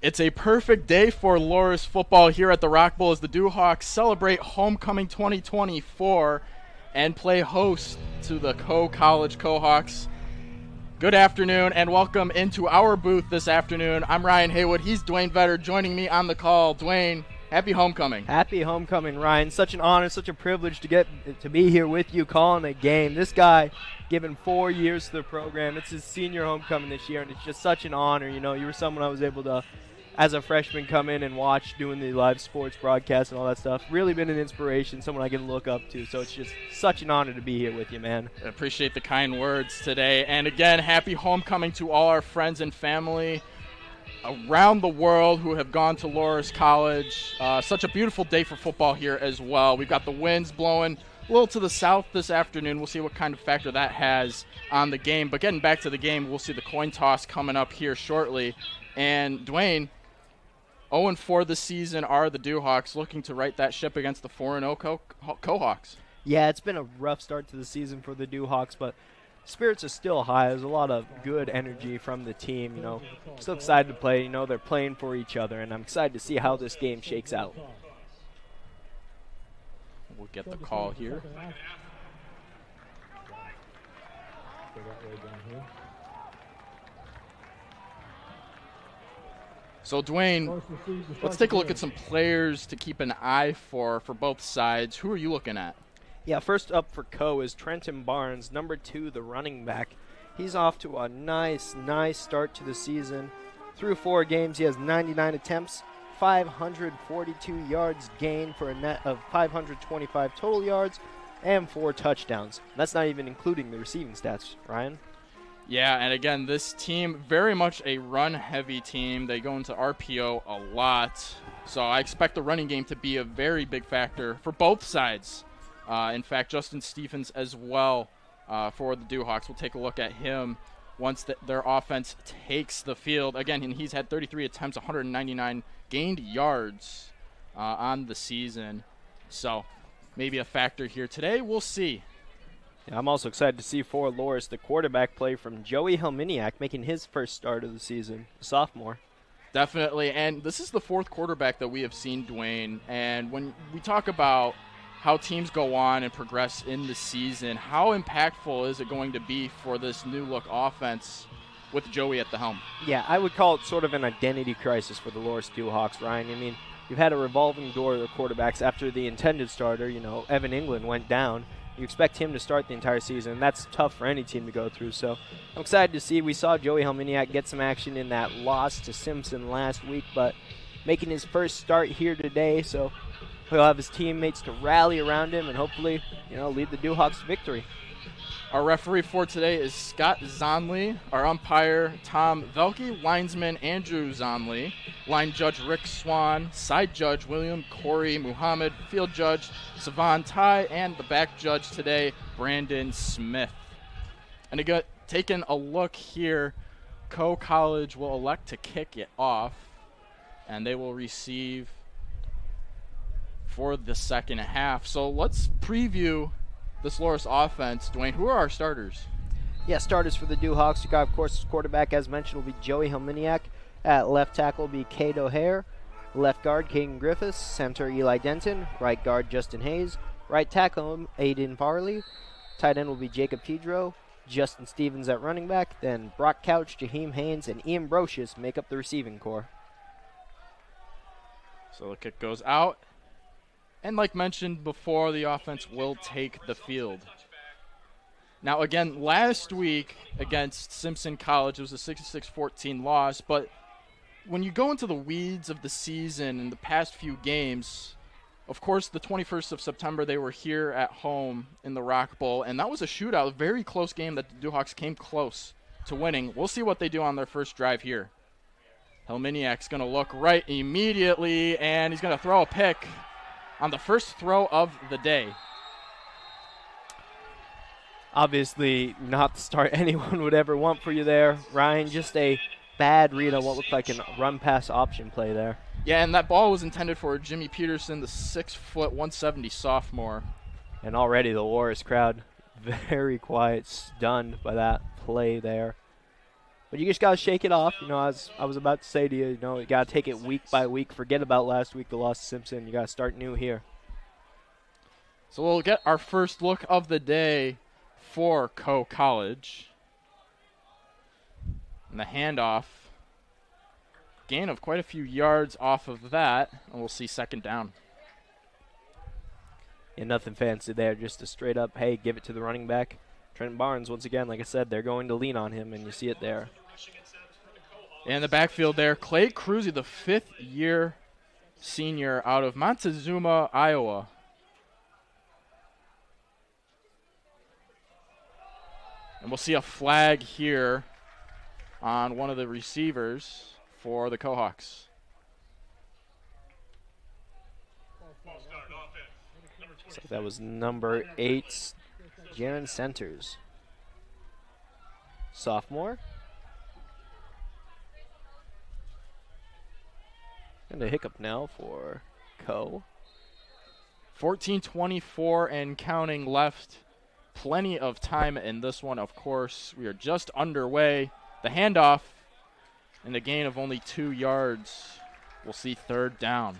It's a perfect day for Loras Football here at the Rock Bowl as the Duhawks celebrate Homecoming 2024 and play host to the Co-College Co-Hawks. Good afternoon and welcome into our booth this afternoon. I'm Ryan Haywood. He's Duane Vetter joining me on the call. Duane, happy homecoming. Happy homecoming, Ryan. Such an honor, such a privilege to get to be here with you calling a game. This guy given 4 years to the program. It's his senior homecoming this year, and it's just such an honor. You know, you were someone I was able to, as a freshman, come in and watch doing the live sports broadcast and all that stuff. Really been an inspiration, someone I can look up to. So it's just such an honor to be here with you, man. I appreciate the kind words today. And again, happy homecoming to all our friends and family around the world who have gone to Loras College. Such a beautiful day for football here as well. We've got the winds blowing a little to the south this afternoon. We'll see what kind of factor that has on the game. But getting back to the game, we'll see the coin toss coming up here shortly. And Duane, 0-4 this season are the Duhawks, looking to right that ship against the 4-0 Co-Hawks. Yeah, it's been a rough start to the season for the Duhawks, but spirits are still high. There's a lot of good energy from the team. You know, still excited to play. You know, they're playing for each other, and I'm excited to see how this game shakes out. We'll get the call here. So, Duane, let's take a look at some players to keep an eye for both sides. Who are you looking at? Yeah, first up for Co is Trenton Barnes, number 2, the running back. He's off to a nice start to the season. Through 4 games, he has 99 attempts, 542 yards gained for a net of 525 total yards, and 4 touchdowns. That's not even including the receiving stats, Ryan. Yeah, and again, this team, very much a run-heavy team. They go into RPO a lot. So I expect the running game to be a very big factor for both sides. In fact, Justin Stephens as well for the Duhawks. We'll take a look at him once their offense takes the field. Again, he's had 33 attempts, 199 gained yards on the season. So maybe a factor here today. We'll see. Yeah, I'm also excited to see for Loras the quarterback play from Joey Helminiak making his first start of the season, a sophomore. Definitely, and this is the 4th quarterback that we have seen, Duane. And when we talk about how teams go on and progress in the season, how impactful is it going to be for this new look offense with Joey at the helm? Yeah, I would call it sort of an identity crisis for the Loras Duhawks, Ryan. I mean, you've had a revolving door of the quarterbacks after the intended starter, you know, Evan England went down. You expect him to start the entire season, and that's tough for any team to go through. So I'm excited to see. We saw Joey Helminiak get some action in that loss to Simpson last week, but making his first start here today, so he'll have his teammates to rally around him and hopefully, you know, lead the Duhawks to victory. Our referee for today is Scott Zonley. Our umpire, Tom Velke. Linesman, Andrew Zonley. Line judge, Rick Swan. Side judge, William Corey Muhammad. Field judge, Savan Tai. And the back judge today, Brandon Smith. And again, taking a look here, Co-College will elect to kick it off. And they will receive for the second half. So let's preview this Loras offense. Duane, who are our starters? Yeah, starters for the Duhawks. You got, of course, quarterback, as mentioned, will be Joey Helminiak. At left tackle will be Cade O'Hare. Left guard, Caden Griffiths. Center, Eli Denton. Right guard, Justin Hayes. Right tackle, Aiden Farley. Tight end will be Jacob Pedro. Justin Stevens at running back. Then Brock Couch, Jaheim Haynes, and Ian Brocious make up the receiving core. So the kick goes out. And like mentioned before, the offense will take the field. Now, again, last week against Simpson College, it was a 66-14 loss. But when you go into the weeds of the season and the past few games, of course, the 21st of September, they were here at home in the Rock Bowl. And that was a shootout, a very close game that the Duhawks came close to winning. We'll see what they do on their first drive here. Helminiak's going to look right immediately, and he's going to throw a pick on the first throw of the day. Obviously not the start anyone would ever want for you there, Ryan. Just a bad read on what looked like a run-pass option play there. Yeah, and that ball was intended for Jimmy Peterson, the 6', 170 sophomore. And already the Loras crowd very quiet, stunned by that play there. But you just got to shake it off. As I was about to say to you, you got to take it week by week. Forget about last week, the loss to Simpson. You got to start new here. So we'll get our first look of the day for Coe College. And the handoff. Gain of quite a few yards off of that, and we'll see second down. Yeah, nothing fancy there, just a straight up, hey, give it to the running back. Trent Barnes, once again, like I said, they're going to lean on him, and you see it there. In the backfield there, Clay Cruzy, the fifth-year senior out of Montezuma, Iowa. And we'll see a flag here on one of the receivers for the Cohawks. So that was number 8, Jaron Centers. Sophomore. And a hiccup now for Coe. 14:24 and counting left. Plenty of time in this one, of course. We are just underway. The handoff and a gain of only 2 yards. We'll see third down.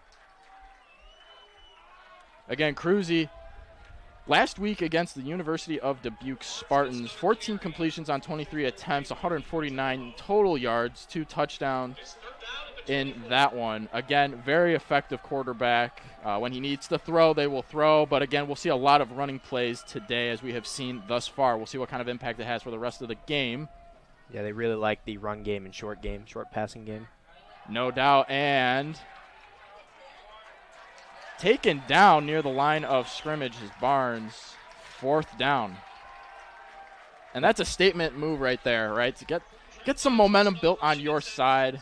Again, Cruzy, last week against the University of Dubuque Spartans, 14 completions on 23 attempts, 149 total yards, 2 touchdowns in that one. Again, very effective quarterback. When he needs to throw, they will throw. But again, we'll see a lot of running plays today as we have seen thus far. We'll see what kind of impact it has for the rest of the game. Yeah, they really like the run game and short passing game. No doubt. And taken down near the line of scrimmage is Barnes. Fourth down. And that's a statement move right there, right? To get some momentum built on your side.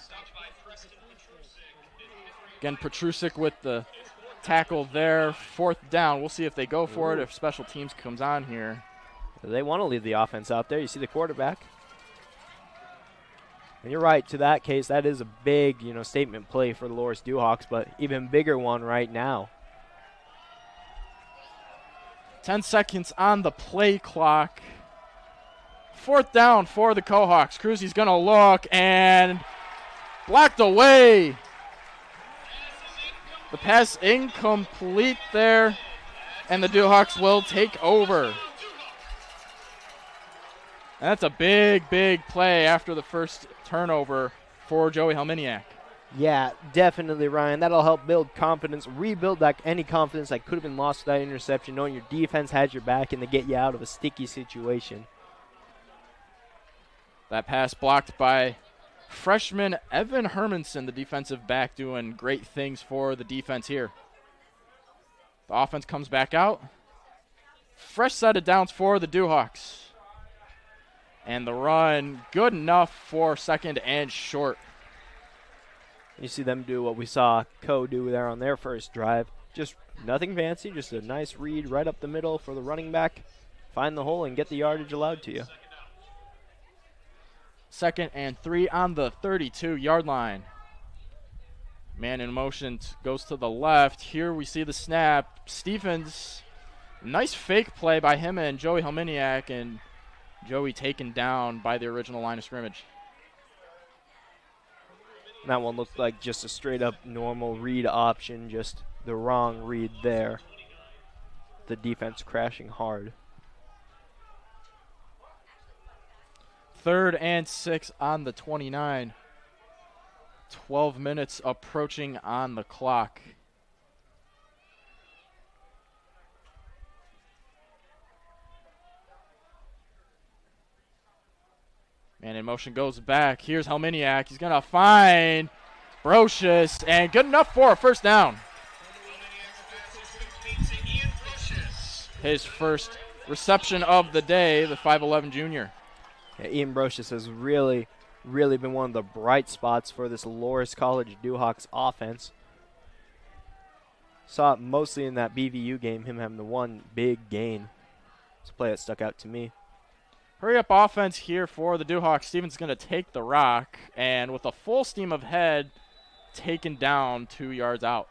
Again, Petrusik with the tackle there. Fourth down. We'll see if they go for it, if special teams comes on here. They want to leave the offense out there. You see the quarterback. And you're right, to that case, that is a big, statement play for the Loras Dewhawks, but even bigger one right now. 10 seconds on the play clock. Fourth down for the Cohawks. Cruzy's going to look and blocked away. The pass incomplete there, and the Dewhawks will take over. And that's a big, big play after the first turnover for Joey Helminiak. Yeah, definitely, Ryan. That'll help build confidence, rebuild any confidence that could have been lost with that interception, knowing your defense has your back and to get you out of a sticky situation. That pass blocked by freshman Evan Hermanson, the defensive back, doing great things for the defense here. The offense comes back out. Fresh set of downs for the Dewhawks. And the run, good enough for second and short. You see them do what we saw Coe do there on their first drive. Just nothing fancy, just a nice read right up the middle for the running back. Find the hole and get the yardage allowed to you. Second and 3 on the 32-yard line. Man in motion goes to the left. Here we see the snap. Stephens, nice fake play by him and Joey Helminiak, and Joey taken down by the original line of scrimmage. That one looked like just a straight-up normal read option, just the wrong read there. The defense crashing hard. 3rd and 6 on the 29. 12 minutes approaching on the clock. Man in motion goes back. Here's Helminiak. He's going to find Brocious, and good enough for a first down. His first reception of the day, the 5'11 junior. Yeah, Ian Brocious has really been one of the bright spots for this Loras College Dewhawks offense. Saw it mostly in that BVU game, him having the one big gain. It's a play that stuck out to me. Hurry up offense here for the Dewhawks. Stevens going to take the rock, and with a full steam ahead, taken down 2 yards out.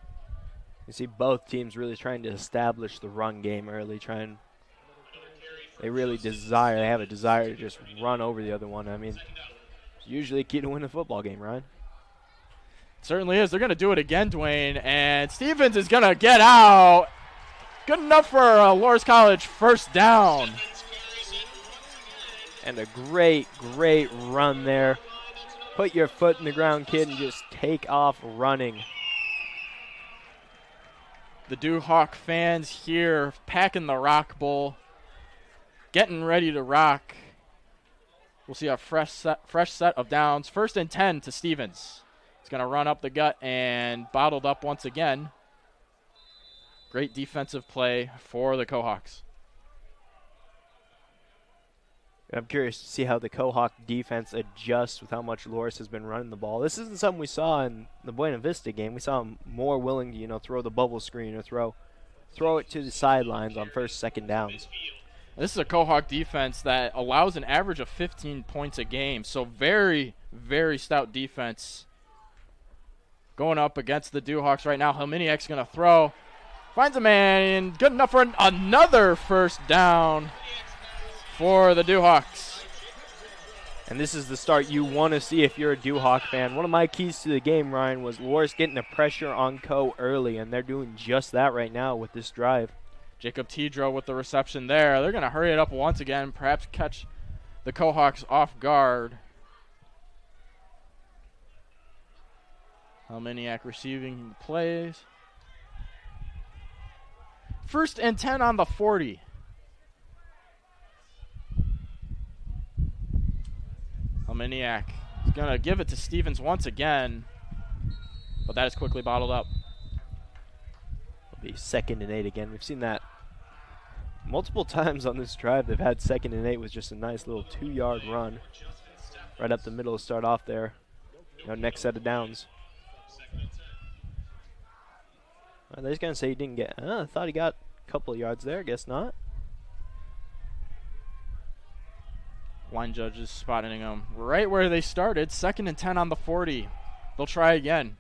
You see both teams really trying to establish the run game early, trying they really have a desire to just run over the other one. I mean, it's usually a key to win a football game, Ryan. Certainly is. They're going to do it again, Duane, and Stevens is going to get out. Good enough for Loras College first down. And a great run there. Put your foot in the ground, kid, and just take off running. The Duhawk fans here packing the rock bowl, getting ready to rock. We'll see a fresh set of downs. 1st and 10 to Stevens. He's going to run up the gut and bottled up once again. Great defensive play for the Cohawks. I'm curious to see how the Cohawk defense adjusts with how much Loras has been running the ball. This isn't something we saw in the Buena Vista game. We saw him more willing to, throw the bubble screen or throw it to the sidelines on 1st, 2nd downs. This is a Cohawk defense that allows an average of 15 points a game. So very, very stout defense. Going up against the Duhawks right now. Helminiak's going to throw. Finds a man. Good enough for another 1st down for the Duhawks. And this is the start you want to see if you're a Duhawk fan. One of my keys to the game, Ryan, was Loras getting the pressure on Co early, and they're doing just that right now with this drive. Jacob Tidro with the reception there. They're going to hurry it up once again, perhaps catch the Cohawks off guard. Helminiak receiving plays. 1st and 10 on the 40. Helminiak is going to give it to Stevens once again, but that is quickly bottled up. It'll be 2nd and 8 again. We've seen that multiple times on this drive. They've had 2nd and 8 with just a nice little 2-yard run right up the middle to start off there. Next set of downs. They're just going to say he didn't get, I thought he got a couple of yards there. Guess not. Line judges spotting him right where they started. 2nd and 10 on the 40. They'll try again.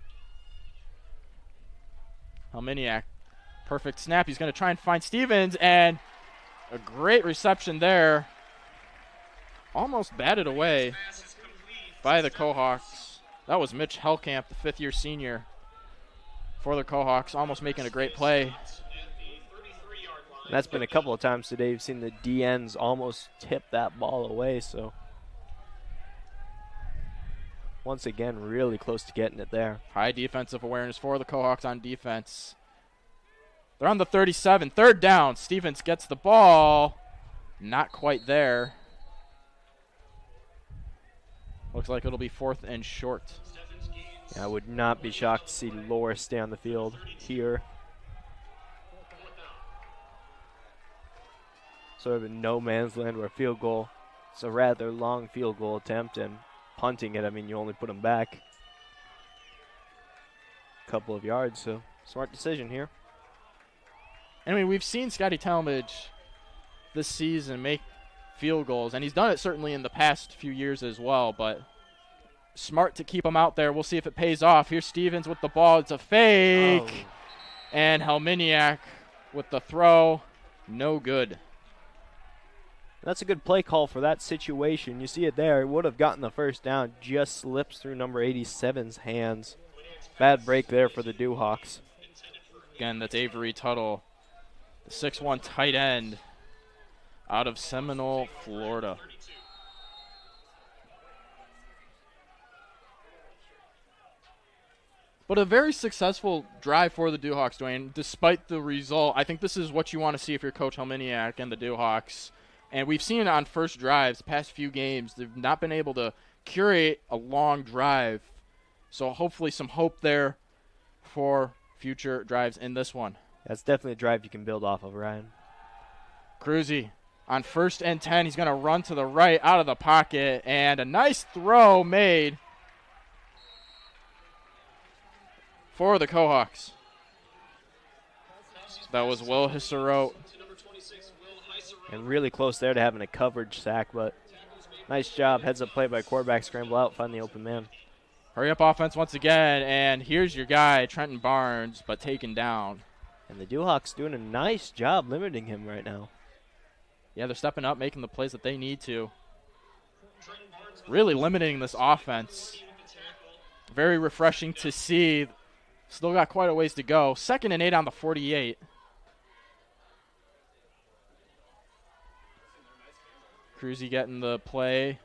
Helminiak, perfect snap. He's going to try and find Stevens, and a great reception there. Almost batted away by the Cohawks. That was Mitch Hellkamp, the 5th-year senior for the Cohawks, almost making a great play. That's been a couple of times today. You've seen the DNs almost tip that ball away. So once again, really close to getting it there. High defensive awareness for the Cohawks on defense. They're on the 37. 3rd down. Stevens gets the ball. Not quite there. Looks like it'll be 4th and short. Yeah, I would not be shocked to see Loras stay on the field here. Sort of in no man's land where a field goal. It's a rather long field goal attempt, and punting it, I mean, you only put them back a couple of yards, so smart decision here. Anyway, we've seen Scotty Talmadge this season make field goals, and he's done it certainly in the past few years as well, but smart to keep him out there. We'll see if it pays off. Here's Stevens with the ball. It's a fake. And Helminiak with the throw. No good. That's a good play call for that situation. You see it there. It would have gotten the 1st down. Just slips through number 87's hands. Bad break there for the Duhawks. Again, that's Avery Tuttle, the 6'1" tight end out of Seminole, Florida. But a very successful drive for the Duhawks, Duane. Despite the result, I think this is what you want to see if you're Coach Helminiak and the Duhawks. And we've seen it on first drives, past few games. They've not been able to curate a long drive. So hopefully some hope there for future drives in this one. That's definitely a drive you can build off of, Ryan. Cruzy on 1st and 10. He's going to run to the right out of the pocket. And a nice throw made for the Cohawks. That was Will Hisserote. And really close there to having a coverage sack, but nice job. Heads up play by quarterback, scramble out, find the open man. Hurry up offense once again, and here's your guy, Trenton Barnes, but taken down. And the Duhawks doing a nice job limiting him right now. Yeah, they're stepping up, making the plays that they need to. Really limiting this offense. Very refreshing to see. Still got quite a ways to go. 2nd and 8 on the 48. Cruzy getting the play.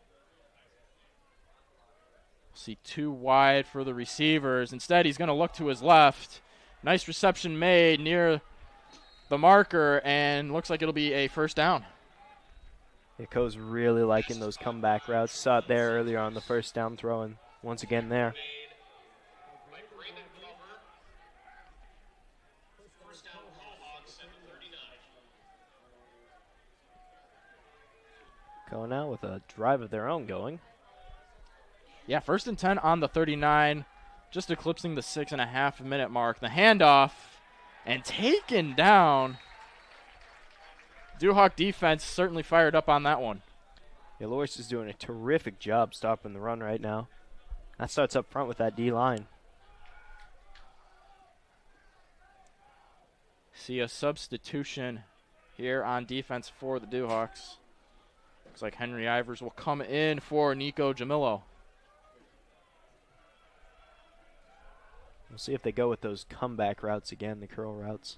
See 2 wide for the receivers. Instead, he's going to look to his left. Nice reception made near the marker, and looks like it'll be a first down. Yeah, Co's really liking those comeback routes. Saw it there earlier on the first down throw, and once again there. Co now with a drive of their own going. Yeah, 1st and 10 on the 39, just eclipsing the 6.5-minute mark. The handoff and taken down. Duhawk defense certainly fired up on that one. Yeah, Loras is doing a terrific job stopping the run right now. That starts up front with that D-line. See a substitution here on defense for the Duhawks. Looks like Henry Ivers will come in for Nico Jamillo. We'll see if they go with those comeback routes again, the curl routes.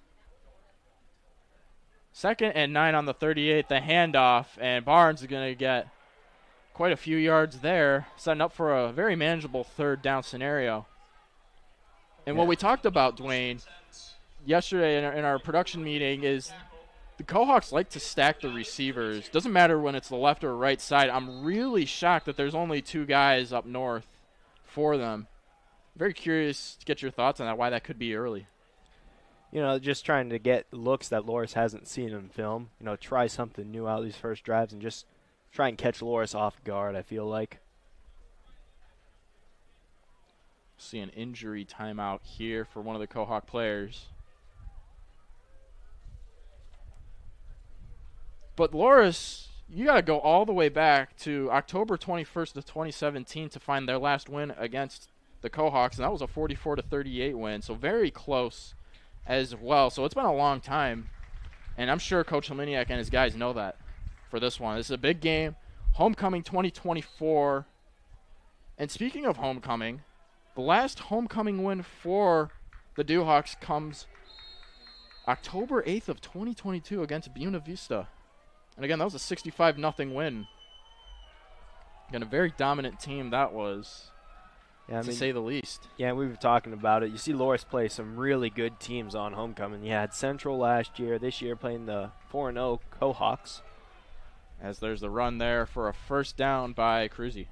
2nd and 9 on the 38, the handoff, and Barnes is going to get quite a few yards there, setting up for a very manageable 3rd down scenario. And what we talked about, Duane, yesterday in our production meeting is the Cohawks like to stack the receivers. Doesn't matter when it's the left or right side. I'm really shocked that there's only 2 guys up north for them. Very curious to get your thoughts on that, why that could be early. You know, just trying to get looks that Loras hasn't seen in film. You know, try something new out these first drives and just try and catch Loras off guard, I feel like. See an injury timeout here for one of the Cohawk players. But Loras, you got to go all the way back to October 21st of 2017 to find their last win against the Cohawks, and that was a 44-38 win, so very close as well. So it's been a long time, and I'm sure Coach Helminiak and his guys know that for this one. This is a big game, homecoming 2024. And speaking of homecoming, the last homecoming win for the Duhawks comes October 8th of 2022 against Buena Vista. And again, that was a 65-0 win. Again, a very dominant team that was. Yeah, to say the least. Yeah, we were talking about it. You see Loras play some really good teams on homecoming. You had Central last year. This year playing the 4-0 Cohawks. As there's the run there for a first down by Cruzy.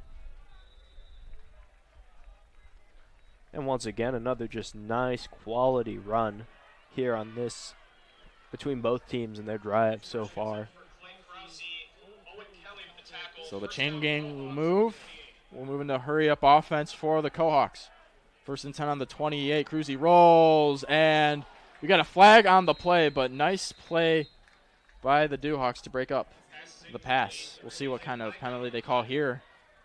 And once again, another just nice quality run here on this between both teams in their drive so far. So the chain gang will move. We'll move into hurry-up offense for the Cohawks. 1st and 10 on the 28. Cruzy rolls, and we got a flag on the play, but nice play by the Duhawks to break up the pass. We'll see what kind of penalty they call here.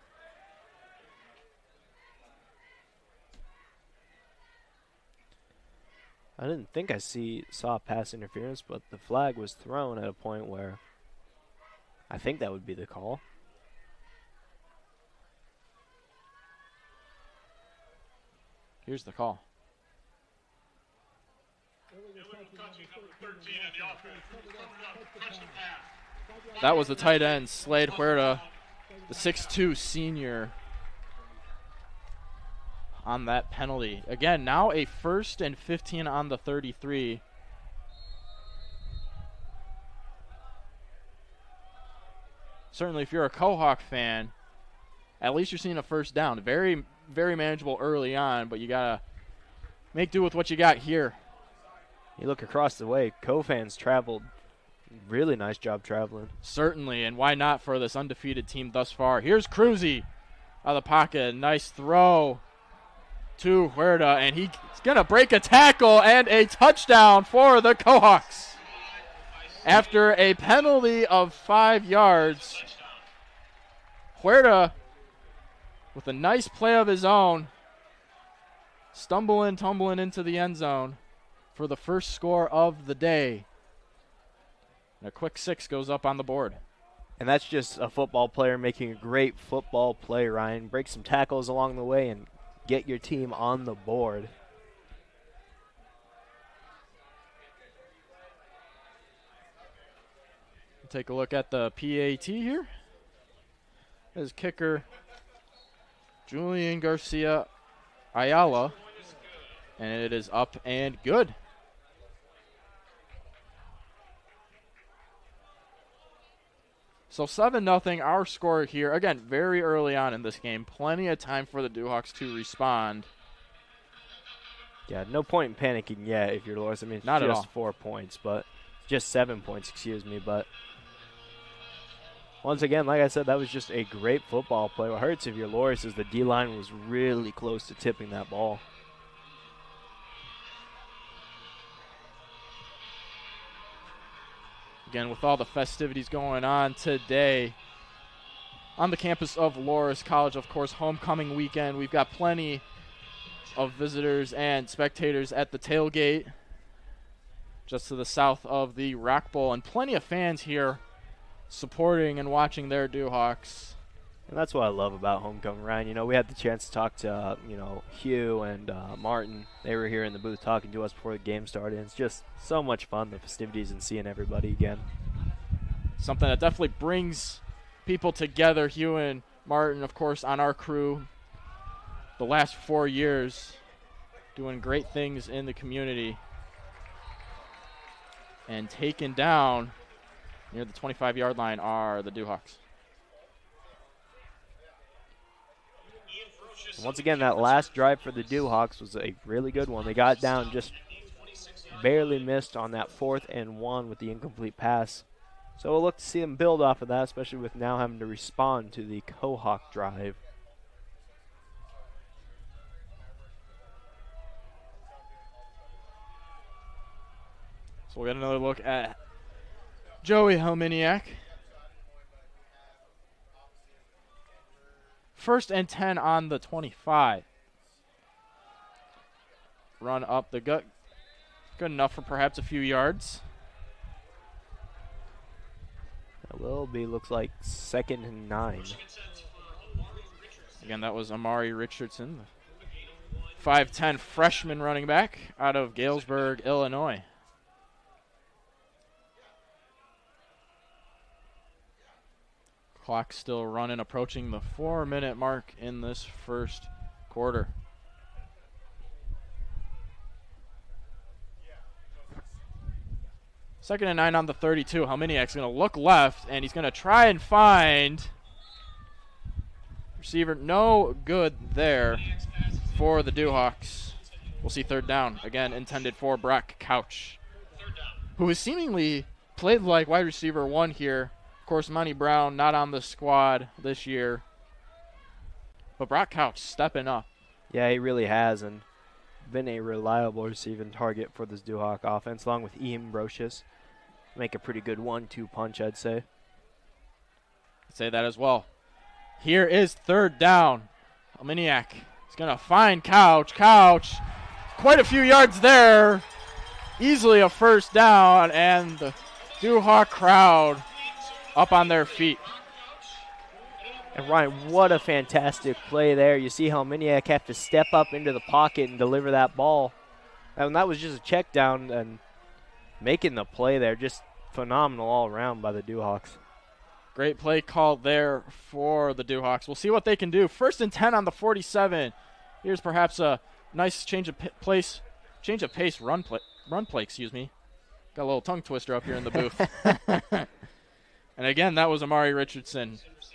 I didn't think I saw pass interference, but the flag was thrown at a point where I think that would be the call. Here's the call. That was the tight end, Slade Huerta, the 6'2 senior, on that penalty. Again, now a 1st and 15 on the 33. Certainly, if you're a Cohawk fan, at least you're seeing a first down. Very, very manageable early on, but you got to make do with what you got here. You look across the way, Co-fans traveled. Really nice job traveling. Certainly, and why not for this undefeated team thus far. Here's Cruzy out of the pocket. Nice throw to Huerta, and he's going to break a tackle and a touchdown for the Cohawks. After a penalty of 5 yards, Huerta, with a nice play of his own, tumbling into the end zone for the first score of the day. And a quick 6 goes up on the board. And that's just a football player making a great football play, Ryan. Break some tackles along the way and get your team on the board. Take a look at the PAT here. As kicker Julian Garcia Ayala. And it is up and good. So 7-0, our score here. Again, very early on in this game. Plenty of time for the Duhawks to respond. Yeah, no point in panicking yet if you're Loras. I mean, it's not just at all. 4 points, but just 7 points, excuse me. But once again, like I said, that was just a great football play. What hurts if you're Loras is the D-line was really close to tipping that ball. Again, with all the festivities going on today on the campus of Loras College, of course, homecoming weekend. We've got plenty of visitors and spectators at the tailgate just to the south of the Rock Bowl, and plenty of fans here supporting and watching their Duhawks. And that's what I love about homecoming, Ryan. You know, we had the chance to talk to, Hugh and Martin. They were here in the booth talking to us before the game started. It's just so much fun, the festivities and seeing everybody again. Something that definitely brings people together. Hugh and Martin, of course, on our crew the last 4 years, doing great things in the community. And taken down near the 25-yard line are the Duhawks. Once again, that last drive for the Duhawks was a really good one. They got down, just barely missed on that 4th and 1 with the incomplete pass. So we'll look to see them build off of that, especially with now having to respond to the Cohawk drive. So we'll get another look at Joey Helminiak. 1st and 10 on the 25. Run up the gut. Good enough for perhaps a few yards. That will be, looks like 2nd and 9. Again, that was Amari Richardson, the 5'10 freshman running back out of Galesburg, Illinois. Clock still running, approaching the 4-minute mark in this first quarter. Second and 9 on the 32. Helminiak's going to look left, and he's going to try and find receiver. No good there for the Duhawks. We'll see 3rd down. Again, intended for Brock Couch, who has seemingly played like wide receiver 1 here. Of course, Monty Brown not on the squad this year. But Brock Couch stepping up. Yeah, he really has, and been a reliable receiving target for this Duhawk offense, along with Ian Brocious. Make a pretty good 1-2 punch, I'd say. I'd say that as well. Here is 3rd down. Helminiak is going to find Couch. Couch, quite a few yards there. Easily a 1st down, and the Duhawk crowd up on their feet. And Ryan, what a fantastic play there. You see Helminiak have to step up into the pocket and deliver that ball. And that was just a check down, and making the play there, just phenomenal all around by the Duhawks. Great play called there for the Duhawks. We'll see what they can do. 1st and 10 on the 47. Here's perhaps a nice change of pace run play, excuse me. Got a little tongue twister up here in the booth. And again, that was Amari Richardson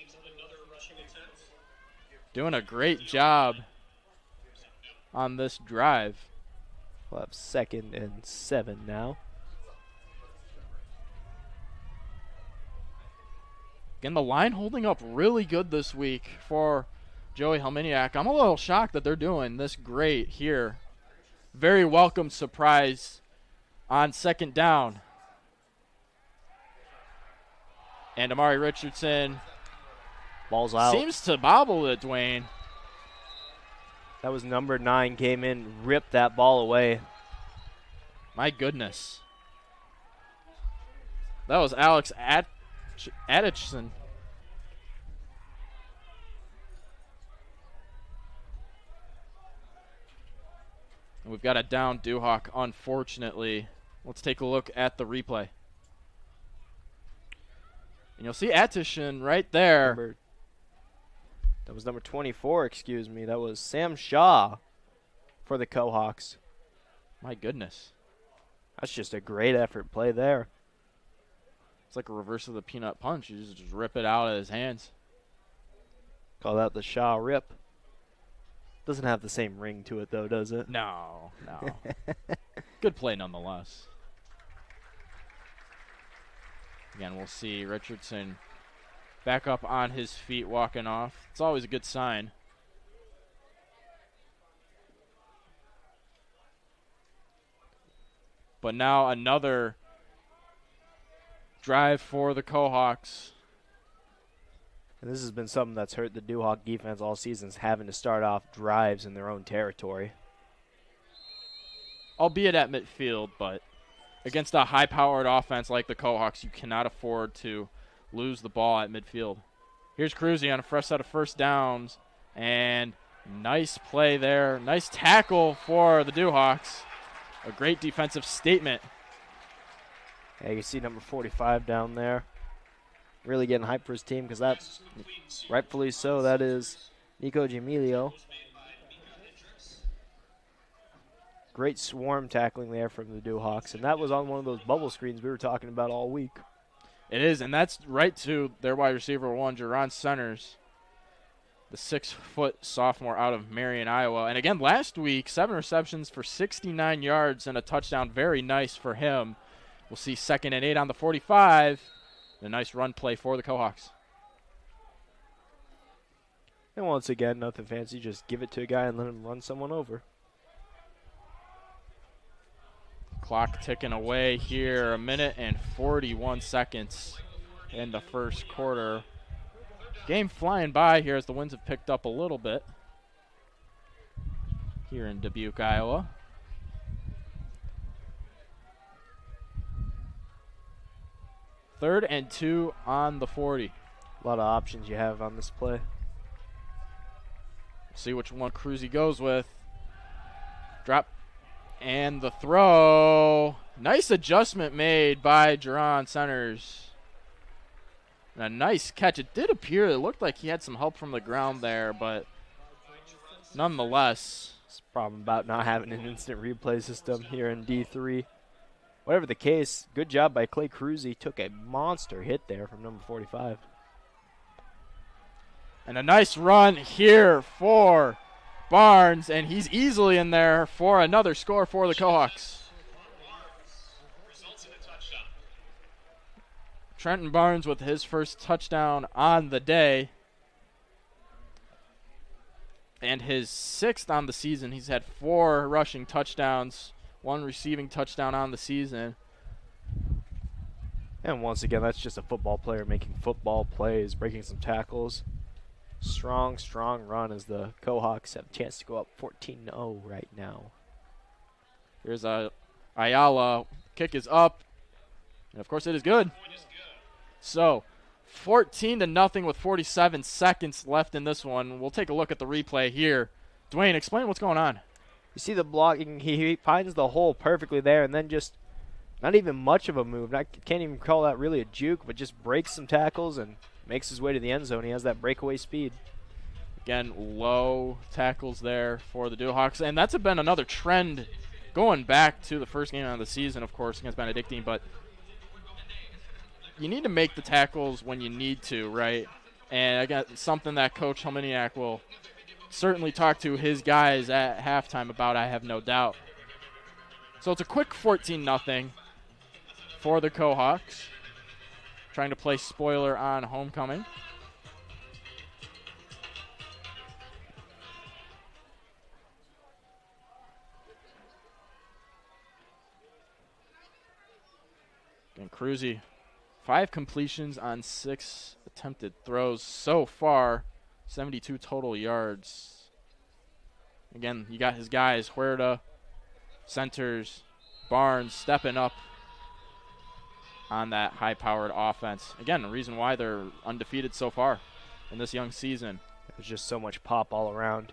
doing a great job on this drive. We'll have 2nd and 7 now. Again, the line holding up really good this week for Joey Helminiak. I'm a little shocked that they're doing this great here. Very welcome surprise on 2nd down. And Amari Richardson Ball's out. seems to bobble it, Duane. That was number 9, came in, ripped that ball away. My goodness. That was Alex Atchison. And we've got a down Duhawk, unfortunately. Let's take a look at the replay. And you'll see Atchison right there. That was number 24, excuse me. That was Sam Shaw for the Cohawks. My goodness. That's just a great effort play there. It's like a reverse of the peanut punch. You just rip it out of his hands. Call that the Shaw rip. Doesn't have the same ring to it, though, does it? No, no. Good play nonetheless. Again, we'll see Richardson back up on his feet, walking off. It's always a good sign. But now another drive for the Cohawks. And this has been something that's hurt the Duhawk defense all season, is having to start off drives in their own territory. Albeit at midfield, but against a high-powered offense like the Cohawks, you cannot afford to lose the ball at midfield. Here's Cruzy on a fresh set of first downs, and nice play there. Nice tackle for the Duhawks. A great defensive statement. Yeah, you can see number 45 down there. Really getting hyped for his team, because that's rightfully so. That is Nico Gemilio. Great swarm tackling there from the Duhawks, and that was on one of those bubble screens we were talking about all week. It is, and that's right to their wide receiver one, Jerron Centers, the 6-foot sophomore out of Marion, Iowa. And again, last week, 7 receptions for 69 yards and a touchdown. Very nice for him. We'll see 2nd and 8 on the 45. A nice run play for the Cohawks. And once again, nothing fancy. Just give it to a guy and let him run someone over. Clock ticking away here. 1 minute and 41 seconds in the first quarter. Game flying by here as the winds have picked up a little bit here in Dubuque, Iowa. Third and 2 on the 40. A lot of options you have on this play. See which one Cruzy goes with. Drop and the throw. Nice adjustment made by Jerron Centers. And a nice catch. It did appear, it looked like he had some help from the ground there, but nonetheless. It's a problem about not having an instant replay system here in D3. Whatever the case, good job by Clay Cruzy. Took a monster hit there from number 45. And a nice run here for Barnes, and he's easily in there for another score for the Cohawks. Trenton Barnes with his first touchdown on the day. And his 6th on the season. He's had 4 rushing touchdowns, 1 receiving touchdown on the season. And once again, that's just a football player making football plays, breaking some tackles. Strong, strong run as the Cohawks have a chance to go up 14-0 right now. Here's Ayala. Kick is up. And, of course, it is good. So, 14-0 with 47 seconds left in this one. We'll take a look at the replay here. Duane, explain what's going on. You see the blocking. He finds the hole perfectly there, and then just not even much of a move. I can't even call that really a juke, but just breaks some tackles and makes his way to the end zone. He has that breakaway speed. Again, low tackles there for the Duhawks. And that's been another trend going back to the first game of the season, of course, against Benedictine. But you need to make the tackles when you need to, right? And I got something that Coach Helminiak will certainly talk to his guys at halftime about, I have no doubt. So it's a quick 14-0 for the Cohawks. Trying to play spoiler on homecoming. And Cruzy, 5 completions on 6 attempted throws so far, 72 total yards. Again, you got his guys, Huerta, Centers, Barnes stepping up. on that high-powered offense. Again, the reason why they're undefeated so far in this young season. There's just so much pop all around.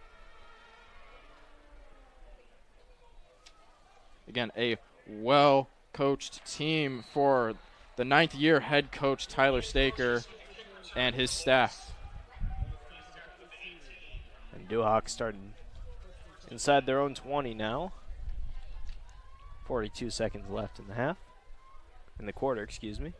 Again, a well-coached team for the 9th-year head coach Tyler Staker and his staff. And Duhawks starting inside their own 20 now. 42 seconds left in the half. In the quarter, excuse me.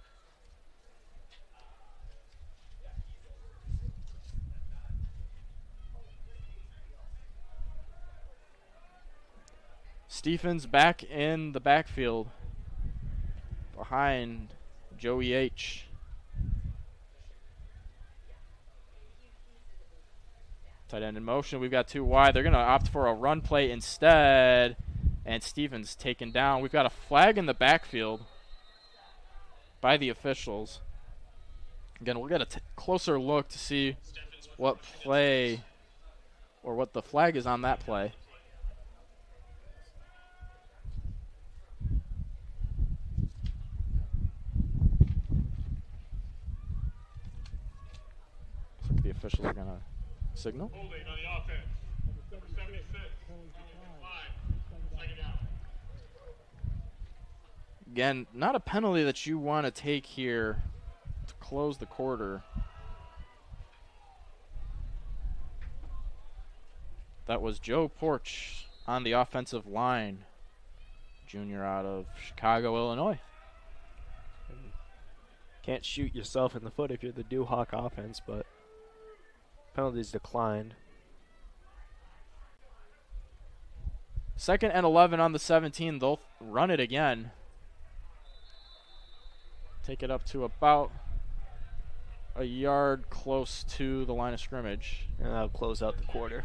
Stephens back in the backfield behind Joey H. Tight end in motion. We've got 2 wide. They're going to opt for a run play instead. And Stephens taken down. We've got a flag in the backfield by the officials. Again, we'll get a closer look to see what play or what the flag is on that play. Looks like the officials are going to signal. Holding on the offense. Number 76. Second down. Again, not a penalty that you want to take here to close the quarter. That was Joe Porch on the offensive line, junior out of Chicago, Illinois. Can't shoot yourself in the foot if you're the Duhawk offense, but penalties declined. 2nd and 11 on the 17. They'll run it again. Take it up to about a yard close to the line of scrimmage. And that'll close out the quarter.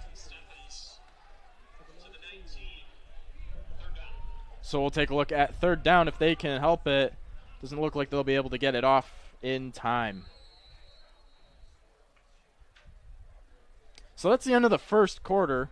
So we'll take a look at 3rd down if they can help it. Doesn't look like they'll be able to get it off in time. So that's the end of the first quarter.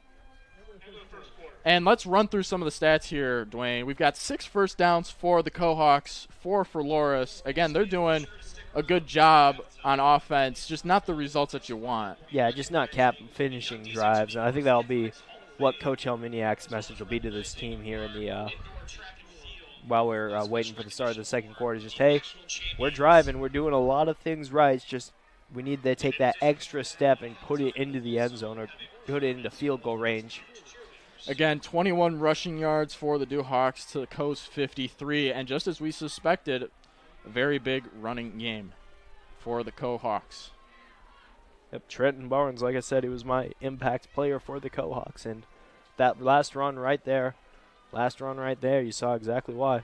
And let's run through some of the stats here, Duane. We've got 6 first downs for the Cohawks, 4 for Loras. Again, they're doing a good job on offense, just not the results that you want. Yeah, just not finishing drives. And I think that'll be what Coach Helminiak's message will be to this team here in the while we're waiting for the start of the second quarter. Just, hey, we're driving. We're doing a lot of things right. It's just we need to take that extra step and put it into the end zone or put it into field goal range. Again, 21 rushing yards for the Duhawks to Coast 53. And just as we suspected, a very big running game for the Cohawks. Yep, Trenton Barnes, like I said, he was my impact player for the Cohawks. And that last run right there, you saw exactly why.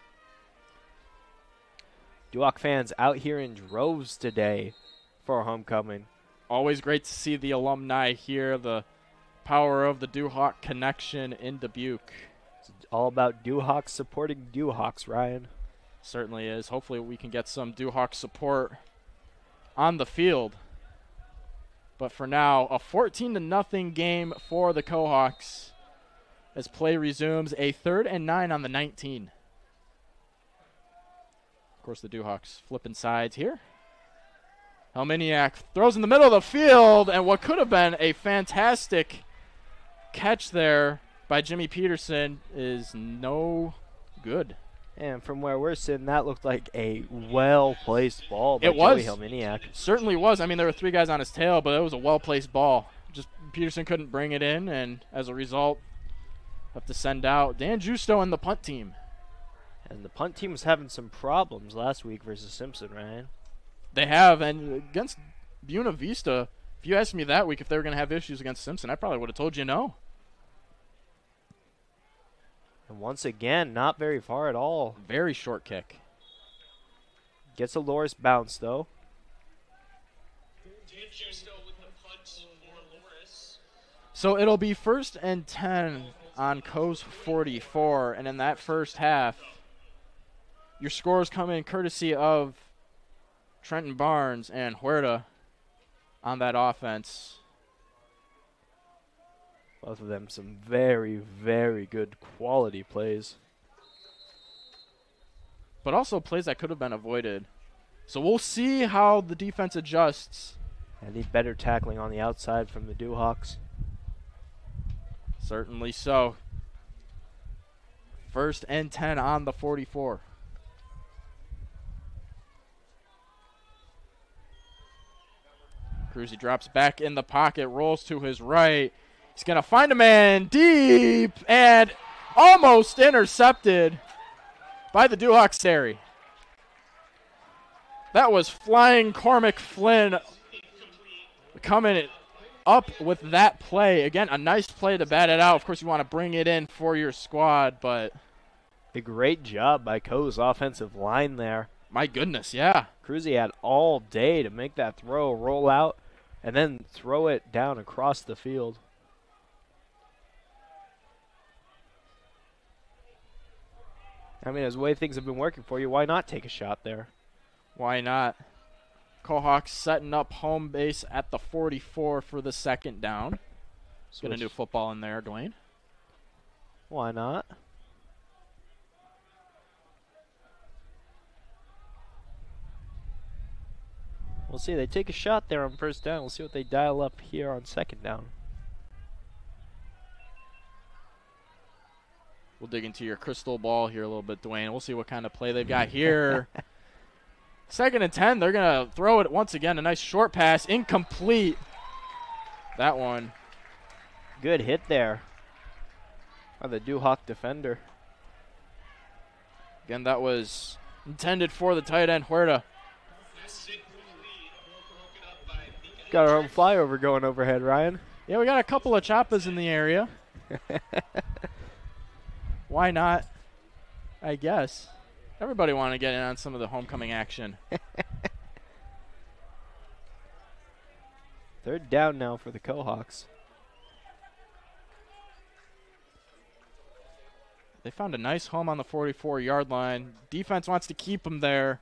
Duhawk fans out here in droves today for homecoming. Always great to see the alumni here, the power of the Duhawk connection in Dubuque. It's all about Duhawks supporting Duhawks, Ryan. Certainly is. Hopefully we can get some Duhawk support on the field. But for now, a 14-0 game for the Cohawks as play resumes. A 3rd and 9 on the 19. Of course, the Duhawks flipping sides here. Helminiak throws in the middle of the field, and what could have been a fantastic catch there by Jimmy Peterson is no good. And from where we're sitting, that looked like a well-placed ball by It was. Joey Helminiak. Certainly was. I mean, there were 3 guys on his tail, but it was a well-placed ball. Just Peterson couldn't bring it in, and as a result, have to send out Dan Justo and the punt team. And the punt team was having some problems last week versus Simpson, Ryan. They have, and against Buena Vista, if you asked me that week if they were going to have issues against Simpson, I probably would have told you no. And once again, not very far at all. Very short kick. Gets a Loras bounce, though. So it'll be 1st and 10 on Coast 44, and in that first half, your scores come in courtesy of Trenton Barnes and Huerta on that offense. Both of them some very, very good quality plays. but also plays that could have been avoided. So we'll see how the defense adjusts. And need better tackling on the outside from the Duhawks. Certainly so. 1st and 10 on the 44. Cruzy drops back in the pocket, rolls to his right. He's going to find a man deep and almost intercepted by the Duhawks Terry. That was flying Cormac Flynn coming up with that play. Again, a nice play to bat it out. Of course, you want to bring it in for your squad, but a great job by Coe's offensive line there. My goodness, yeah. Cruzy had all day to make that throw, roll out, and then throw it down across the field. I mean, as the way things have been working for you, why not take a shot there? Why not? Cohawks setting up home base at the 44 for the 2nd down. Get a new football in there, Duane. Why not? We'll see. They take a shot there on 1st down. We'll see what they dial up here on 2nd down. We'll dig into your crystal ball here a little bit, Duane. We'll see what kind of play they've got here. 2nd and 10. They're going to throw it once again. A nice short pass. Incomplete. That one. Good hit there by the Duhawk defender. Again, that was intended for the tight end, Huerta. Got our own flyover going overhead, Ryan. Yeah, we got a couple of choppas in the area. Why not? I guess. Everybody want to get in on some of the homecoming action. 3rd down now for the Cohawks. They found a nice home on the 44-yard line. Defense wants to keep them there.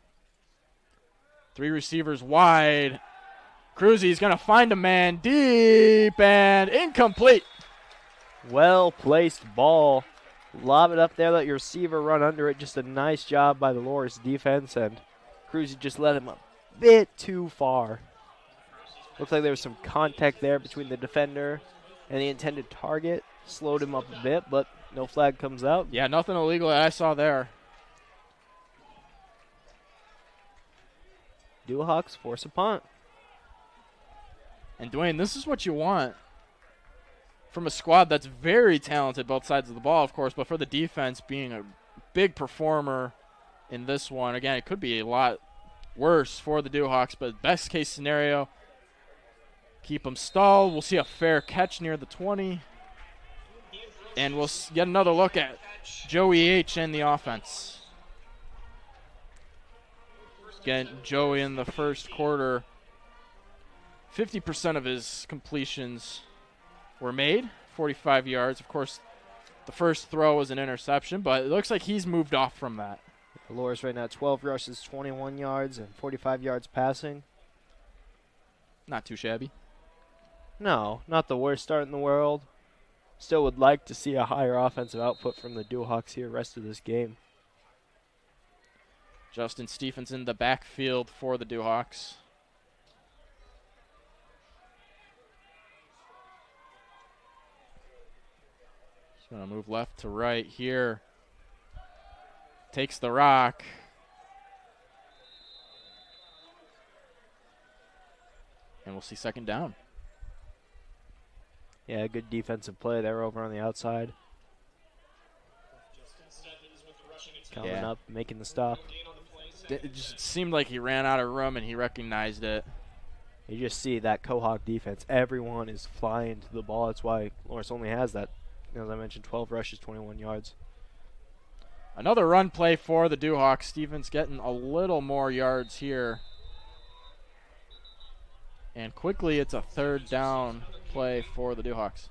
3 receivers wide. Cruzy's going to find a man deep and incomplete. Well-placed ball. Lob it up there, let your receiver run under it. Just a nice job by the Loras defense, and Cruzy just let him a bit too far. Looks like there was some contact there between the defender and the intended target. Slowed him up a bit, but no flag comes out. Yeah, nothing illegal that I saw there. Duhawks force a punt. And Duane, this is what you want from a squad that's very talented, both sides of the ball, of course, but for the defense being a big performer in this one. Again, it could be a lot worse for the Duhawks, but best case scenario, keep them stalled. We'll see a fair catch near the 20. And we'll get another look at Joey H. and the offense. Again, Joey in the 1st quarter, 50% of his completions were made, 45 yards. Of course, the first throw was an interception, but it looks like he's moved off from that. Loras right now, 12 rushes, 21 yards, and 45 yards passing. Not too shabby. No, not the worst start in the world. Still would like to see a higher offensive output from the Duhawks here rest of this game. Justin Stephens in the backfield for the Duhawks. He's going to move left to right here. Takes the rock. And we'll see 2nd down. Yeah, good defensive play there over on the outside. Coming up, making the stop. It just seemed like he ran out of room and he recognized it. You just see that Cohawk defense. Everyone is flying to the ball. That's why Loras only has that, as I mentioned, 12 rushes, 21 yards. Another run play for the Duhawks. Stephens getting a little more yards here. And quickly, it's a 3rd down play for the Duhawks.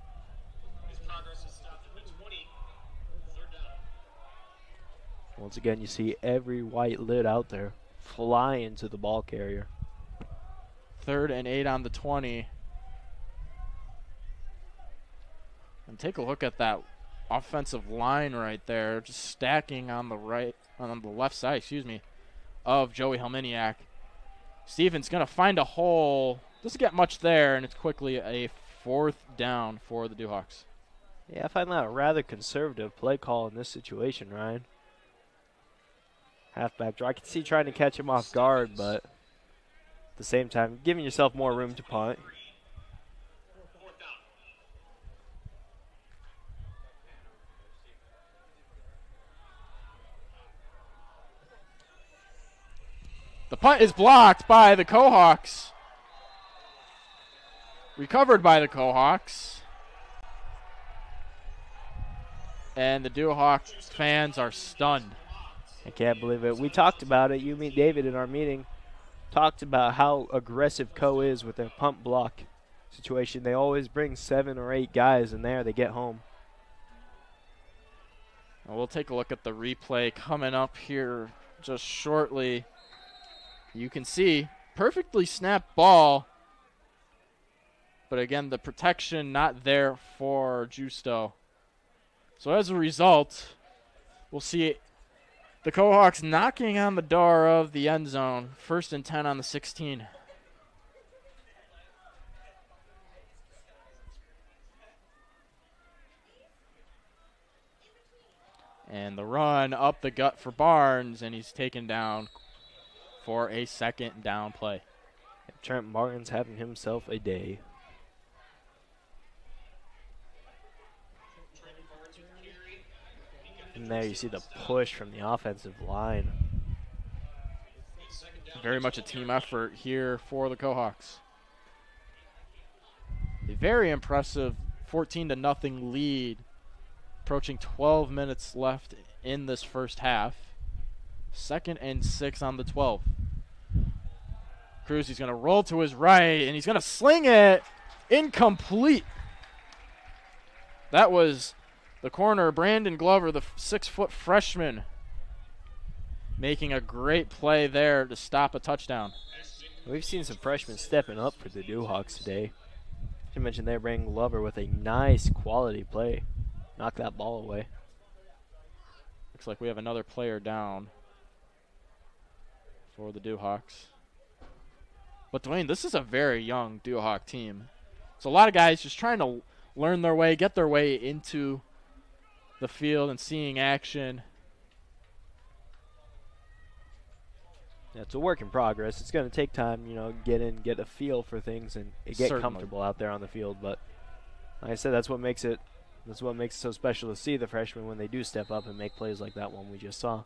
Once again, you see every white lid out there flying to the ball carrier. 3rd and 8 on the 20. And take a look at that offensive line right there, just stacking on the left side, of Joey Helminiak. Stevens going to find a hole. Doesn't get much there, and it's quickly a 4th down for the Duhawks. Yeah, I find that a rather conservative play call in this situation, Ryan. Halfback draw. I can see trying to catch him off guard, but at the same time, giving yourself more room to punt. The punt is blocked by the Cohawks. Recovered by the Cohawks. And the Duhawk fans are stunned. I can't believe it. We talked about it. You, me, David, in our meeting, talked about how aggressive Co is with their punt block situation. They always bring 7 or 8 guys in there. They get home. And we'll take a look at the replay coming up here just shortly. You can see perfectly snapped ball. But again, the protection not there for Justo. So as a result, we'll see the Cohawks knocking on the door of the end zone. 1st and 10 on the 16. And the run up the gut for Barnes, and he's taken down for a 2nd down play. Trent Martin's having himself a day. And there you see the push from the offensive line. Very much a team effort here for the Cohawks. A very impressive 14-0 lead. Approaching 12 minutes left in this first half. 2nd and 6 on the 12. Cruz, he's going to roll to his right, and he's going to sling it. Incomplete. That was the corner, Brandon Glover, the 6-foot freshman, making a great play there to stop a touchdown. We've seen some freshmen stepping up for the Duhawks today. You mentioned they bring Glover with a nice quality play. Knock that ball away. Looks like we have another player down for the Duhawks. But Duane, this is a very young Duhawk team. So a lot of guys just trying to learn their way, get their way into the field and seeing action. Yeah, it's a work in progress. It's going to take time, get in, get a feel for things, and get Certainly. comfortable out there on the field. But like I said, that's what makes it so special to see the freshmen when they do step up and make plays like that one we just saw.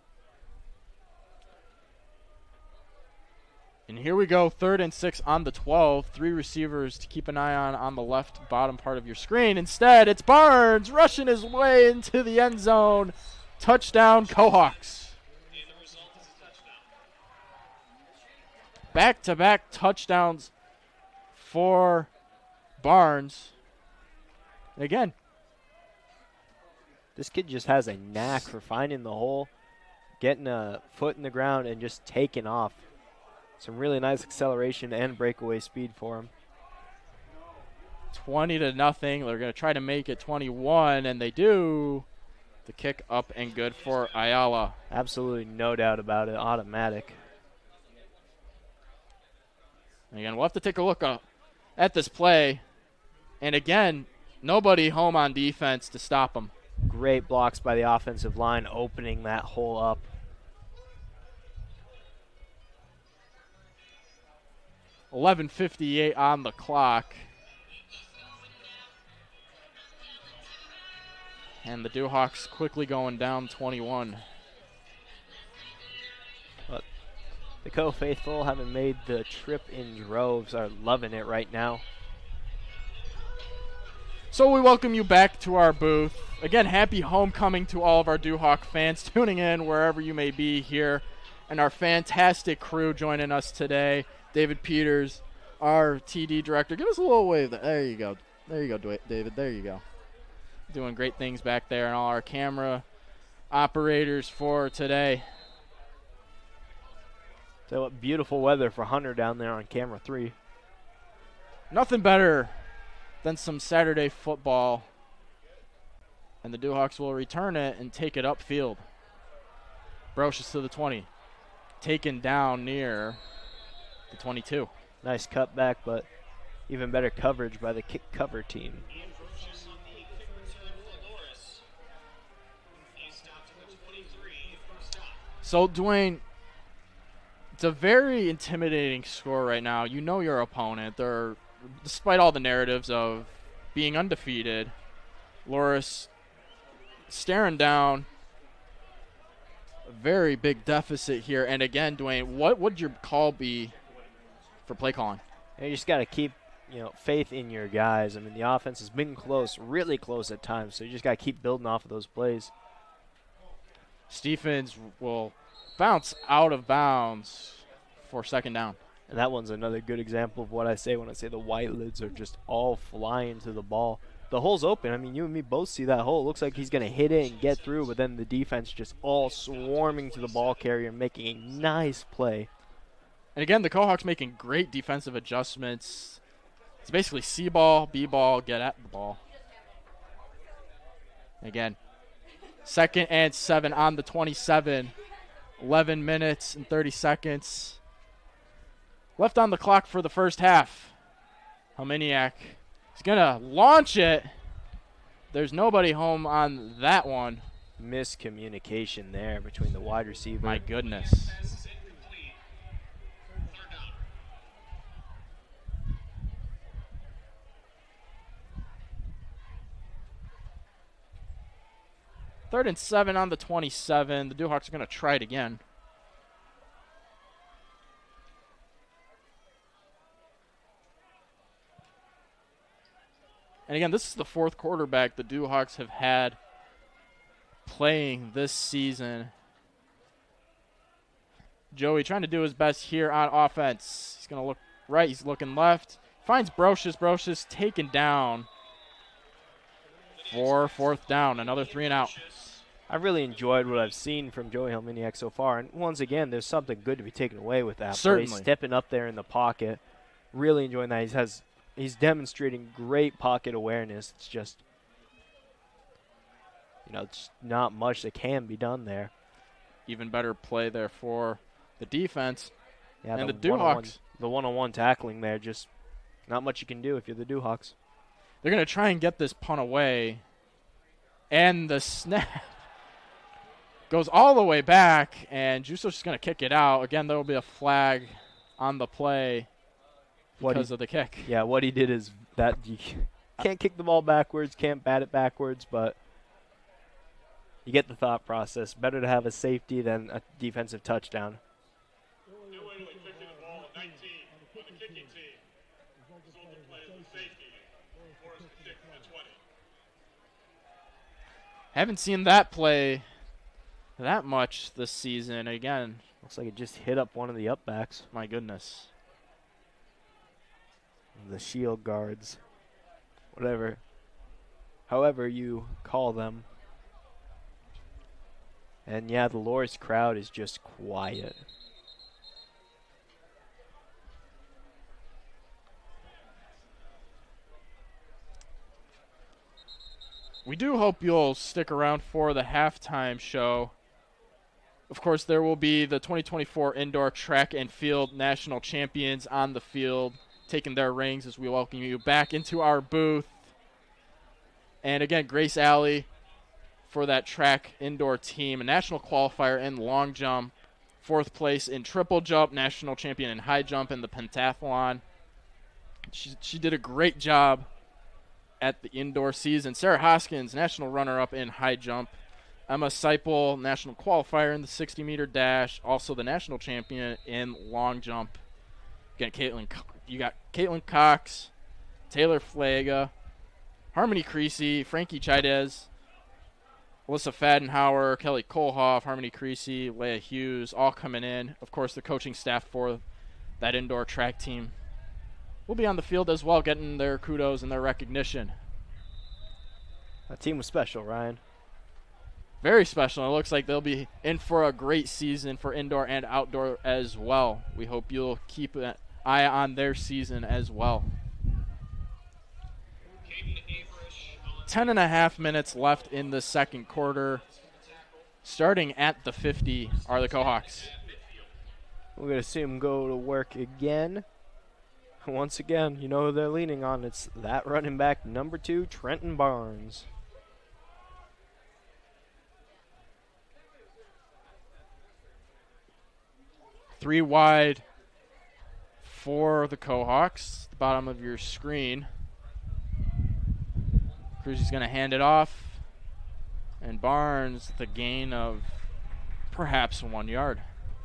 And here we go, 3rd and 6 on the 12. 3 receivers to keep an eye on the left bottom part of your screen. Instead, it's Barnes rushing his way into the end zone. Touchdown, Cohawks. Back-to-back touchdowns for Barnes. Again, this kid just has a knack for finding the hole, getting a foot in the ground, and just taking off. Some really nice acceleration and breakaway speed for him. 20-0. They're going to try to make it 21, and they do. The kick up and good for Ayala. Absolutely no doubt about it. Automatic. Again, we'll have to take a look at this play. And again, nobody home on defense to stop them. Great blocks by the offensive line, opening that hole up. .11:58 on the clock. And the Duhawks quickly going down 21. But the Co-faithful, having made the trip in droves, are loving it right now. So we welcome you back to our booth. Again, happy homecoming to all of our Duhawk fans tuning in wherever you may be here. And our fantastic crew joining us today. David Peters, our TD director. Give us a little wave. There you go. There you go, David. There you go. Doing great things back there. And all our camera operators for today. So what beautiful weather for Hunter down there on camera 3. Nothing better than some Saturday football And the Duhawks will return it and take it upfield. Brocious to the 20. Taken down near the 22. Nice cutback, but even better coverage by the kick cover team. So, Duane, it's a very intimidating score right now. You know your opponent. They're, despite all the narratives of being undefeated, Loras staring down a very big deficit here. And again, Duane, what would your call be for play calling? And you just got to keep, faith in your guys. I mean, the offense has been close, really close at times, so you just got to keep building off of those plays. Stephens will bounce out of bounds for second down. And that one's another good example of what I say when I say the white lids are just all flying to the ball. The hole's open. I mean, you and me both see that hole. It looks like he's going to hit it and get through, but then the defense just all swarming to the ball carrier, making a nice play. And again, the Cohawks making great defensive adjustments. It's basically C ball, B ball, get at the ball. Again, 2nd and 7 on the 27. 11 minutes and 30 seconds left on the clock for the first half. Helminiak is going to launch it. There's nobody home on that one. Miscommunication there between the wide receiver. My goodness. Third and 7 on the 27. The Duhawks are going to try it again. And again, this is the 4th quarterback the Duhawks have had playing this season. Joey trying to do his best here on offense. He's going to look right. He's looking left. Finds Brocious. Brocious taken down for 4th down. Another 3 and out. I've really enjoyed what I've seen from Joey Helminiak so far. And once again, there's something good to be taken away with that. Certainly. He's stepping up there in the pocket. Really enjoying that. He's demonstrating great pocket awareness. It's just, it's not much that can be done there. Even better play there for the defense. Yeah, and the Duhawks. The one-on-one tackling there, just not much you can do if you're the Duhawks. They're going to try and get this punt away. And the snap goes all the way back, and Juso's just going to kick it out. Again, there will be a flag on the play because of the kick. Yeah, what he did is that you can't kick the ball backwards, can't bat it backwards, but you get the thought process. Better to have a safety than a defensive touchdown. New Italy kicking the ball at 19 on the kicking team. Result of play is a safety. Forced to kick from the 20. Haven't seen that play that much this season. Again, looks like it just hit up one of the upbacks. My goodness. The shield guards. However you call them. And yeah, the Loras crowd is just quiet. We do hope you'll stick around for the halftime show. Of course, there will be the 2024 Indoor Track and Field National Champions on the field, taking their rings as we welcome you back into our booth. And again, Grace Alley for that track indoor team, a national qualifier in long jump, 4th place in triple jump, national champion in high jump, and the pentathlon. She did a great job at the indoor season. Sarah Hoskins, national runner-up in high jump. Emma Seipel, national qualifier in the 60-meter dash, also the national champion in long jump. Again, you got Caitlin Cox, Taylor Flaga, Harmony Creasy, Frankie Chaidez, Alyssa Fadenhauer, Kelly Kohlhoff, Harmony Creasy, Leah Hughes, all coming in. Of course, the coaching staff for that indoor track team will be on the field as well, getting their kudos and their recognition. That team was special, Ryan. Very special. It looks like they'll be in for a great season for indoor and outdoor as well. We hope you'll keep an eye on their season as well. 10.5 minutes left in the second quarter. Starting at the 50 are the Cohawks. We're going to see them go to work again. Once again, you know who they're leaning on. It's that running back, number 2, Trenton Barnes. Three wide for the Cohawks, the bottom of your screen. Cruz is going to hand it off, and Barnes, the gain of perhaps 1 yard.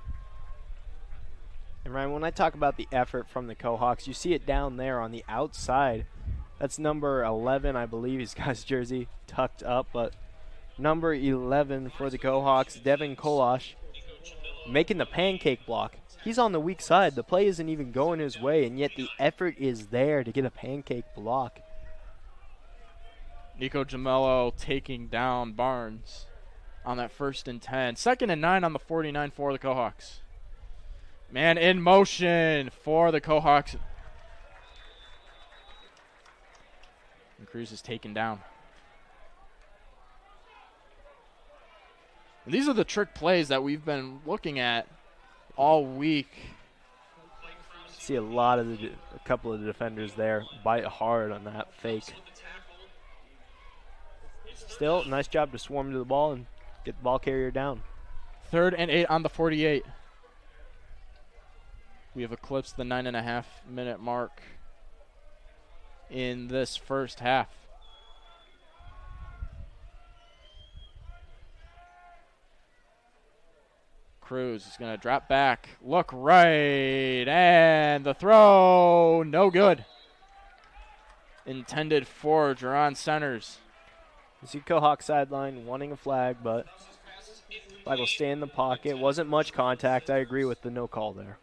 And Ryan, when I talk about the effort from the Cohawks, you see it down there on the outside. That's number 11, I believe. He's got his jersey tucked up, but number 11 for the Cohawks, Devin Kolosh, making the pancake block. He's on the weak side. The play isn't even going his way, and yet the effort is there to get a pancake block. Nico Gemello taking down Barnes on that 1st and 10. 2nd and 9 on the 49 for the Cohawks. Man in motion for the Cohawks. And Cruz is taken down. And these are the trick plays that we've been looking at all week. See a lot of a couple of the defenders there bite hard on that fake. Still, nice job to swarm to the ball and get the ball carrier down. 3rd and 8 on the 48. We have eclipsed the 9.5 minute mark in this first half. Cruz is going to drop back, look right, and the throw, no good. Intended for Jerron Centers. You see Cohawk sideline wanting a flag, but flag will stay in the pocket. Wasn't much contact. I agree with the no call there.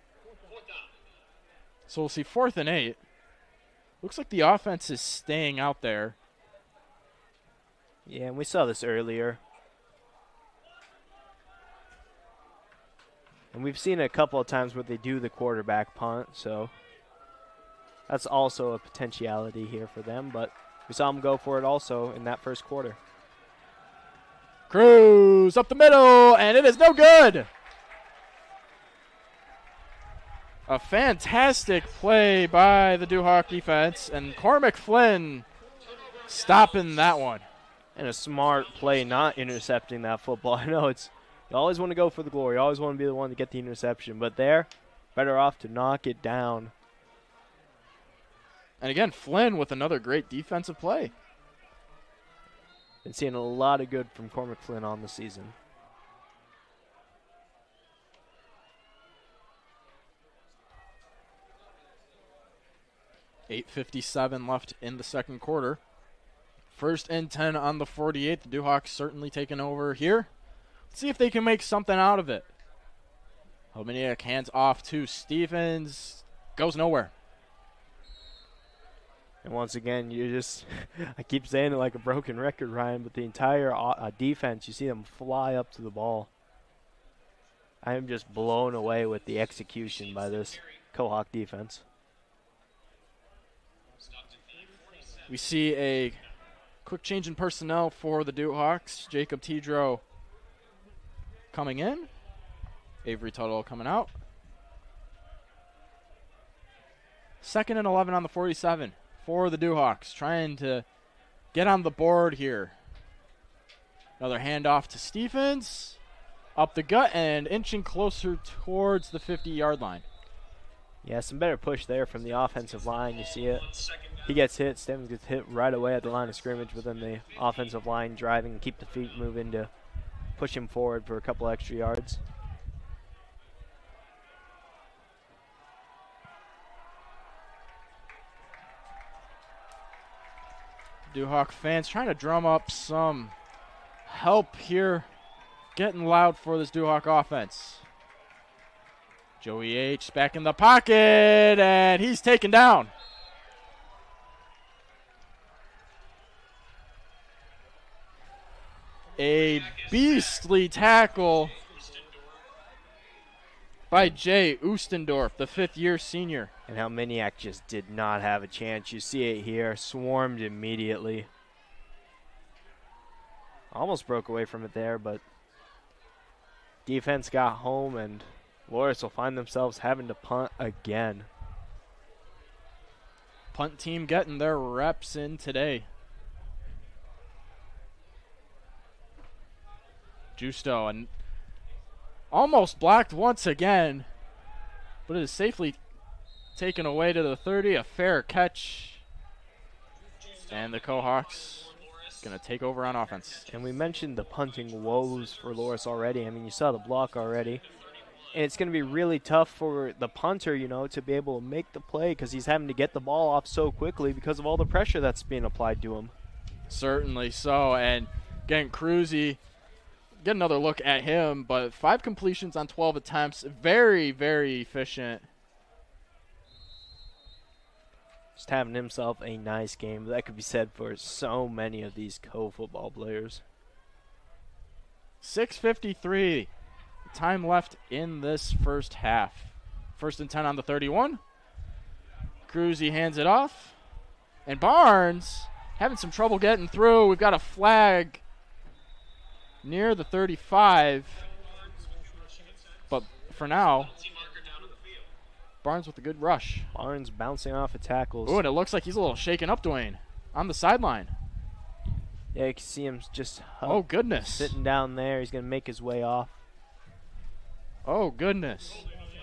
So we'll see 4th and 8. Looks like the offense is staying out there. Yeah, and we saw this earlier. And we've seen it a couple of times where they do the quarterback punt, so that's also a potentiality here for them. But we saw them go for it also in that first quarter. Cruz up the middle, and it is no good. A fantastic play by the Duhawk defense, and Cormac Flynn stopping that one. And a smart play not intercepting that football. I know you always want to go for the glory. You always want to be the one to get the interception. But there, better off to knock it down. And again, Flynn with another great defensive play. Been seeing a lot of good from Cormac Flynn on the season. .8:57 left in the second quarter. 1st and 10 on the 48. The Duhawks certainly taking over here. Let's see if they can make something out of it. Hominiak hands off to Stephens. Goes nowhere. And once again, I keep saying it like a broken record, Ryan, but the entire defense, you see them fly up to the ball. I am just blown away with the execution by this Cohawk defense. We see a quick change in personnel for the Duhawks. Jacob Tidrow coming in. Avery Tuttle coming out. 2nd and 11 on the 47 for the Duhawks. Trying to get on the board here. Another handoff to Stephens. Up the gut and inching closer towards the 50-yard line. Yeah, some better push there from the offensive line. You see it. He gets hit. Stephens gets hit right away at the line of scrimmage, but then the offensive line driving and keep the feet moving to push him forward for a couple extra yards. Duhawk fans trying to drum up some help here. Getting loud for this Duhawk offense. Joey H. back in the pocket, and he's taken down. A beastly tackle by Jay Oostendorf, the 5th-year senior. And how Miniak just did not have a chance. You see it here, swarmed immediately. Almost broke away from it there, but defense got home, and Loras will find themselves having to punt again. Punt team getting their reps in today. Justo and almost blocked once again, but it is safely taken away to the 30. A fair catch. And the Cohawks going to take over on offense. And we mentioned the punting woes for Loras already. I mean, you saw the block already. And it's going to be really tough for the punter, you know, to be able to make the play because he's having to get the ball off so quickly because of all the pressure that's being applied to him. Certainly so. And again, Cruzy, get another look at him, but 5 completions on 12 attempts. Very, very efficient. Just having himself a nice game. That could be said for so many of these co-football players. 6:53. Time left in this first half. 1st and 10 on the 31. Cruzy hands it off. And Barnes having some trouble getting through. We've got a flag near the 35. But for now, Barnes with a good rush. Barnes bouncing off of tackles. Oh, and it looks like he's a little shaken up, Duane, on the sideline. Yeah, you can see him just oh, goodness. Sitting down there. He's going to make his way off. Oh, goodness.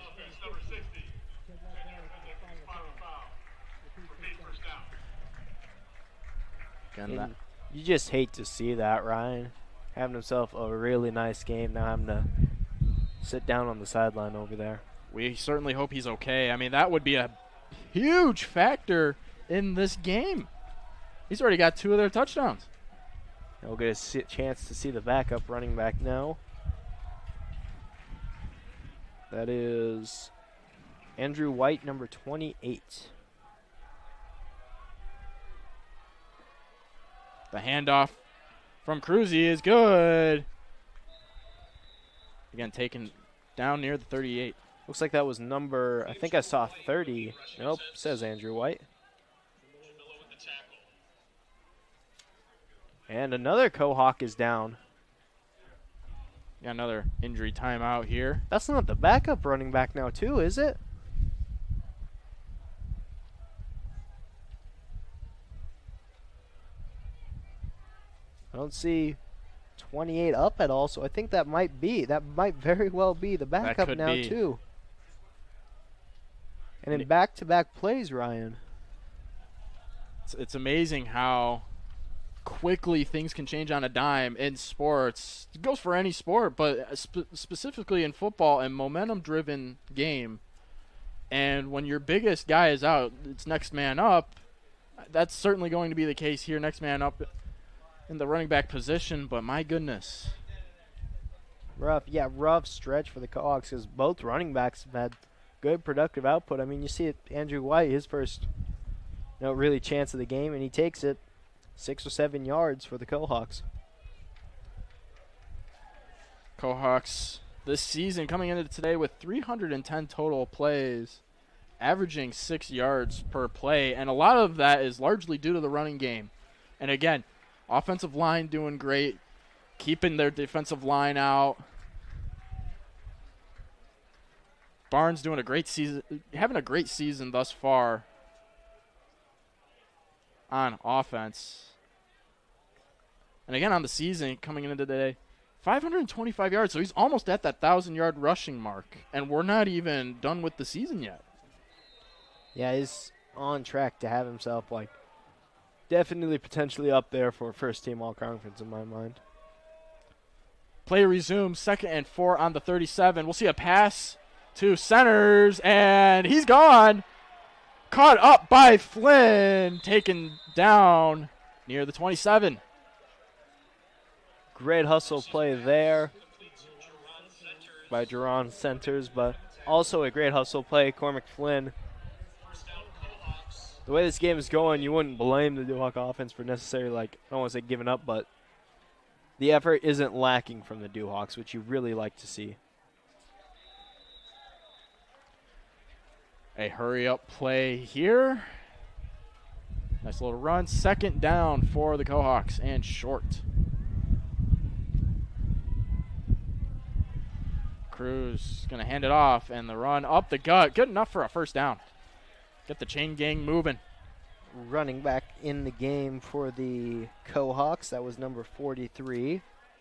Again, you just hate to see that, Ryan. Having himself a really nice game, now having to sit down on the sideline over there. We certainly hope he's okay. I mean, that would be a huge factor in this game. He's already got 2 of their touchdowns. We'll get a chance to see the backup running back now. That is Andrew White, number 28. The handoff from Cruzy is good. Again, taken down near the 38. Looks like that was number, I think I saw 30. Nope, says Andrew White. And another Cohawk is down. Got another injury timeout here. That's not the backup running back now, too, is it? I don't see 28 up at all, so I think that might very well be the backup now, too. And in back-to-back plays, Ryan. It's amazing how quickly things can change on a dime in sports. It goes for any sport, but specifically in football, a momentum-driven game. And when your biggest guy is out, it's next man up. That's certainly going to be the case here, next man up in the running back position, but my goodness. Rough stretch for the Cohawks because both running backs have had good productive output. I mean, you see it, Andrew White, his first really chance of the game, and he takes it 6 or 7 yards for the Cohawks. Cohawks this season coming into today with 310 total plays, averaging 6 yards per play, and a lot of that is largely due to the running game. And again, offensive line doing great, keeping their defensive line out. Barnes doing a great season, having a great season thus far on offense. And again, on the season, coming into today, 525 yards, so he's almost at that 1,000-yard rushing mark, and we're not even done with the season yet. Yeah, he's on track to have himself, definitely potentially up there for first-team all-conference in my mind. Play resumes, 2nd and 4 on the 37. We'll see a pass to centers, and he's gone. Caught up by Flynn, taken down near the 27. Great hustle play there by Duane Centers, but also a great hustle play, Cormac Flynn. The way this game is going, you wouldn't blame the Duhawk offense for necessarily, I don't want to say giving up, but the effort isn't lacking from the Duhawks, which you really like to see. A hurry-up play here. Nice little run. 2nd down for the Cohawks and short. Cruz going to hand it off, and the run up the gut. Good enough for a first down. Get the chain gang moving. Running back in the game for the Cohawks, that was number 43.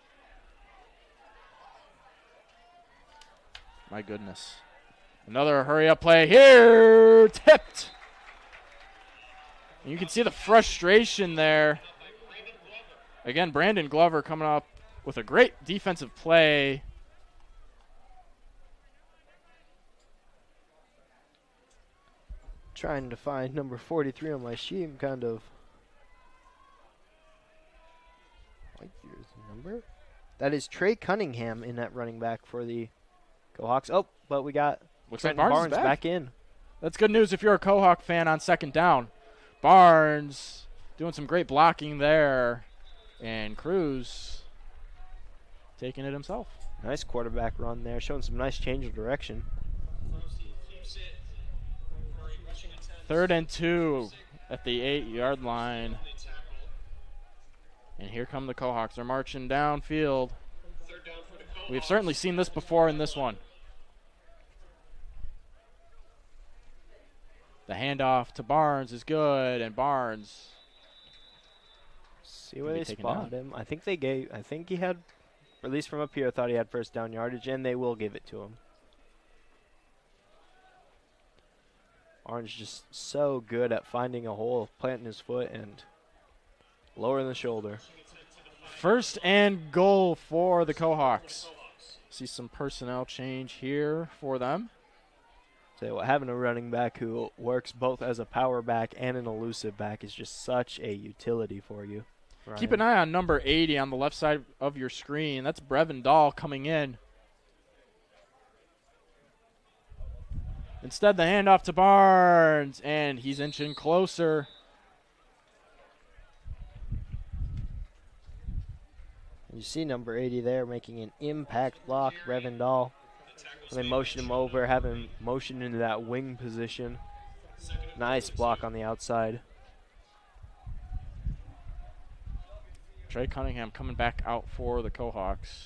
My goodness. Another hurry-up play here. Tipped. And you can see the frustration there. Again, Brandon Glover coming up with a great defensive play. Trying to find number 43 on my sheet. I'm kind of like here's the number. That is Trey Cunningham in that running back for the Cohawks. Oh, but we got Looks like Trenton Barnes is back in. That's good news if you're a Cohawk fan on second down. Barnes doing some great blocking there. And Cruz taking it himself. Nice quarterback run there, showing some nice change of direction. 3rd and 2 at the 8-yard line. And here come the Cohawks. They're marching downfield. We've certainly seen this before in this one. The handoff to Barnes is good, and Barnes. See where they spot him. I think he had, at least from up here, I thought he had first down yardage, and they will give it to him. Orange just so good at finding a hole, planting his foot, and lowering the shoulder. 1st and goal for the Cohawks. See some personnel change here for them. Tell you what, having a running back who works both as a power back and an elusive back is just such a utility for you. Ryan. Keep an eye on number 80 on the left side of your screen. That's Brevin Dahl coming in. Instead, the handoff to Barnes, and he's inching closer. You see number 80 there making an impact block, Brevin Dahl. And they motion him over, have him motion into that wing position. Nice block on the outside. Trey Cunningham coming back out for the Cohawks.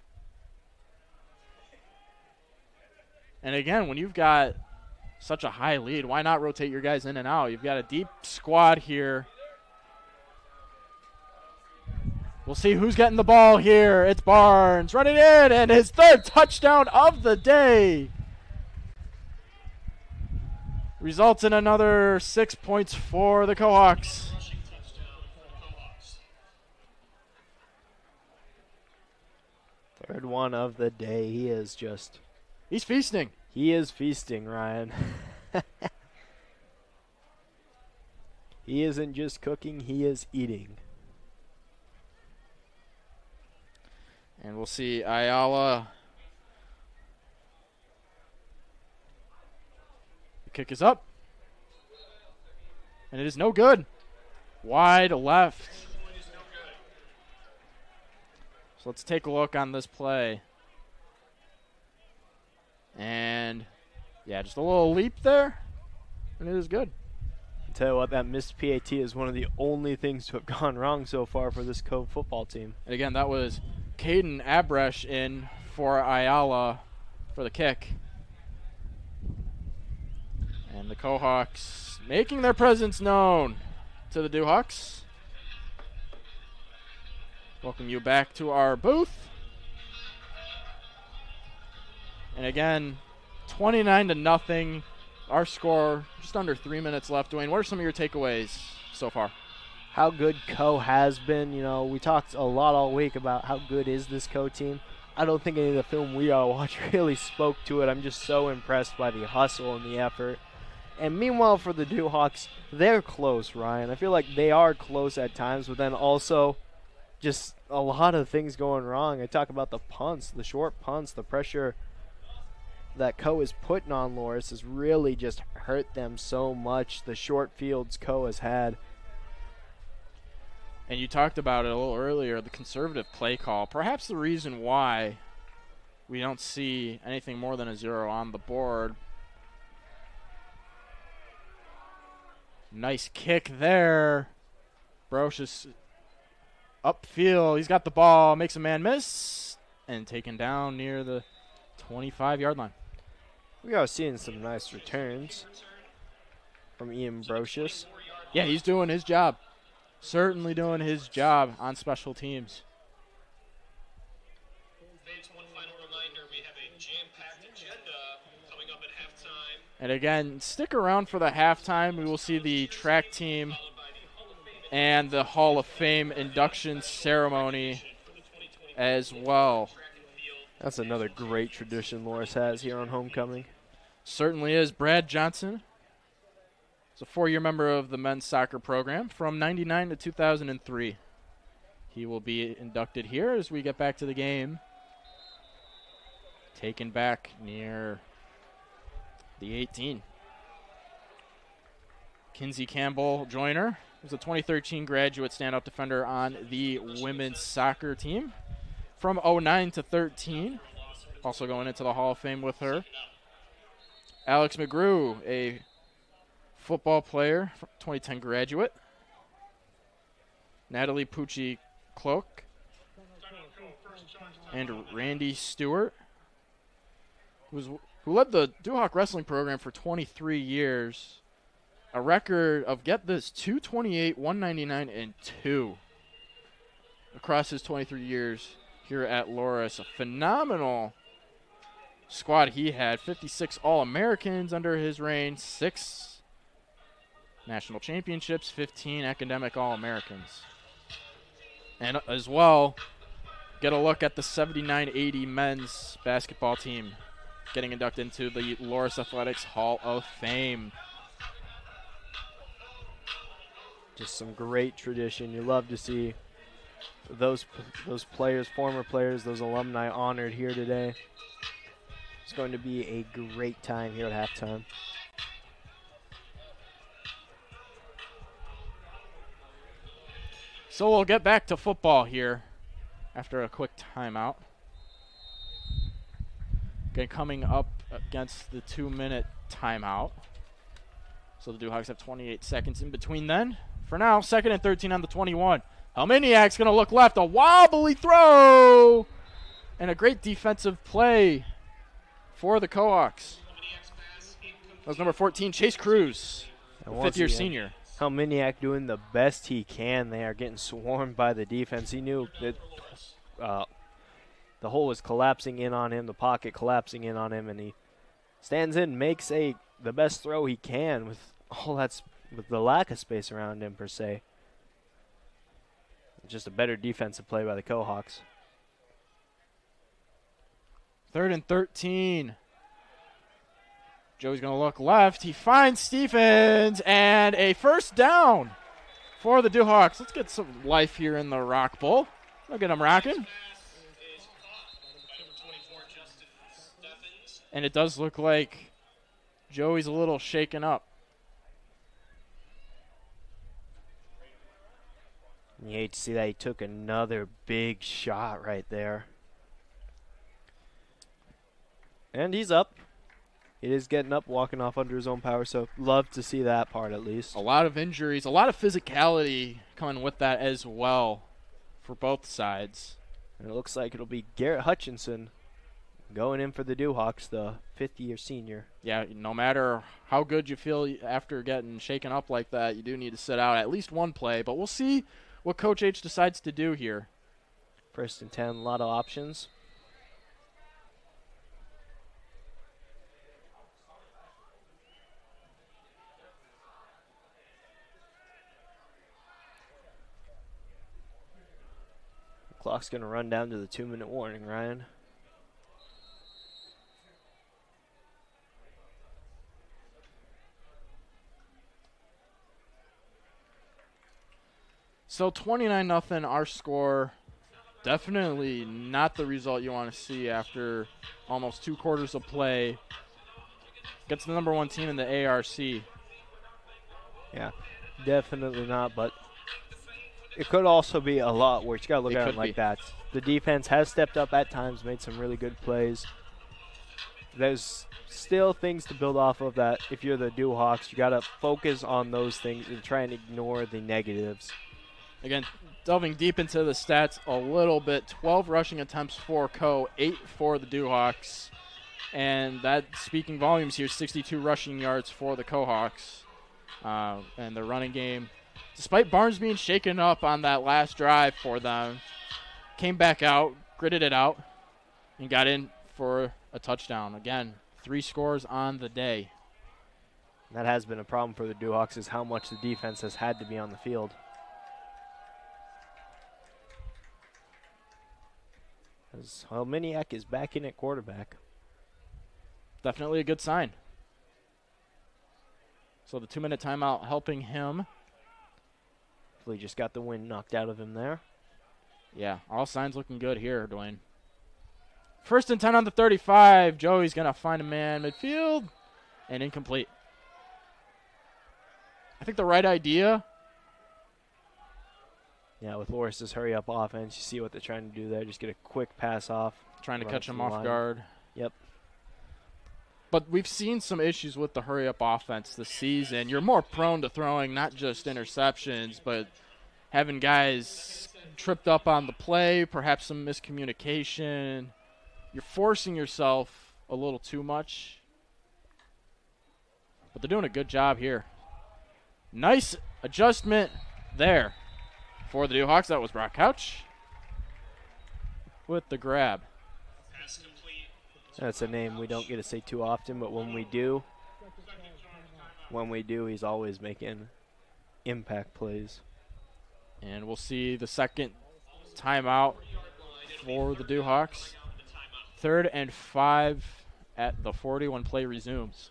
And again, when you've got such a high lead, why not rotate your guys in and out? You've got a deep squad here. We'll see who's getting the ball here. It's Barnes running in, and his 3rd touchdown of the day. Results in another 6 points for the Cohawks. Third one of the day. He's feasting. He is feasting, Ryan. He isn't just cooking, he is eating. And we'll see Ayala. The kick is up. And it is no good. Wide left. So let's take a look on this play. And, yeah, just a little leap there. And it is good. I'll tell you what, that missed PAT is one of the only things to have gone wrong so far for this Cove football team. And again, that was Caden Abresh in for Ayala for the kick. And the Cohawks making their presence known to the Dewhawks. Welcome you back to our booth. And again, 29-0. Our score, just under 3 minutes left. Duane, what are some of your takeaways so far? How good Co has been. You know, we talked a lot all week about how good is this Co team. I don't think any of the film we all watched really spoke to it. I'm just so impressed by the hustle and the effort. And meanwhile, for the Dewhawks, they're close, Ryan. I feel like they are close at times, but then also just a lot of things going wrong. I talk about the punts, the short punts, the pressure that Co is putting on Loras has really just hurt them so much. The short fields Co has had. And you talked about it a little earlier, the conservative play call. Perhaps the reason why we don't see anything more than a 0 on the board. Nice kick there. Brocious upfield. He's got the ball, makes a man miss, and taken down near the 25-yard line. We are seeing some nice returns from Ian Brocious. Yeah, he's doing his job. Certainly doing his job on special teams. One final reminder, we have a jam-packed agenda coming up at halftime. And again, stick around for the halftime. We will see the track team and the Hall of Fame induction ceremony as well. That's another great tradition Loras has here on homecoming. Certainly is. Brad Johnson is a 4-year member of the men's soccer program from 99 to 2003. He will be inducted here as we get back to the game. Taken back near the 18. Kinsey Campbell Joyner was a 2013 graduate stand-up defender on the women's soccer team from 09 to 13. Also going into the Hall of Fame with her. Alex McGrew, a football player, 2010 graduate. Natalie Pucci-Cloak and Randy Stewart, who led the Duhawk wrestling program for 23 years. A record of, get this, 228, 199, and 2 across his 23 years here at Loras. A phenomenal squad he had. 56 All-Americans under his reign, 6 national championships, 15 academic All-Americans. And as well, get a look at the 79-80 men's basketball team getting inducted into the Loras Athletics Hall of Fame. Just some great tradition. You love to see those players, former players, those alumni honored here today. It's going to be a great time here at halftime. So we'll get back to football here after a quick timeout. Again, coming up against the 2-minute timeout. So the Duhawks have 28 seconds in between then. For now, 2nd and 13 on the 21. Helminiak's going to look left. A wobbly throw! And a great defensive play for the Cohawks. That was number 14, Chase Cruz, the 5th-year senior. Helminiak doing the best he can. They are getting swarmed by the defense. He knew that the hole was collapsing in on him, the pocket collapsing in on him, and he stands in, makes the best throw he can with the lack of space around him per se. Just a better defensive play by the Cohawks. 3rd and 13. Joey's going to look left. He finds Stephens, and a first down for the Duhawks. Let's get some life here in the Rock Bowl. Look at them rocking. And it does look like Joey's a little shaken up. You hate to see that. He took another big shot right there. And he's up. It is getting up, walking off under his own power, so love to see that part at least. A lot of injuries, a lot of physicality coming with that as well for both sides. And it looks like it'll be Garrett Hutchinson going in for the Duhawks, the 5th-year senior. Yeah, no matter how good you feel after getting shaken up like that, you do need to sit out at least one play, but we'll see what Coach H decides to do here. 1st and 10, a lot of options. Clock's going to run down to the 2-minute warning, Ryan. So 29-0, our score. Definitely not the result you want to see after almost 2 quarters of play. Gets the number 1 team in the ARC. Yeah, definitely not, but it could also be a lot worse. You got to look at it like that. The defense has stepped up at times, made some really good plays. There's still things to build off of that. If you're the Duhawks, you got to focus on those things and try and ignore the negatives. Again, delving deep into the stats a little bit. 12 rushing attempts for Co, 8 for the Duhawks. And that, speaking volumes here, 62 rushing yards for the Cohawks. And the running game, despite Barnes being shaken up on that last drive for them, came back out, gritted it out, and got in for a touchdown. Again, 3 scores on the day. That has been a problem for the Duhawks, is how much the defense has had to be on the field. As Helminiak is back in at quarterback. Definitely a good sign. So the 2-minute timeout helping him. Hopefully just got the wind knocked out of him there. Yeah, all signs looking good here, Duane. 1st and 10 on the 35. Joey's going to find a man midfield and incomplete. I think the right idea. Yeah, with Loras' hurry-up offense, you see what they're trying to do there. Just get a quick pass off. Trying to run catch it him to the off line. guard. Yep. But we've seen some issues with the hurry-up offense this season. You're more prone to throwing not just interceptions, but having guys tripped up on the play, perhaps some miscommunication. You're forcing yourself a little too much. But they're doing a good job here. Nice adjustment there for the Duhawks. That was Brock Couch with the grab. That's a name we don't get to say too often, but when we do, he's always making impact plays. And we'll see the second timeout for the Duhawks. 3rd and 5 at the 40 when play resumes.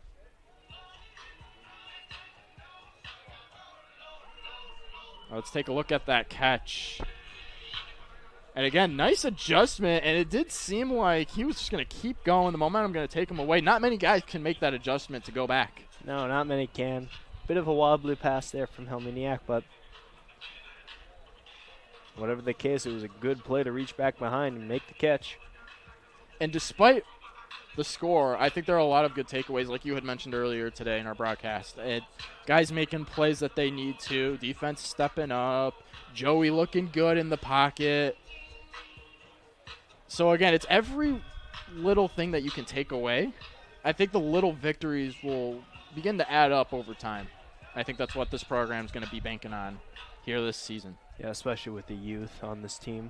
Let's take a look at that catch. And again, nice adjustment, and it did seem like he was just going to keep going. The momentum going to take him away. Not many guys can make that adjustment to go back. No, not many can. Bit of a wobbly pass there from Helminiak, but whatever the case, it was a good play to reach back behind and make the catch. And despite the score, I think there are a lot of good takeaways, like you had mentioned earlier today in our broadcast. Guys making plays that they need to, defense stepping up, Joey looking good in the pocket. So, again, it's every little thing that you can take away. I think the little victories will begin to add up over time. I think that's what this program is going to be banking on here this season. Yeah, especially with the youth on this team.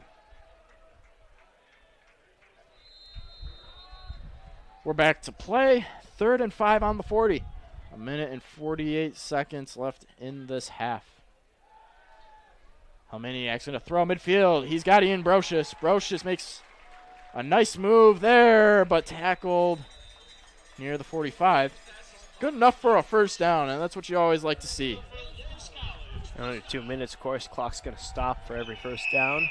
We're back to play. 3rd and 5 on the 40. 1 minute and 48 seconds left in this half. Helminiak's going to throw midfield. He's got Ian Brocious. Brocious makes a nice move there, but tackled near the 45. Good enough for a first down, and that's what you always like to see. Under 2 minutes, of course, clock's going to stop for every first down.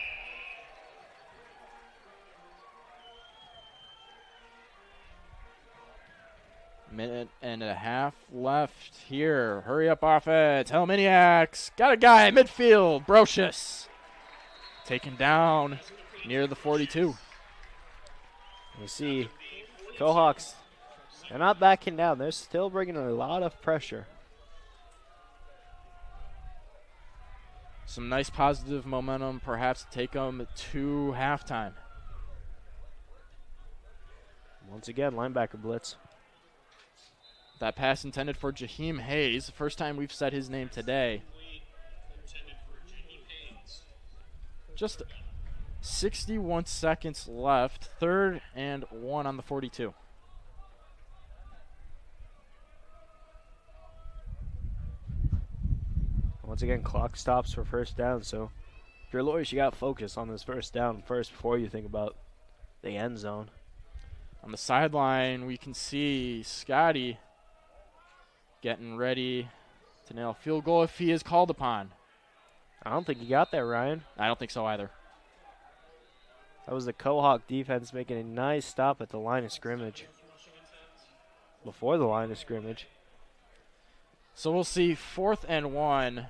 Minute and a half left here. Hurry up offense. Helminiak's got a guy midfield. Brocious taken down near the 42. You see, Cohawks, they're not backing down. They're still bringing a lot of pressure. Some nice positive momentum, perhaps take them to halftime. Once again, linebacker blitz. That pass intended for Jaheim Hayes. First time we've said his name today. Just 61 seconds left. 3rd and 1 on the 42. Once again, clock stops for first down. So if you're Loras, you got to focus on this first down first before you think about the end zone. On the sideline, we can see Scotty getting ready to nail a field goal if he is called upon. I don't think you got there, Ryan. I don't think so either. That was the Cohawk defense making a nice stop at the line of scrimmage. Before the line of scrimmage. So we'll see 4th and 1.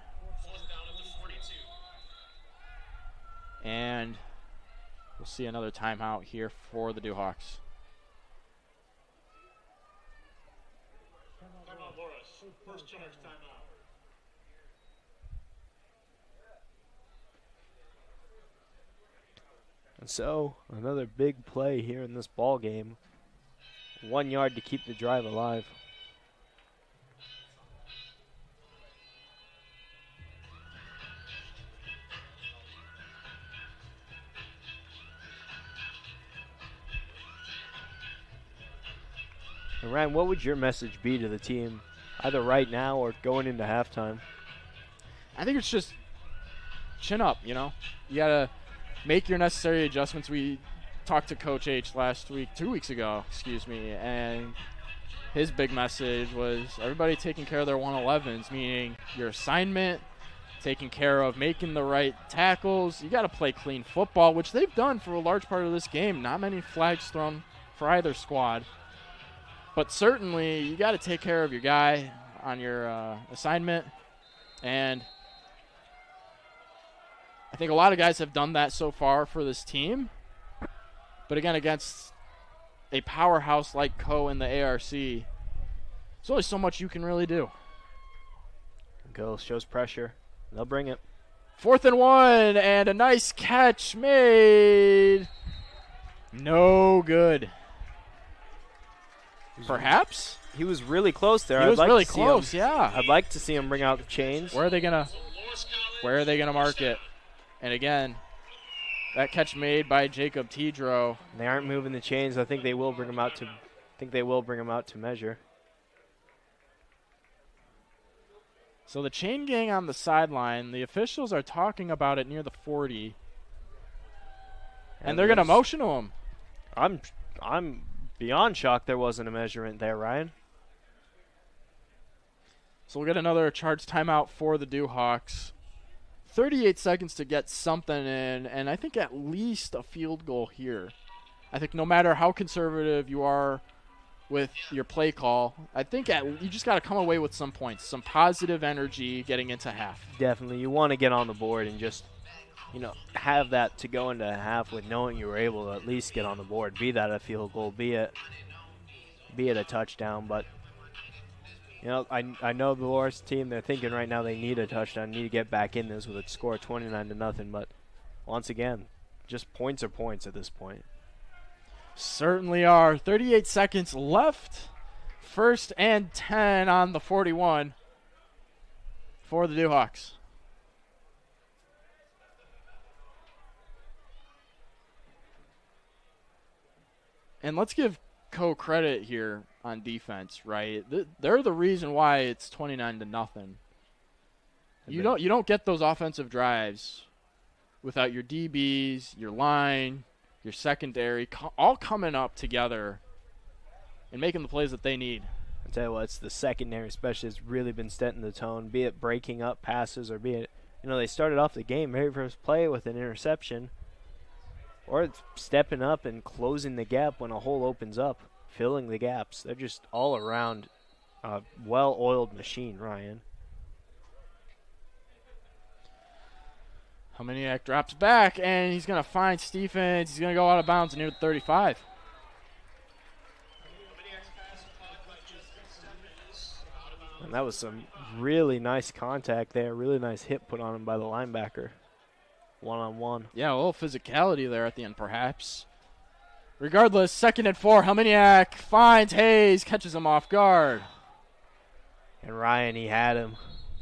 And we'll see another timeout here for the Duhawks. Timeout, Loras. First charge, timeout. And so, another big play here in this ball game. 1 yard to keep the drive alive. And Ryan, what would your message be to the team, either right now or going into halftime? I think it's just chin up, you know. You got to make your necessary adjustments. We talked to Coach H 2 weeks ago, and his big message was everybody taking care of their 111s, meaning your assignment, taking care of making the right tackles. You got to play clean football, which they've done for a large part of this game. Not many flags thrown for either squad. But certainly you got to take care of your guy on your assignment. And I think a lot of guys have done that so far for this team. But again, against a powerhouse like Co in the ARC, there's only so much you can really do. Go shows pressure. They'll bring it. 4th and 1, and a nice catch made. No good. Perhaps? He was really close there. He was really close, yeah. I'd like to see him bring out the chains. Where are they gonna mark it? And again, that catch made by Jacob Tidro. They aren't moving the chains. I think they will bring him out to measure. So the chain gang on the sideline, the officials are talking about it near the 40. And they're gonna motion to him. I'm beyond shocked there wasn't a measurement there, Ryan. So we'll get another charge timeout for the Dewhawks. 38 seconds to get something in, and I think at least a field goal here. I think no matter how conservative you are with your play call, I think you just got to come away with some points, some positive energy getting into half. Definitely. You want to get on the board and just, have that to go into half with knowing you were able to at least get on the board, be that a field goal, be it a touchdown. But, I know the Loras team, they're thinking right now they need a touchdown, need to get back in this with a score 29-0. But once again, just points are points at this point. Certainly are. 38 seconds left. 1st and 10 on the 41 for the Dewhawks. And let's give Co credit here on defense, right? They're the reason why it's 29-0. You don't get those offensive drives without your DBs, your line, your secondary, all coming up together and making the plays that they need. I'll tell you what, it's the secondary especially has really been setting the tone, be it breaking up passes or be it, they started off the game very first play with an interception, or it's stepping up and closing the gap when a hole opens up, filling the gaps. They're just all around a well-oiled machine, Ryan. Hominiak drops back, and he's going to find Stephens. He's going to go out of bounds near the 35. And that was some really nice contact there, really nice hit put on him by the linebacker. One-on-one. Yeah, a little physicality there at the end, perhaps. Regardless, 2nd and 4. Helminiak finds Hayes, catches him off guard. And Ryan, he had him.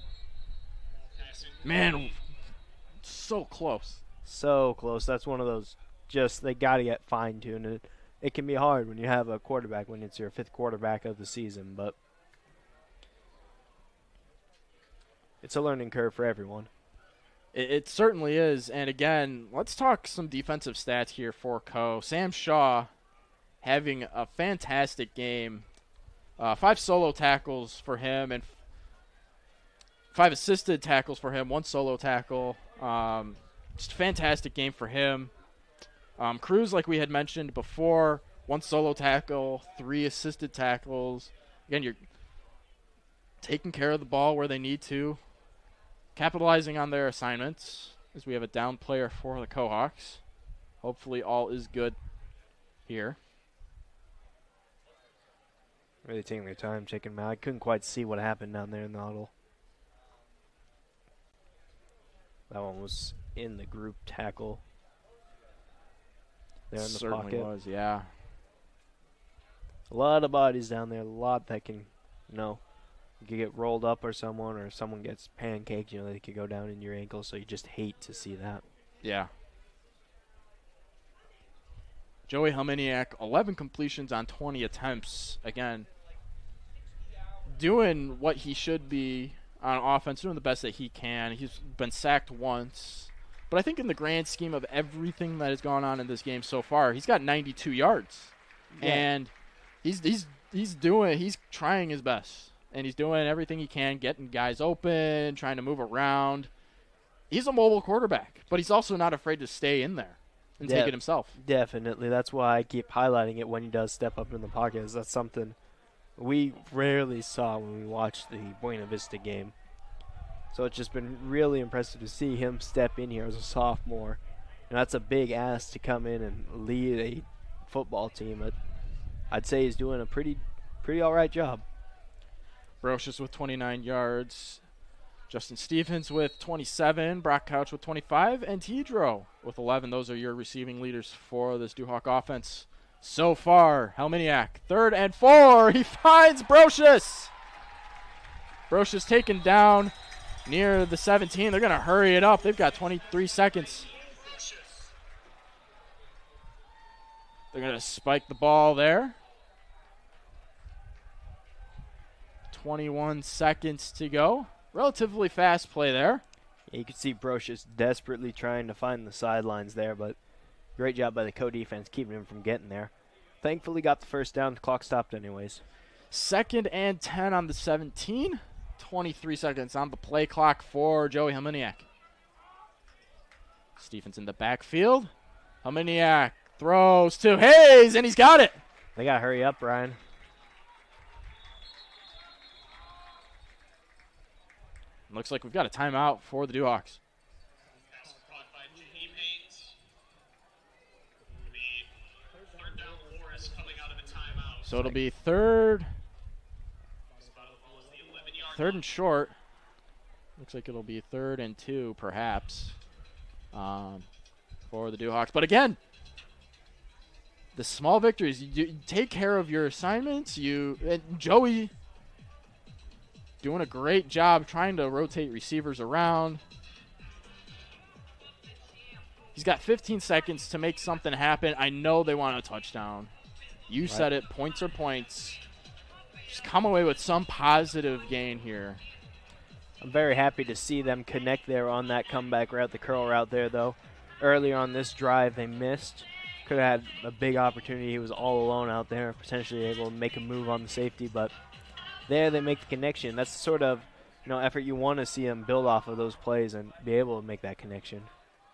Man, so close. So close. That's one of those they got to get fine-tuned. It can be hard when you have a quarterback, when it's your 5th quarterback of the season, but it's a learning curve for everyone. It certainly is. And again, let's talk some defensive stats here for Co. Sam Shaw having a fantastic game. 5 solo tackles for him and 5 assisted tackles for him, 1 solo tackle. Just a fantastic game for him. Cruz, like we had mentioned before, 1 solo tackle, 3 assisted tackles. Again, you're taking care of the ball where they need to. Capitalizing on their assignments as we have a down player for the Cohawks. Hopefully all is good here. Really taking their time, checking them out. I couldn't quite see what happened down there in the huddle. That one was in the group tackle. There in the Certainly pocket. Was, yeah. A lot of bodies down there, a lot that can, you could get rolled up or someone gets pancaked, they could go down in your ankle, so you just hate to see that. Yeah. Joey Helminiak, 11 completions on 20 attempts. Again, doing what he should be on offense, doing the best that he can. He's been sacked once. But I think in the grand scheme of everything that has gone on in this game so far, he's got 92 yards. Yeah. And he's trying his best. And he's doing everything he can, getting guys open, trying to move around. He's a mobile quarterback, but he's also not afraid to stay in there and take it himself. Definitely. That's why I keep highlighting it when he does step up in the pocket. That's something we rarely saw when we watched the Buena Vista game. So it's just been really impressive to see him step in here as a sophomore. And that's a big ask to come in and lead a football team. But I'd say he's doing a pretty all right job. Brocious with 29 yards. Justin Stephens with 27. Brock Couch with 25. And Tidro with 11. Those are your receiving leaders for this Duhawk offense so far. Helminiak, 3rd and 4. He finds Brocious. Brocious taken down near the 17. They're going to hurry it up. They've got 23 seconds. They're going to spike the ball there. 21 seconds to go. Relatively fast play there. Yeah, you can see Brocious desperately trying to find the sidelines there, but great job by the co-defense keeping him from getting there. Thankfully got the first down. The clock stopped anyways. 2nd and 10 on the 17. 23 seconds on the play clock for Joey Helminiak. Stephens in the backfield. Helminiak throws to Hayes, and he's got it. They got to hurry up, Ryan. Looks like we've got a timeout for the Duhawks. So it'll be third and short. Looks like it'll be 3rd and 2, perhaps, for the Duhawks. But again, the small victories. You take care of your assignments. And Joey doing a great job trying to rotate receivers around. He's got 15 seconds to make something happen. I know they want a touchdown. You said it. Points are points. Just come away with some positive gain here. I'm very happy to see them connect there on that comeback route, the curl route there, though. Earlier on this drive, they missed. Could have had a big opportunity. He was all alone out there, potentially able to make a move on the safety, but there they make the connection. That's the sort of effort you want to see them build off of those plays and be able to make that connection.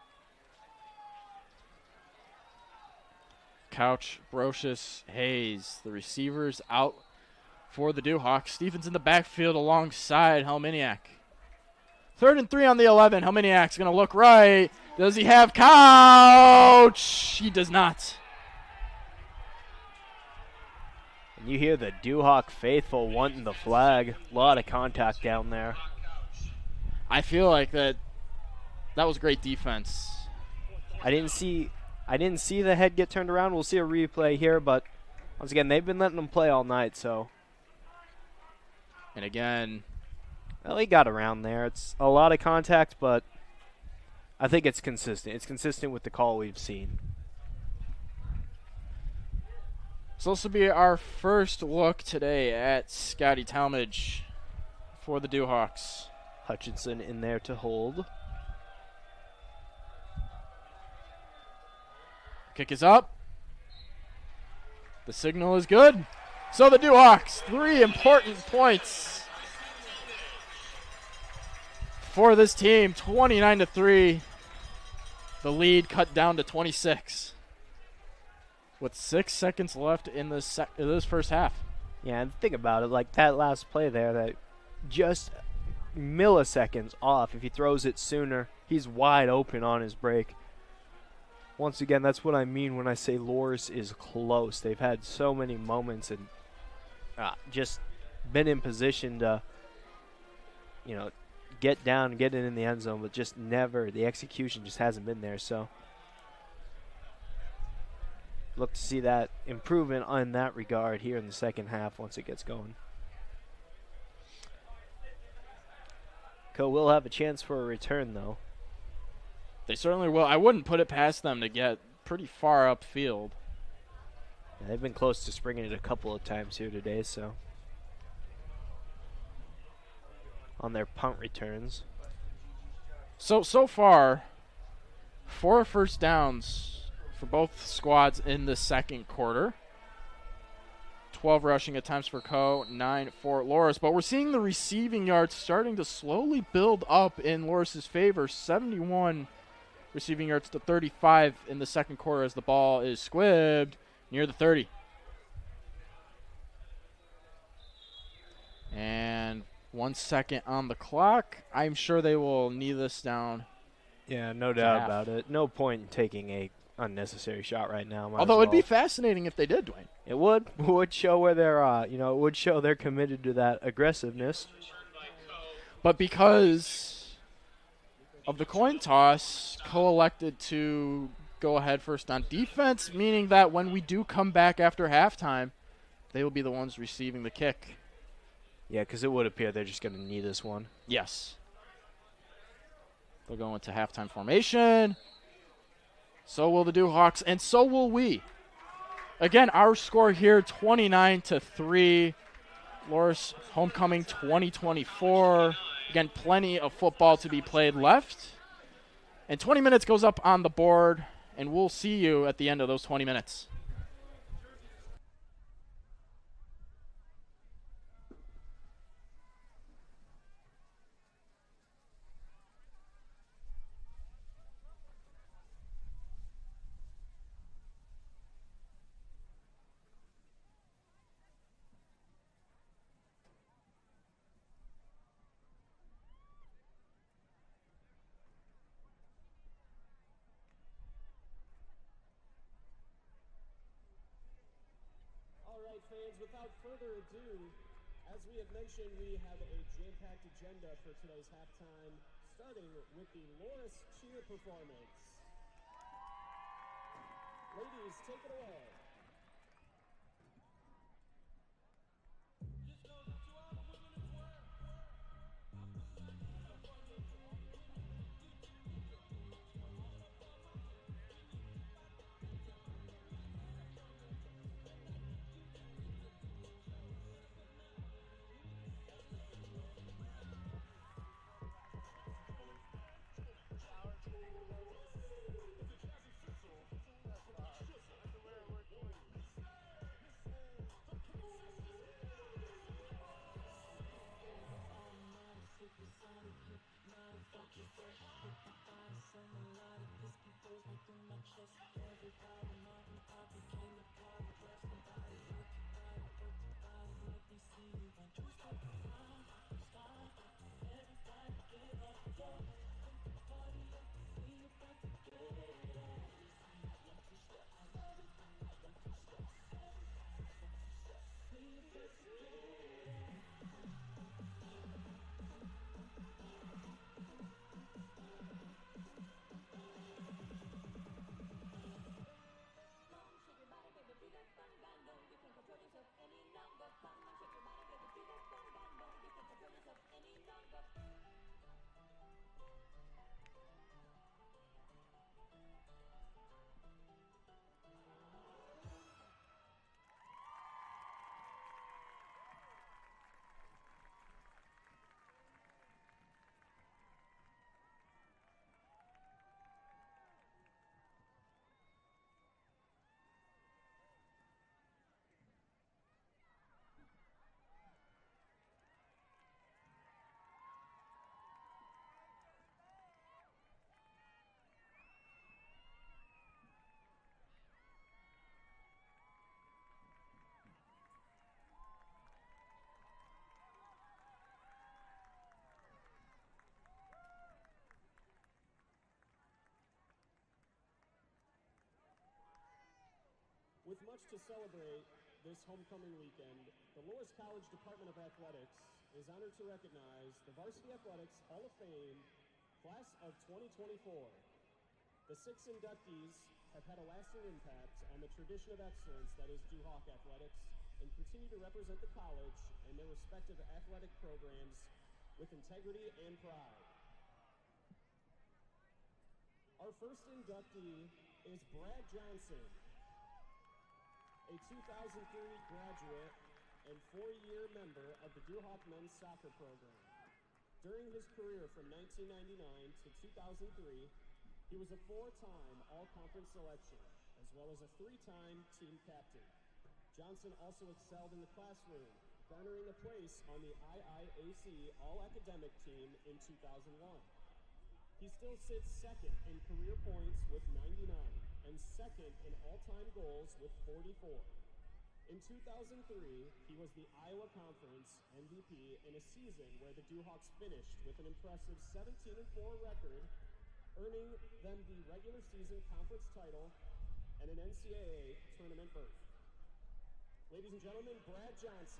Couch, Brocious, Hayes, the receivers out for the Duhawks. Stephens in the backfield alongside Helminiak. 3rd and 3 on the 11. Helminiak's going to look right. Does he have Couch? He does not. And you hear the Duhawk faithful wanting the flag. A lot of contact down there. I feel like that was great defense. I didn't see the head get turned around. We'll see a replay here, but once again, they've been letting them play all night, so. And again, well, he got around there. It's a lot of contact, but I think it's consistent. It's consistent with the call we've seen. So this will be our first look today at Scotty Talmadge for the Duhawks. Hutchinson in there to hold. Kick is up. The signal is good. So the Duhawks, 3 important points for this team. 29-3. The lead cut down to 26 with 6 seconds left in this first half. Yeah, and think about it, like that last play there, that just milliseconds off. If he throws it sooner, he's wide open on his break. Once again, that's what I mean when I say Loras is close. They've had so many moments and just been in position to, get down and get it in the end zone, but just never, the execution just hasn't been there. So look to see that improvement in that regard here in the second half once it gets going. Co will have a chance for a return, though. They certainly will. I wouldn't put it past them to get pretty far upfield. Yeah, they've been close to springing it a couple of times here today, so. On their punt returns. So far, 4 first downs for both squads in the second quarter. 12 rushing attempts for Co, 9 for Loras. But we're seeing the receiving yards starting to slowly build up in Loras' favor. 71 receiving yards to 35 in the second quarter as the ball is squibbed near the 30. And 1 second on the clock. I'm sure they will knee this down. Yeah, no doubt about it. No point in taking a unnecessary shot right now. Although it'd be fascinating if they did, Duane. It would show where they're, it would show they're committed to that aggressiveness. But because of the coin toss, Co elected to go ahead first on defense, meaning that when we do come back after halftime, they will be the ones receiving the kick. Yeah, because it would appear they're just going to knee this one. Yes. They'll go into halftime formation. So will the Dewhawks, and so will we. Again, our score here, 29-3. Loras homecoming 2024. Again, plenty of football to be played left. And 20 minutes goes up on the board, and we'll see you at the end of those 20 minutes. Fans, without further ado, as we have mentioned, we have a jam-packed agenda for today's halftime, starting with the Loras cheer performance. Ladies, take it away. With much to celebrate this homecoming weekend, the Loras College Department of Athletics is honored to recognize the Varsity Athletics Hall of Fame Class of 2024. The 6 inductees have had a lasting impact on the tradition of excellence that is Duhawk athletics and continue to represent the college and their respective athletic programs with integrity and pride. Our first inductee is Brad Johnson, a 2003 graduate and 4-year member of the Duhawk men's soccer program. During his career from 1999 to 2003, he was a 4-time all-conference selection, as well as a 3-time team captain. Johnson also excelled in the classroom, garnering a place on the IIAC All-Academic team in 2001. He still sits second in career points with 99 and second in all-time goals with 44. In 2003, he was the Iowa Conference MVP in a season where the Duhawks finished with an impressive 17-4 record, earning them the regular season conference title and an NCAA tournament berth. Ladies and gentlemen, Brad Johnson.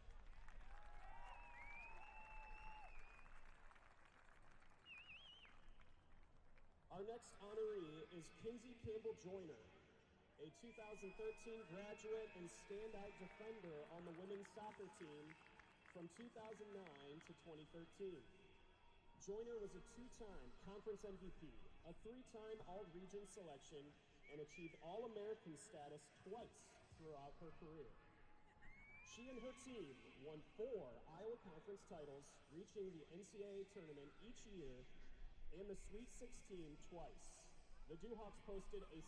Our next honoree is Kinsey Campbell Joyner, a 2013 graduate and standout defender on the women's soccer team from 2009 to 2013. Joyner was a 2-time conference MVP, a 3-time all-region selection, and achieved All-American status twice throughout her career. She and her team won 4 Iowa Conference titles, reaching the NCAA tournament each year and the Sweet 16 twice. The Duhawks posted a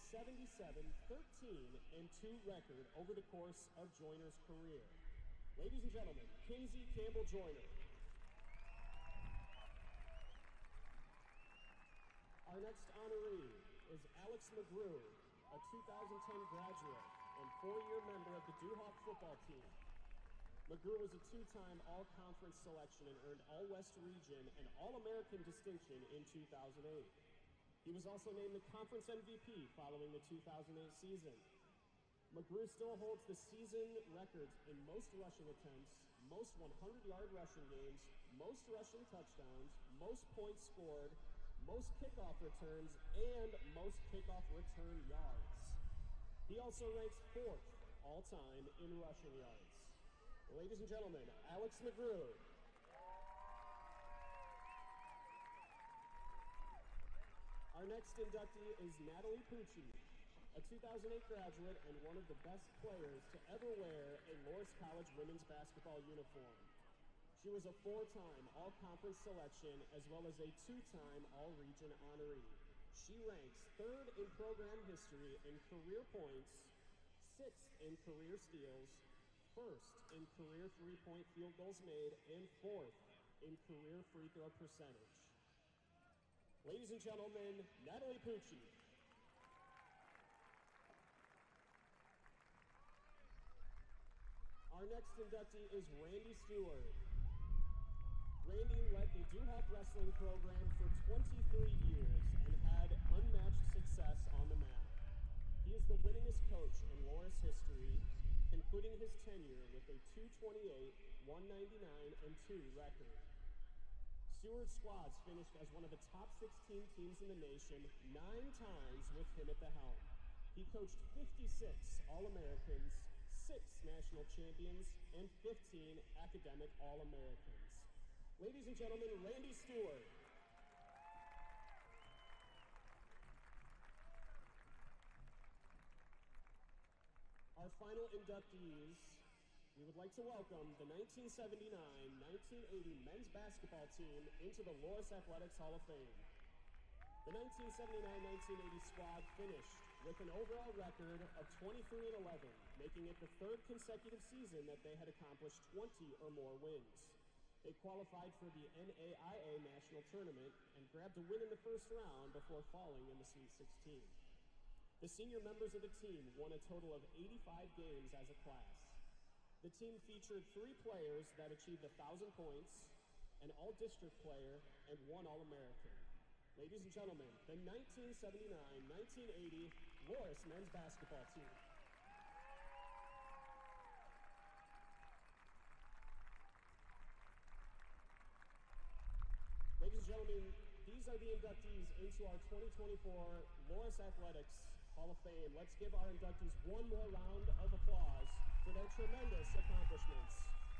77-13-2 record over the course of Joyner's career. Ladies and gentlemen, Kinsey Campbell Joyner. Our next honoree is Alex McGrew, a 2010 graduate and 4-year member of the Duhawk football team. McGrew was a 2-time all-conference selection and earned All-West Region and All-American distinction in 2008. He was also named the conference MVP following the 2008 season. McGrew still holds the season records in most rushing attempts, most 100-yard rushing games, most rushing touchdowns, most points scored, most kickoff returns, and most kickoff return yards. He also ranks 4th all-time in rushing yards. Ladies and gentlemen, Alex McGrew. Our next inductee is Natalie Pucci, a 2008 graduate and one of the best players to ever wear a Loras College women's basketball uniform. She was a 4-time all-conference selection as well as a 2-time all-region honoree. She ranks 3rd in program history in career points, 6th in career steals, 1st in career 3-point field goals made, and 4th in career free throw percentage. Ladies and gentlemen, Natalie Pucci. Our next inductee is Randy Stewart. Randy led the Duhawk wrestling program for 23 years and had unmatched success on the mat. He is the winningest coach in Loras history, concluding his tenure with a 228, 199, and 2 record. Stewart's squads finished as one of the top 16 teams in the nation 9 times with him at the helm. He coached 56 All-Americans, 6 national champions, and 15 academic All-Americans. Ladies and gentlemen, Randy Stewart. Our final inductees, we would like to welcome the 1979-1980 men's basketball team into the Loras Athletics Hall of Fame. The 1979-1980 squad finished with an overall record of 23-11, making it the 3rd consecutive season that they had accomplished 20 or more wins. They qualified for the NAIA National Tournament and grabbed a win in the first round before falling in the Sweet 16. The senior members of the team won a total of 85 games as a class. The team featured 3 players that achieved 1,000 points, an all-district player, and 1 All-American. Ladies and gentlemen, the 1979-1980 Loras men's basketball team. Ladies and gentlemen, these are the inductees into our 2024 Loras Athletics Hall of Fame. Let's give our inductees one more round of applause for their tremendous accomplishments.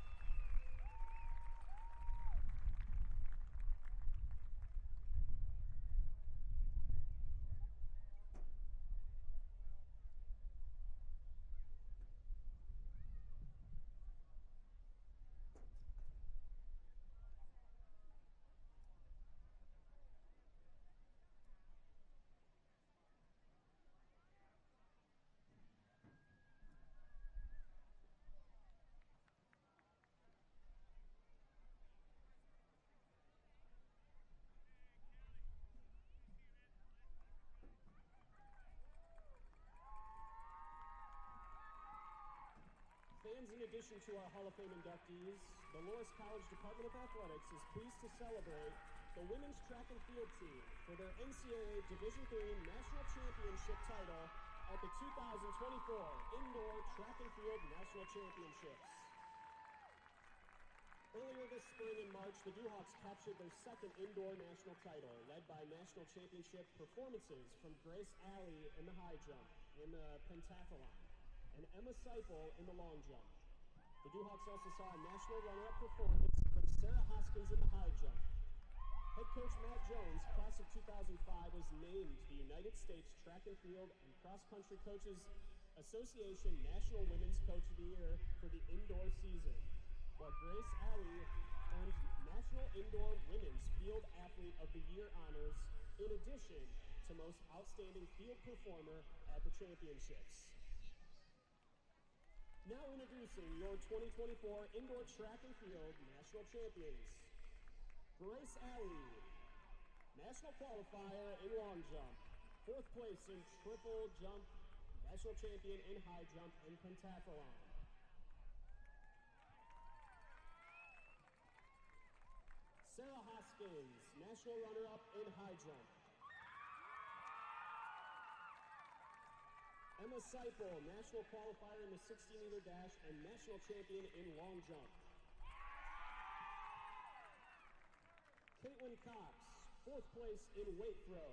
Fans, in addition to our Hall of Fame inductees, the Loras College Department of Athletics is pleased to celebrate the women's track and field team for their NCAA Division III National Championship title at the 2024 Indoor Track and Field National Championships. Earlier this spring in March, the Duhawks captured their second indoor national title, led by national championship performances from Grace Alley in the high jump, in the pentathlon, and Emma Seipel in the long jump. The Duhawks also saw a national runner-up performance from Sarah Hoskins in the high jump. Head coach Matt Jones, class of 2005, was named the United States Track and Field and Cross Country Coaches Association National Women's Coach of the Year for the indoor season, while Grace Alley earned National Indoor Women's Field Athlete of the Year honors, in addition to Most Outstanding Field Performer at the championships. Now introducing your 2024 Indoor Track and Field National Champions. Grace Alley, National Qualifier in long jump, 4th place in triple jump, National Champion in high jump and pentathlon. Sarah Hoskins, National Runner-Up in high jump. Emma Seipel, National Qualifier in the 60-meter dash and National Champion in long jump. Caitlin Cox, 4th place in weight throw.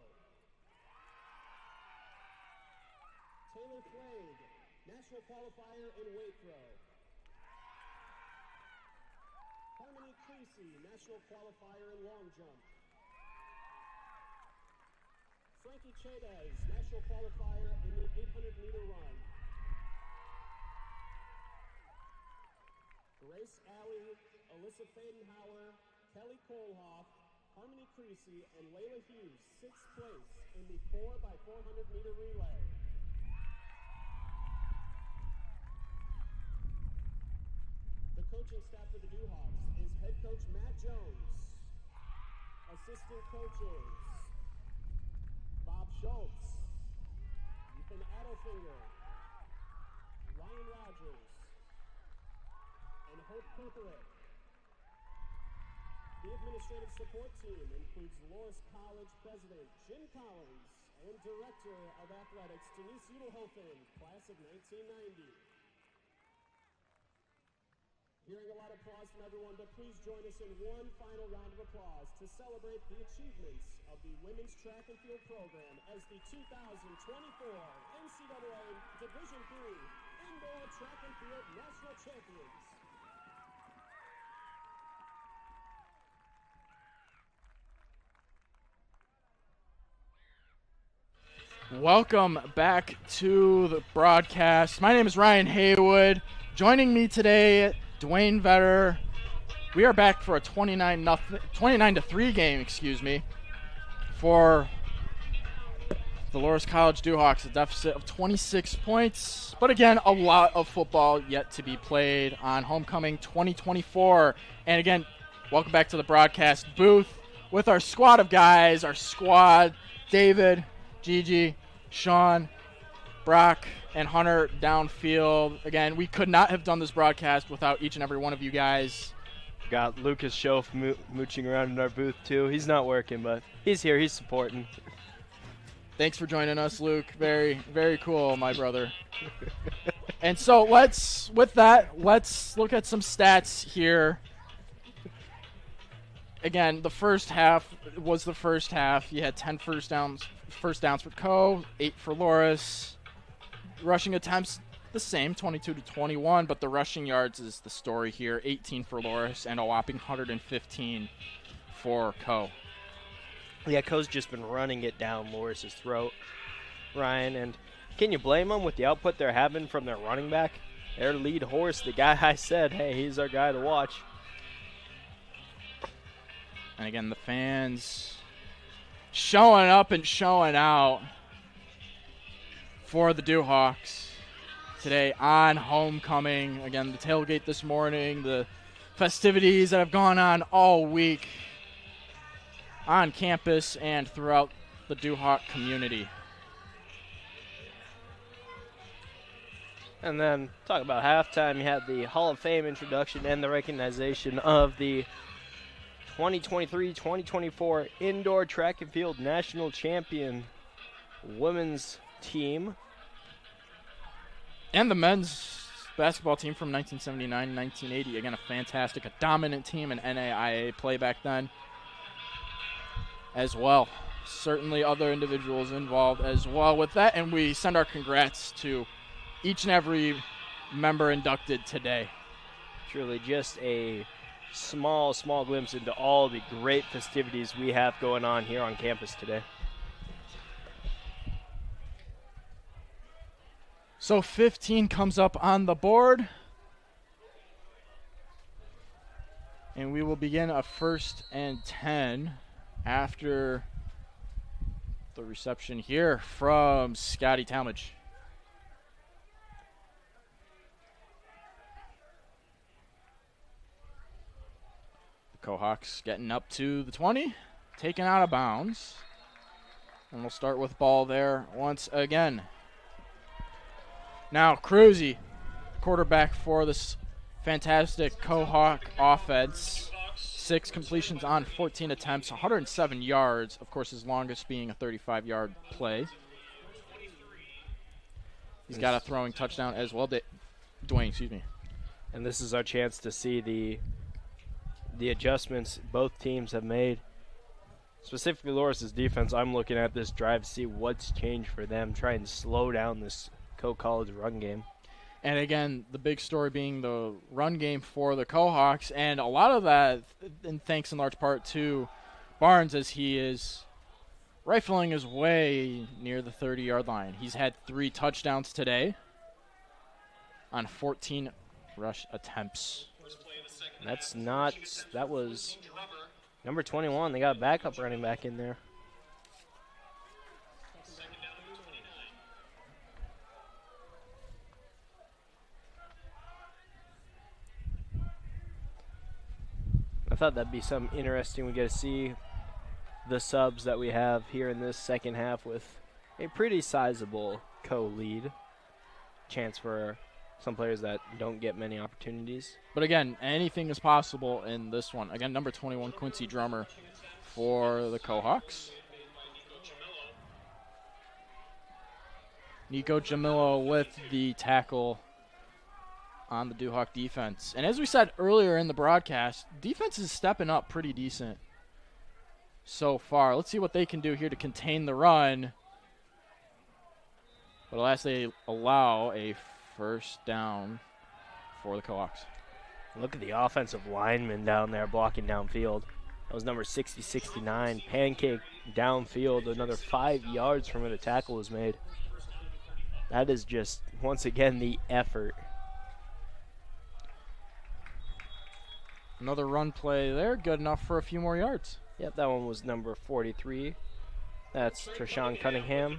Taylor Flagg, National Qualifier in weight throw. Harmony Creasy, National Qualifier in long jump. Frankie Chaydez, National Qualifier in the 800-meter run. Grace Alley, Alyssa Fadenhauer, Kelly Kohlhoff, Harmony Creasy, and Layla Hughes, 6th place in the 4x400-meter relay. The coaching staff for the Duhawks is head coach Matt Jones, assistant coaches Bob Schultz, Ethan Adelfinger, Ryan Rogers, and Hope Cooperett. The administrative support team includes Loras College President Jim Collins and Director of Athletics Denise Udelhofen, class of 1990. Hearing a lot of applause from everyone, but please join us in one final round of applause to celebrate the achievements of the women's track and field program as the 2024 NCAA Division III Indoor Track and Field National Champions. Welcome back to the broadcast. My name is Ryan Haywood. Joining me today, Duane Vetter. We are back for a 29-3 game, for the Loras College Duhawks, a deficit of 26 points. But again, a lot of football yet to be played on Homecoming 2024. And again, welcome back to the broadcast booth with our squad of guys, David, Gigi, Sean, Brock, and Hunter downfield. Again, we could not have done this broadcast without each and every one of you guys. Got Lucas Schoaf mooching around in our booth, too. He's not working, but he's here. He's supporting. Thanks for joining us, Luke. Very, very cool, my brother. And so let's look at some stats here. again, the first half was the first half. You had 10 first downs for Co, 8 for Loras. Rushing attempts the same, 22 to 21, but the rushing yards is the story here. 18 for Loras and a whopping 115 for Co. Yeah, Co's just been running it down Loras' throat, Ryan, and can you blame them with the output they're having from their running back? Their lead horse, the guy I said, hey, he's our guy to watch. And again, the fans showing up and showing out for the Dewhawks today on homecoming. Again, the tailgate this morning, the festivities that have gone on all week on campus and throughout the Dewhawk community. And then, talk about halftime, you had the Hall of Fame introduction and the recognition of the 2023-2024 Indoor Track and Field National Champion women's team. And the men's basketball team from 1979-1980. Again, a dominant team in NAIA play back then as well. Certainly other individuals involved as well with that, and we send our congrats to each and every member inducted today. Truly just a small glimpse into all the great festivities we have going on here on campus today. So 15 comes up on the board. And we will begin a 1st and 10 after the reception here from Scotty Talmadge. The Cohawks getting up to the 20, taken out of bounds. And we'll start with ball there once again. Now, Cruzy, quarterback for this fantastic Cohawk offense. 6 completions on 14 attempts, 107 yards. Of course, his longest being a 35-yard play. He's got a throwing touchdown as well. Duane, excuse me. And this is our chance to see the adjustments both teams have made. Specifically, Loras' defense, I'm looking at this drive to see what's changed for them, try and slow down this Co-College run game. And again, the big story being the run game for the Cohawks, and a lot of that, and thanks in large part to Barnes, as he is rifling his way near the 30-yard line. He's had 3 touchdowns today on 14 rush attempts. That was number 21. They got a backup running back in there. I thought that'd be something interesting. We get to see the subs that we have here in this second half with a pretty sizable co-lead. Chance for some players that don't get many opportunities. But again, anything is possible in this one. Again, number 21, Quincy Drummer for the Cohawks. Nico Jamillo with the tackle on the Dewhawk defense. And as we said earlier in the broadcast, defense is stepping up pretty decent so far. Let's see what they can do here to contain the run. But alas, they allow a first down for the Cohawks. Look at the offensive lineman down there blocking downfield. That was number 60-69. Pancake downfield, another 5 yards from where the tackle was made. That is just, once again, the effort. Another run play there, good enough for a few more yards. Yep, that one was number 43. That's Treshawn Cunningham.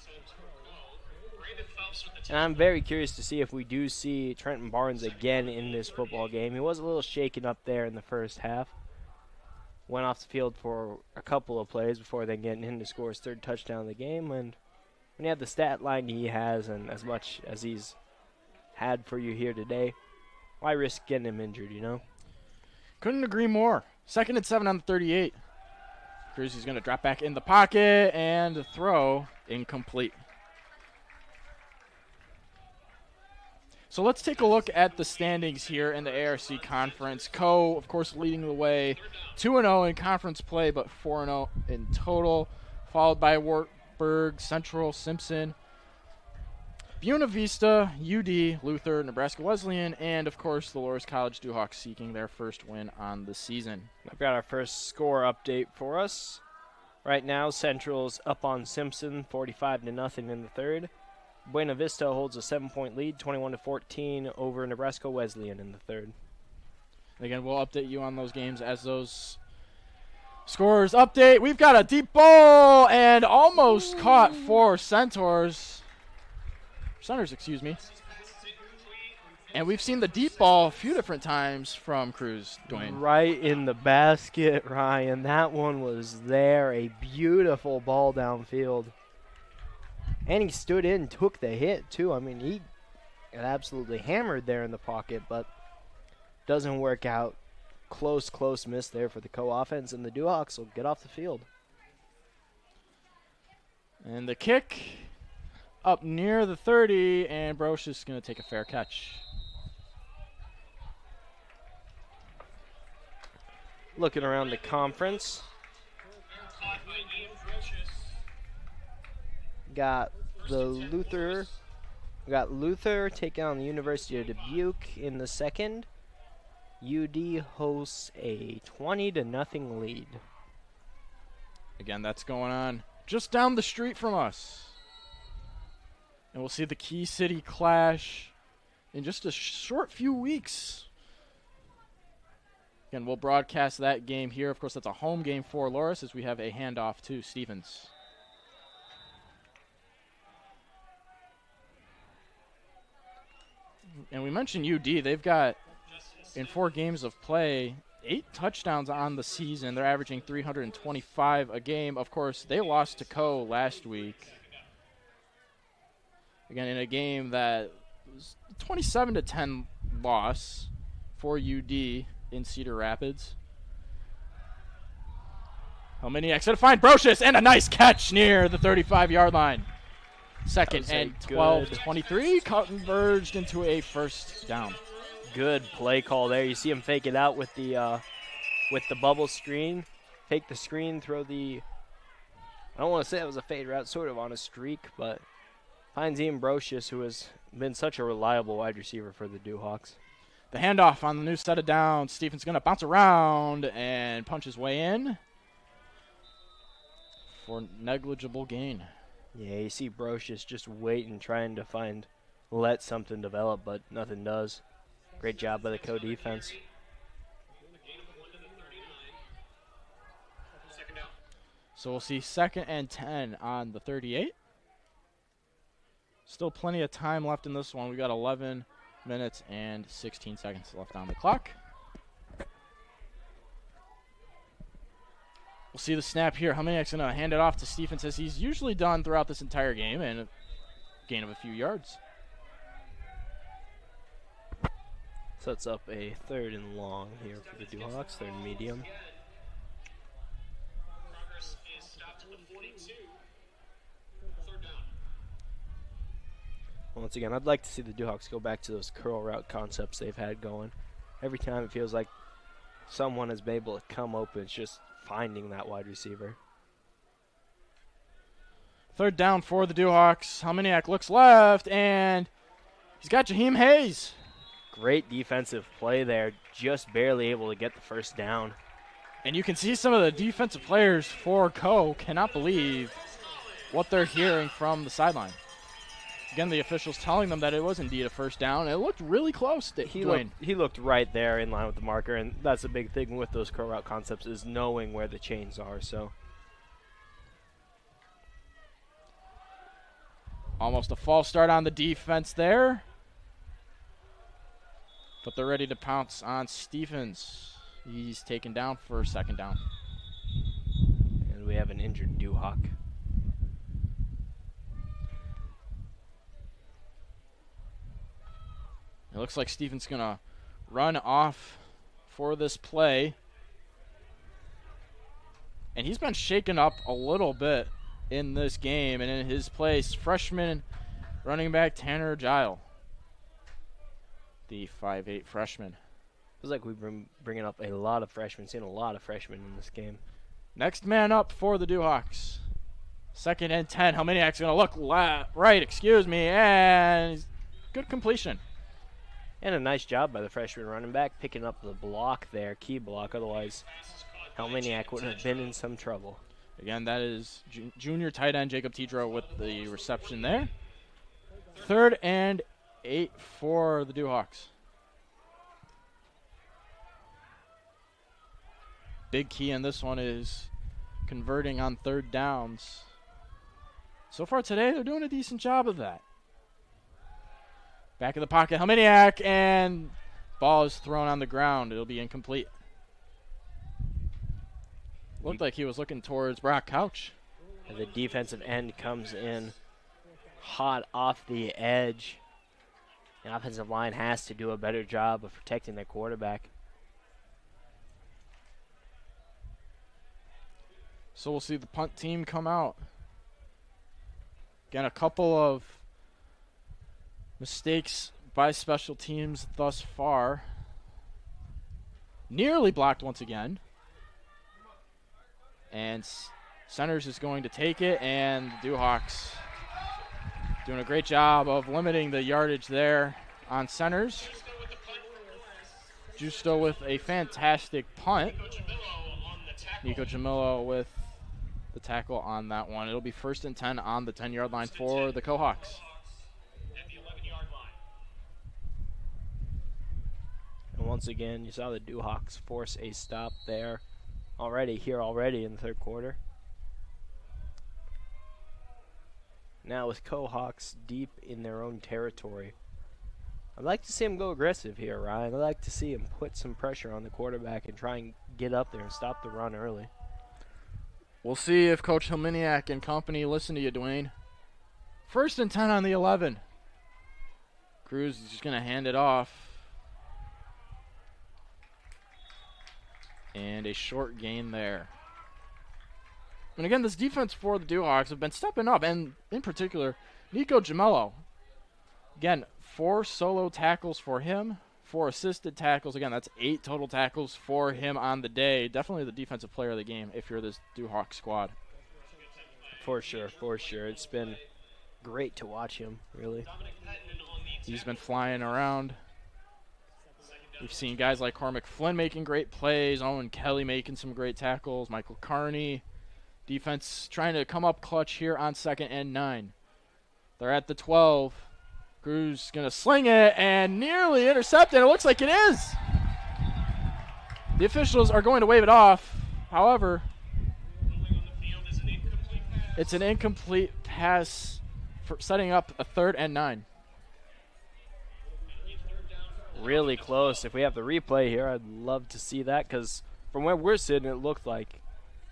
And I'm very curious to see if we do see Trenton Barnes again in this football game. He was a little shaken up there in the first half. Went off the field for a couple of plays before then getting in to score his 3rd touchdown of the game. And when you have the stat line he has and as much as he's had for you here today, why risk getting him injured, you know? Couldn't agree more. 2nd and 7 on the 38. Cruzy's going to drop back in the pocket and the throw incomplete. So So let's take a look at the standings here in the ARC Conference. Co, of course, leading the way, 2-0 in conference play, but 4-0 in total, followed by Wartburg, Central, Simpson, Buena Vista, UD, Luther, Nebraska Wesleyan, and, of course, the Loras College Duhawks seeking their first win on the season. I've got our first score update for us. Right now, Central's up on Simpson, 45-0 in the third. Buena Vista holds a 7-point lead, 21-14 over Nebraska Wesleyan in the third. Again, we'll update you on those games as those scores update. We've got a deep ball and almost caught for Centers, excuse me. And we've seen the deep ball a few different times from Cruz, Duane. Right in the basket, Ryan. That one was there. A beautiful ball downfield. And he stood in, took the hit, too. I mean, he got absolutely hammered there in the pocket, but doesn't work out. Close miss there for the co-offense, and the Duhawks will get off the field. And the kick up near the 30, and Brosh is going to take a fair catch. Looking around the conference. Got Luther taking on the University of Dubuque in the second. UD hosts a 20-0 lead. Again, that's going on just down the street from us. And we'll see the Key City clash in just a short few weeks. Again, we'll broadcast that game here. Of course, that's a home game for Loras as we have a handoff to Stevens. And we mentioned UD. They've got, in 4 games of play, 8 touchdowns on the season. They're averaging 325 a game. Of course, they lost to Co last week. Again, in a game that was 27-10 loss for UD in Cedar Rapids. Helminiak's going to find Brocious, and a nice catch near the 35-yard line. Second and 12, 23, converged into a first down. Good play call there. You see him fake it out with the bubble screen. Fake the screen, throw the, I don't want to say it was a fade route, sort of on a streak, but finds Ian Brocious, who has been such a reliable wide receiver for the Duhawks. The handoff on the new set of downs. Stevens going to bounce around and punch his way in for negligible gain. Yeah, you see Brocious just waiting, trying to let something develop, but nothing does. Great job by the co-defense. So we'll see 2nd and 10 on the 38. Still plenty of time left in this one. We got 11 minutes and 16 seconds left on the clock. We'll see the snap here. Helminiak's going to hand it off to Stephens, as he's usually done throughout this entire game, and a gain of a few yards. Sets up a 3rd and long here for the Duhawks, 3rd and medium. Progress is stopped at the 42. 3rd down. Once again, I'd like to see the Duhawks go back to those curl route concepts they've had going. Every time it feels like someone has been able to come open, it's just finding that wide receiver. 3rd down for the Duhawks. Helminiak looks left, and he's got Jaheim Hayes. Great defensive play there, just barely able to get the first down. And you can see some of the defensive players for Co cannot believe what they're hearing from the sideline. Again, the officials telling them that it was indeed a first down. It looked really close to Duane. He looked right there in line with the marker, and that's a big thing with those curl route concepts, is knowing where the chains are. So almost a false start on the defense there. But they're ready to pounce on Stephens. He's taken down for 2nd down. And we have an injured Duhawk. It looks like Stephens going to run off for this play. And he's been shaken up a little bit in this game. And in his place, freshman running back Tanner Gile. the 5'8" freshman. Feels like we've been bringing up a lot of freshmen, seeing a lot of freshmen in this game. Next man up for the Duhawks. 2nd and 10. Helminiak's going to look right, and good completion. And a nice job by the freshman running back, picking up the block there, key block. Otherwise, Helminiak would have been in some trouble. Again, that is junior tight end Jacob Tidro with the reception there. 3rd and 8 for the Duhawks. Big key in this one is converting on 3rd downs. So far today, they're doing a decent job of that. Back of the pocket, Helminiak, and ball is thrown on the ground. It'll be incomplete. Looked like he was looking towards Brock Couch. And the defensive end comes in hot off the edge. The offensive line has to do a better job of protecting their quarterback. So we'll see the punt team come out. Again, a couple of mistakes by special teams thus far. Nearly blocked once again. And Centers is going to take it, and the Duhawks doing a great job of limiting the yardage there on Centers. Justo with a fantastic punt. Nico Jamillo with the tackle on that one. It'll be 1st and 10 on the 10-yard line for the Cohawks. And once again, you saw the Duhawks force a stop there already in the 3rd quarter. Now with Cohawks deep in their own territory, I'd like to see him go aggressive here, Ryan. I'd like to see him put some pressure on the quarterback and try and get up there and stop the run early. We'll see if Coach Helminiak and company listen to you, Duane. 1st and 10 on the 11. Cruz is just going to hand it off. And a short gain there. And again, this defense for the Duhawks have been stepping up, and in particular, Nico Gemello. Again, 4 solo tackles for him, 4 assisted tackles. Again, that's 8 total tackles for him on the day. Definitely the defensive player of the game if you're this Duhawk squad. For sure. It's been great to watch him, really. He's been flying around. We've seen guys like Cormac Flynn making great plays, Owen Kelly making some great tackles, Michael Carney. Defense trying to come up clutch here on 2nd and 9. They're at the 12. Cruz going to sling it and nearly intercepted. It looks like it is. The officials are going to wave it off. However, it's an incomplete pass for setting up a 3rd and 9. Really close. If we have the replay here, I'd love to see that, because from where we're sitting, it looked like.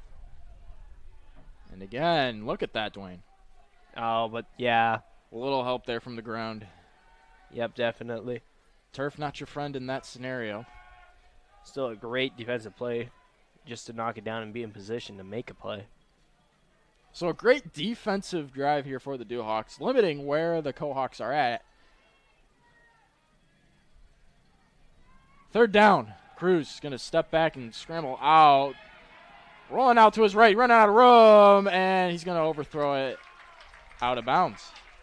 And again, look at that, Duane. Oh, but yeah. A little help there from the ground. Yep, definitely. Turf not your friend in that scenario. Still a great defensive play just to knock it down and be in position to make a play. So a great defensive drive here for the Duhawks, limiting where the Cohawks are at. 3rd down. Cruz is going to step back and scramble out. Rolling out to his right, running out of room, and he's going to overthrow it out of bounds.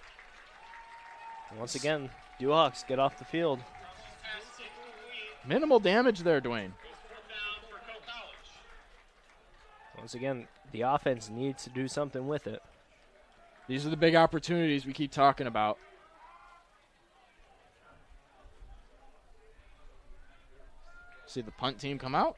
Once again, Duhawks get off the field. Minimal damage there, Duane. Once again, the offense needs to do something with it. These are the big opportunities we keep talking about. See the punt team come out.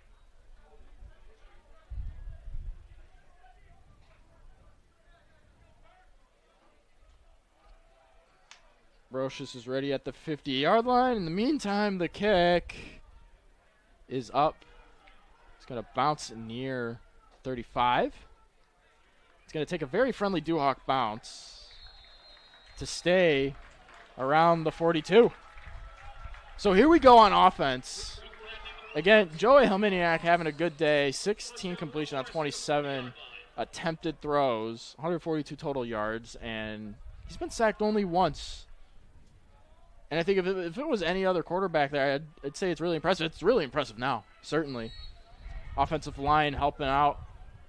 Brocious is ready at the 50-yard line. In the meantime, the kick is up. It's going to bounce near 35. It's going to take a very friendly Duhawk bounce to stay around the 42. So here we go on offense. Again, Joey Helminiak having a good day. 16 completion on 27 attempted throws, 142 total yards, and he's been sacked only once. And I think if it was any other quarterback there, I'd say it's really impressive. It's really impressive now, certainly. Offensive line helping out.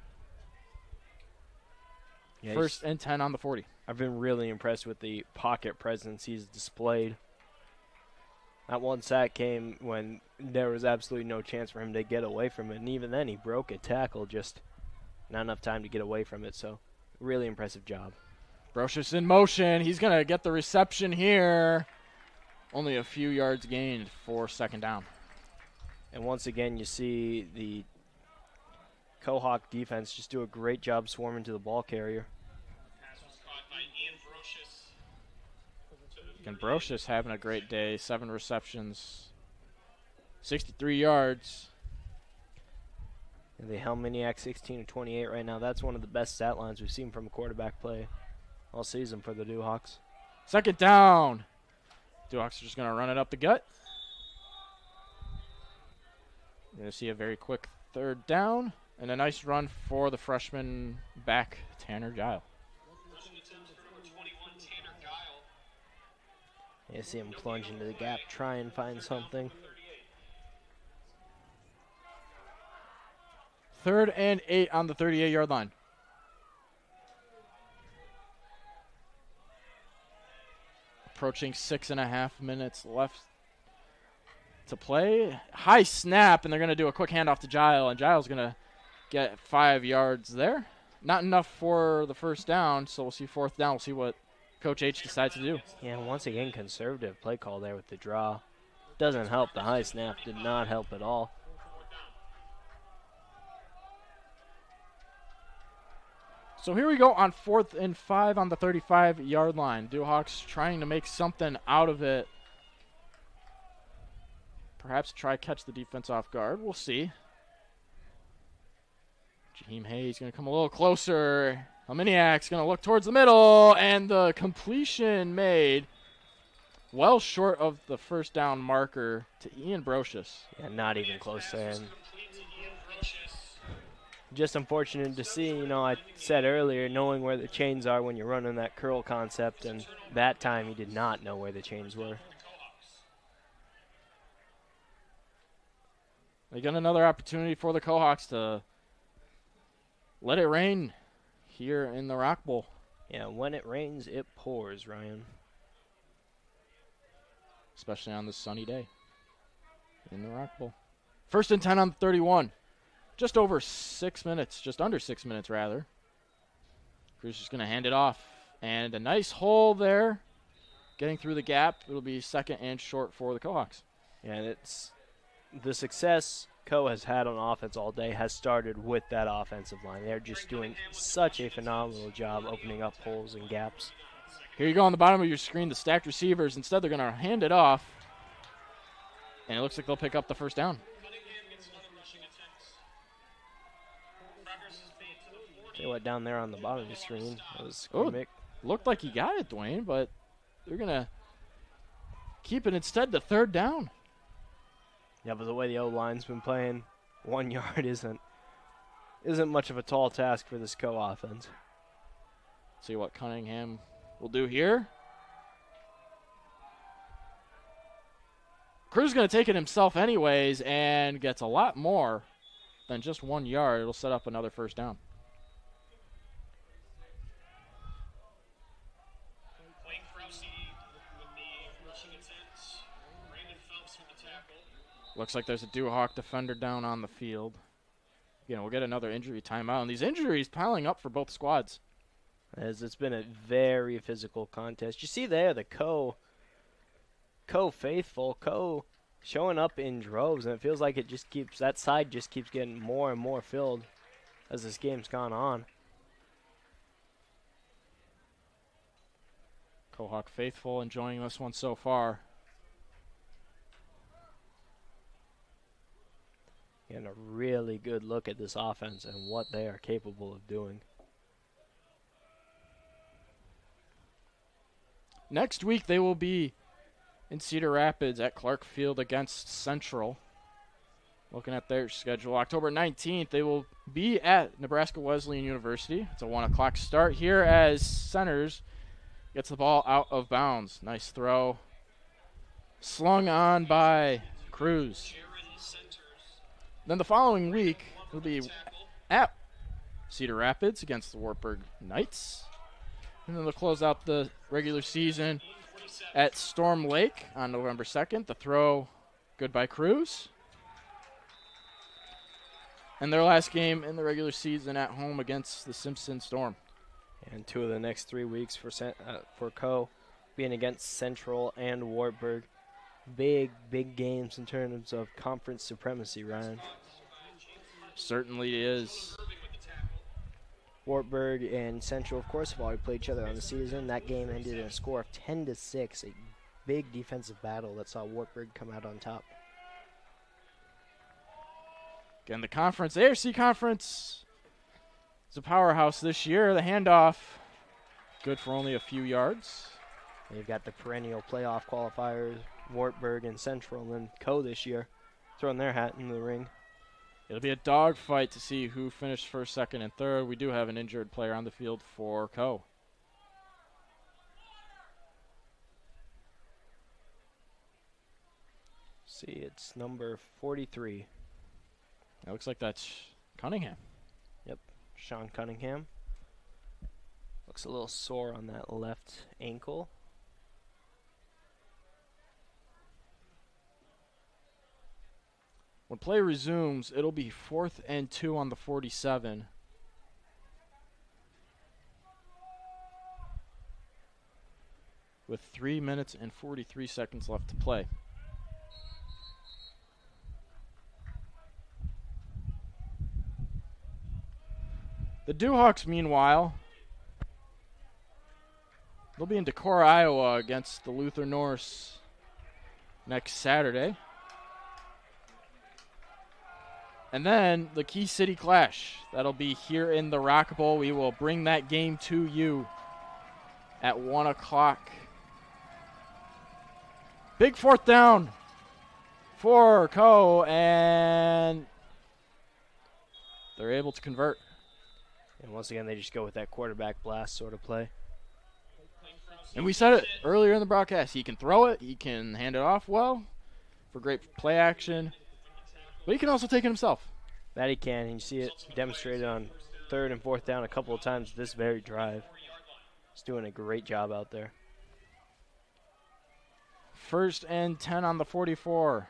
Yeah, 1st and 10 on the 40. I've been really impressed with the pocket presence he's displayed. That one sack came when there was absolutely no chance for him to get away from it. And even then, he broke a tackle, just not enough time to get away from it. So, really impressive job. Brocious in motion. He's going to get the reception here. Only a few yards gained for 2nd down. And once again, you see the Cohawk defense just do a great job swarming to the ball carrier. Pass was caught by Ian Brocious. And Brocious having a great day. 7 receptions, 63 yards. And the Helminiak 16 of 28 right now. That's one of the best stat lines we've seen from a quarterback play all season for the Duhawks. 2nd down. Duhawks are just going to run it up the gut. You're going to see a very quick 3rd down. And a nice run for the freshman back, Tanner Gile. You see him plunge into the gap, try and find something. 3rd and 8 on the 38-yard line. Approaching 6.5 minutes left to play. High snap, and they're going to do a quick handoff to Gile, and Gile's going to get 5 yards there. Not enough for the 1st down, so we'll see 4th down. We'll see what Coach H decides to do. Yeah, once again, conservative play call there with the draw. Doesn't help. The high snap did not help at all. So here we go on 4th and 5 on the 35-yard line. Duhawks trying to make something out of it. Perhaps try catch the defense off guard. We'll see. Jaheim Hayes going to come a little closer. Helminiak's going to look towards the middle, and the completion made well short of the 1st down marker to Ian Brocious. Yeah, not even close there. And just unfortunate to see, you know, I said earlier, knowing where the chains are when you're running that curl concept, and that time he did not know where the chains were. They got another opportunity for the Cohawks to let it rain here in the Rock Bowl. Yeah, when it rains, it pours, Ryan. Especially on this sunny day in the Rock Bowl. 1st and 10 on 31. Just over 6 minutes, just under 6 minutes, rather. Cruz is going to hand it off. And a nice hole there. Getting through the gap. It'll be 2nd and short for the Cohawks. Yeah, and it's the success Co has had on offense all day has started with that offensive line. They're just doing such a phenomenal job opening up holes and gaps. Here you go on the bottom of your screen, the stacked receivers. Instead, they're going to hand it off. And it looks like they'll pick up the 1st down. Tell you what, down there on the bottom of the screen was Looked like he got it, Duane, but they're going to keep it instead the 3rd down. Yeah, but the way the O-line's been playing, 1 yard isn't much of a tall task for this Co-offense. See what Cunningham will do here. Cruz is going to take it himself anyways and gets a lot more than just 1 yard. It'll set up another 1st down. Looks like there's a Duhawk defender down on the field. Again, we'll get another injury timeout. And these injuries piling up for both squads. As it's been a very physical contest. You see there the Co-faithful, Co showing up in droves. And it feels like it just keeps, that side just keeps getting more and more filled as this game's gone on. Cohawk faithful enjoying this one so far. And a really good look at this offense and what they are capable of doing. Next week they will be in Cedar Rapids at Clark Field against Central. Looking at their schedule, October 19th they will be at Nebraska Wesleyan University. It's a 1 o'clock start here as Centers gets the ball out of bounds. Nice throw Slung on by Cruz. Then the following week will be at Cedar Rapids against the Wartburg Knights. And then they'll close out the regular season at Storm Lake on November 2nd. The throw, good by Cruz. And their last game in the regular season at home against the Simpson Storm. And 2 of the next 3 weeks for Co. being against Central and Wartburg. Big games in terms of conference supremacy, Ryan. Certainly is. Wartburg and Central, of course, have already played each other on the season. That game ended in a score of 10-6, a big defensive battle that saw Wartburg come out on top. Again, the conference, ARC conference, is a powerhouse this year. The handoff, good for only a few yards. And you've got the perennial playoff qualifiers, Wartburg and Central, and then Co this year, throwing their hat in the ring. It'll be a dogfight to see who finished first, second, and third. We do have an injured player on the field for Co. See, it's number 43. It looks like that's Cunningham. Yep, Sean Cunningham. Looks a little sore on that left ankle. When play resumes, it'll be 4th and 2 on the 47. With 3 minutes and 43 seconds left to play. The Dewhawks, meanwhile, they'll be in Decorah, Iowa against the Luther Norse next Saturday. And then the Key City Clash. That'll be here in the Rock Bowl. We will bring that game to you at 1 o'clock. Big 4th down for Co. And they're able to convert. And once again, they just go with that quarterback blast sort of play. And we said it earlier in the broadcast. He can throw it. He can hand it off well for great play action. But he can also take it himself. That he can. And you see it demonstrated on 3rd and 4th down a couple of times this very drive. He's doing a great job out there. 1st and 10 on the 44.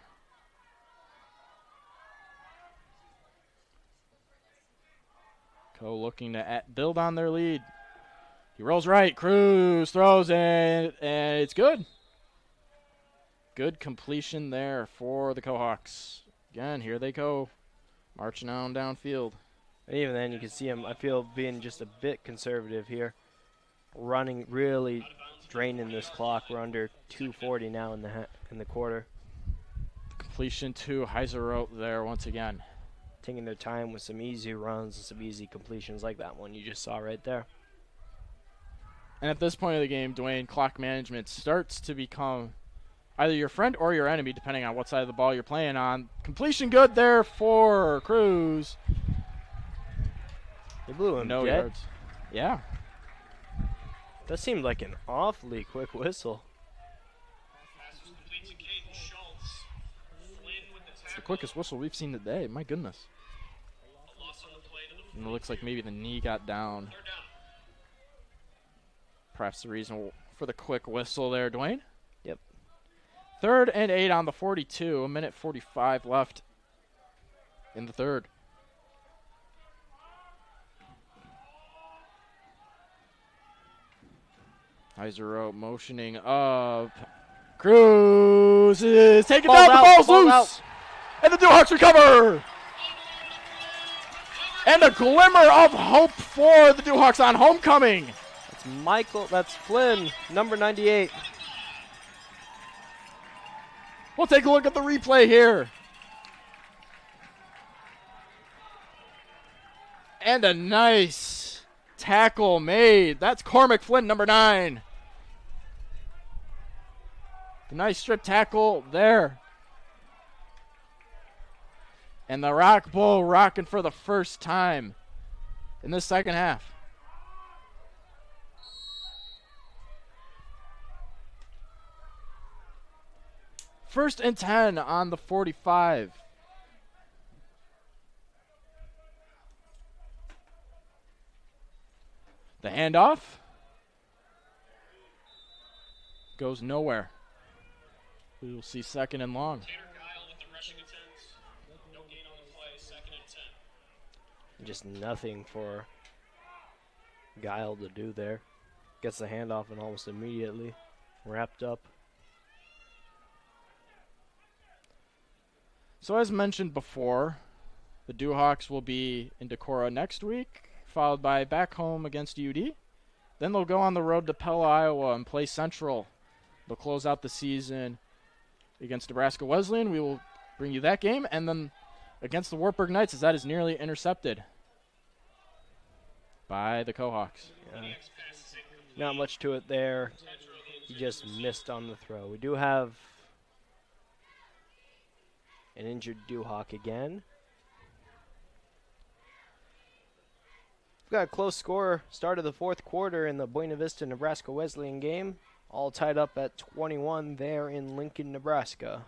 Co looking to build on their lead. He rolls right. Cruz throws and it's good. Good completion there for the Co-Hawks. Again, here they go, marching on downfield. And even then, you can see him, I feel, being just a bit conservative here. Running, really draining this clock. We're under 2:40 now in the quarter. Completion to Heiseroth there once again. Taking their time with some easy runs and some easy completions like that one you just saw right there. And at this point of the game, Duane, clock management starts to become either your friend or your enemy, depending on what side of the ball you're playing on. Completion good there for Cruz. They blew him no dead. yards. Yeah. That seemed like an awfully quick whistle. It's the quickest whistle we've seen today. My goodness. And it looks like maybe the knee got down. Perhaps the reason for the quick whistle there, Duane. Yep. 3rd and 8 on the 42. 1:45 left in the third. Heiseroth motioning up. Cruz is taken down. The ball's loose. And the Dewhawks recover. And a glimmer of hope for the Dewhawks on homecoming. That's Flynn, number 98. We'll take a look at the replay here. And a nice tackle made. That's Cormac Flynn, number 9. A nice strip tackle there. And the Rock Bowl rocking for the first time in the second half. first and 10 on the 45. The handoff goes nowhere. We will see second and long. Just nothing for Guile to do there. Gets the handoff and almost immediately wrapped up. So as mentioned before, the Duhawks will be in Decorah next week, followed by back home against UD. Then they'll go on the road to Pella, Iowa, and play Central. They'll close out the season against Nebraska Wesleyan. We will bring you that game. And then against the Wartburg Knights, as that is nearly intercepted by the Cohawks. Yeah. Not much to it there. He just missed on the throw. We do have an injured Duhawk again. We've got a close score start of the fourth quarter in the Buena Vista Nebraska Wesleyan game. All tied up at 21 there in Lincoln, Nebraska.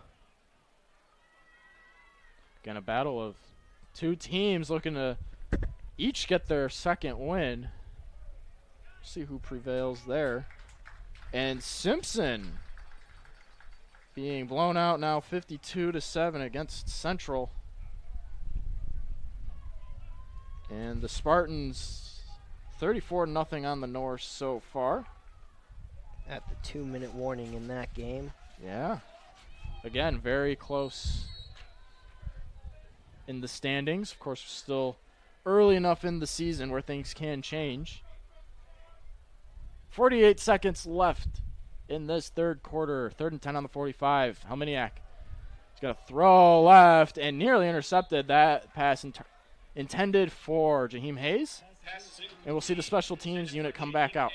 Again, a battle of two teams looking to each get their second win. See who prevails there. And Simpson being blown out now 52-7 against Central. And the Spartans 34-0 on the Norse so far. At the 2-minute warning in that game. Yeah. Again, very close in the standings. Of course, we're still early enough in the season where things can change. 48 seconds left in this third quarter. 3rd and 10 on the 45. Helminiak is going to throw left and nearly intercepted that pass intended for Jaheim Hayes. And we'll see the special teams unit come back out.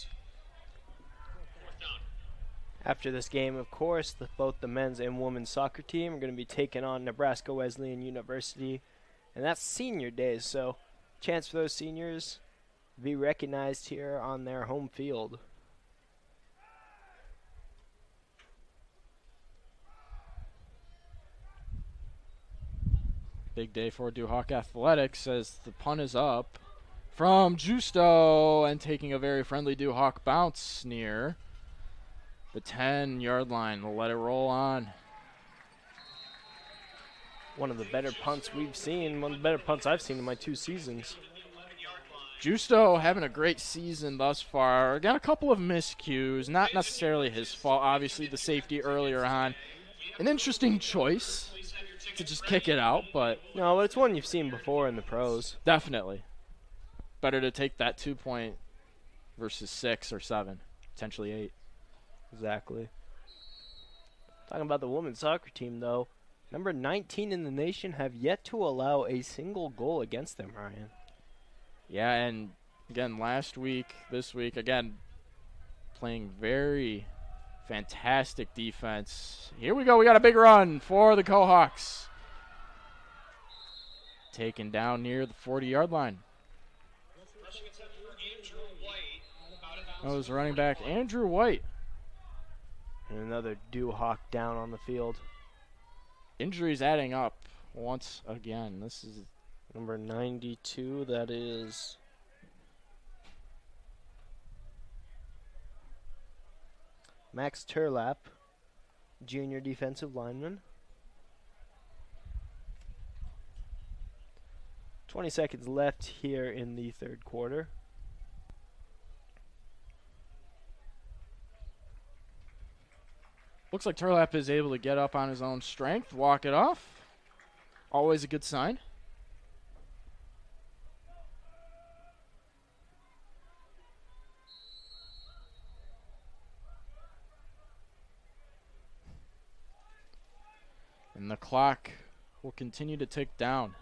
After this game, of course, both the men's and women's soccer team are going to be taking on Nebraska Wesleyan University. And that's senior days, so chance for those seniors to be recognized here on their home field. Big day for Duhawk Athletics as the punt is up from Justo and taking a very friendly Duhawk bounce near the 10-yard line. We'll let it roll on. One of the better punts we've seen, one of the better punts I've seen in my 2 seasons. Justo having a great season thus far. Got a couple of miscues, not necessarily his fault. Obviously, the safety earlier on. An interesting choice to just kick it out, but no, but it's one you've seen before in the pros. Definitely. Better to take that 2-point versus 6 or 7, potentially 8. Exactly. Talking about the women's soccer team, though, number 19 in the nation have yet to allow a single goal against them, Ryan. Yeah, and again, last week, this week, again, playing very fantastic defense. Here we go. We got a big run for the Cohawks. Taken down near the 40-yard line. That was running back Andrew White. And another Duhawk down on the field. Injuries adding up once again. This is number 92. That is Max Turlap, junior defensive lineman. 20 seconds left here in the third quarter. Looks like Turlap is able to get up on his own strength, walk it off. Always a good sign. And the clock will continue to tick down.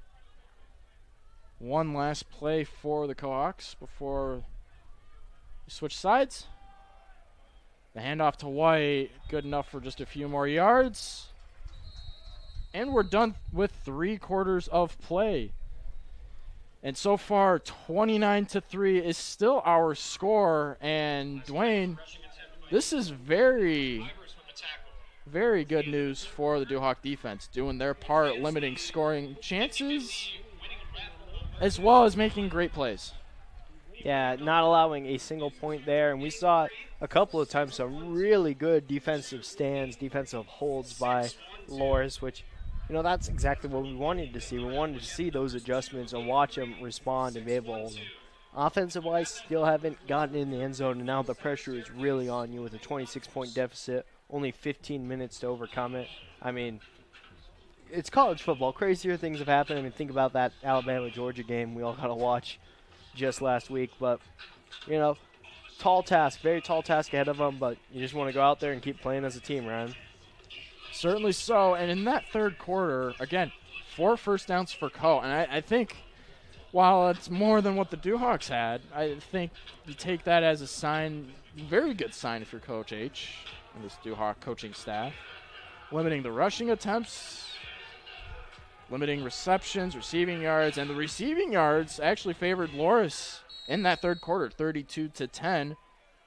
One last play for the Cohawks before we switch sides. The handoff to White, good enough for just a few more yards. And we're done with 3 quarters of play. And so far, 29-3 is still our score. And Duane, this is very very good news for the Duhawk defense, doing their part, limiting scoring chances, as well as making great plays. Yeah, not allowing a single point there, and we saw a couple of times some really good defensive stands, defensive holds by Loras, which, that's exactly what we wanted to see. We wanted to see those adjustments and watch them respond and be able to hold them. Offensive-wise, still haven't gotten in the end zone, and now the pressure is really on you with a 26-point deficit, only 15 minutes to overcome it. I mean, it's college football. Crazier things have happened. I mean, think about that Alabama-Georgia game we all got to watch just last week. But, tall task, very tall task ahead of them, but you just want to go out there and keep playing as a team, Ryan. Certainly so. And in that third quarter, again, 4 first downs for Co. And I think while it's more than what the Duhawks had, I think you take that as a sign, very good sign if you're Coach H and this Duhawk coaching staff. Limiting the rushing attempts, limiting receptions, receiving yards, and the receiving yards actually favored Loras in that third quarter, 32-10.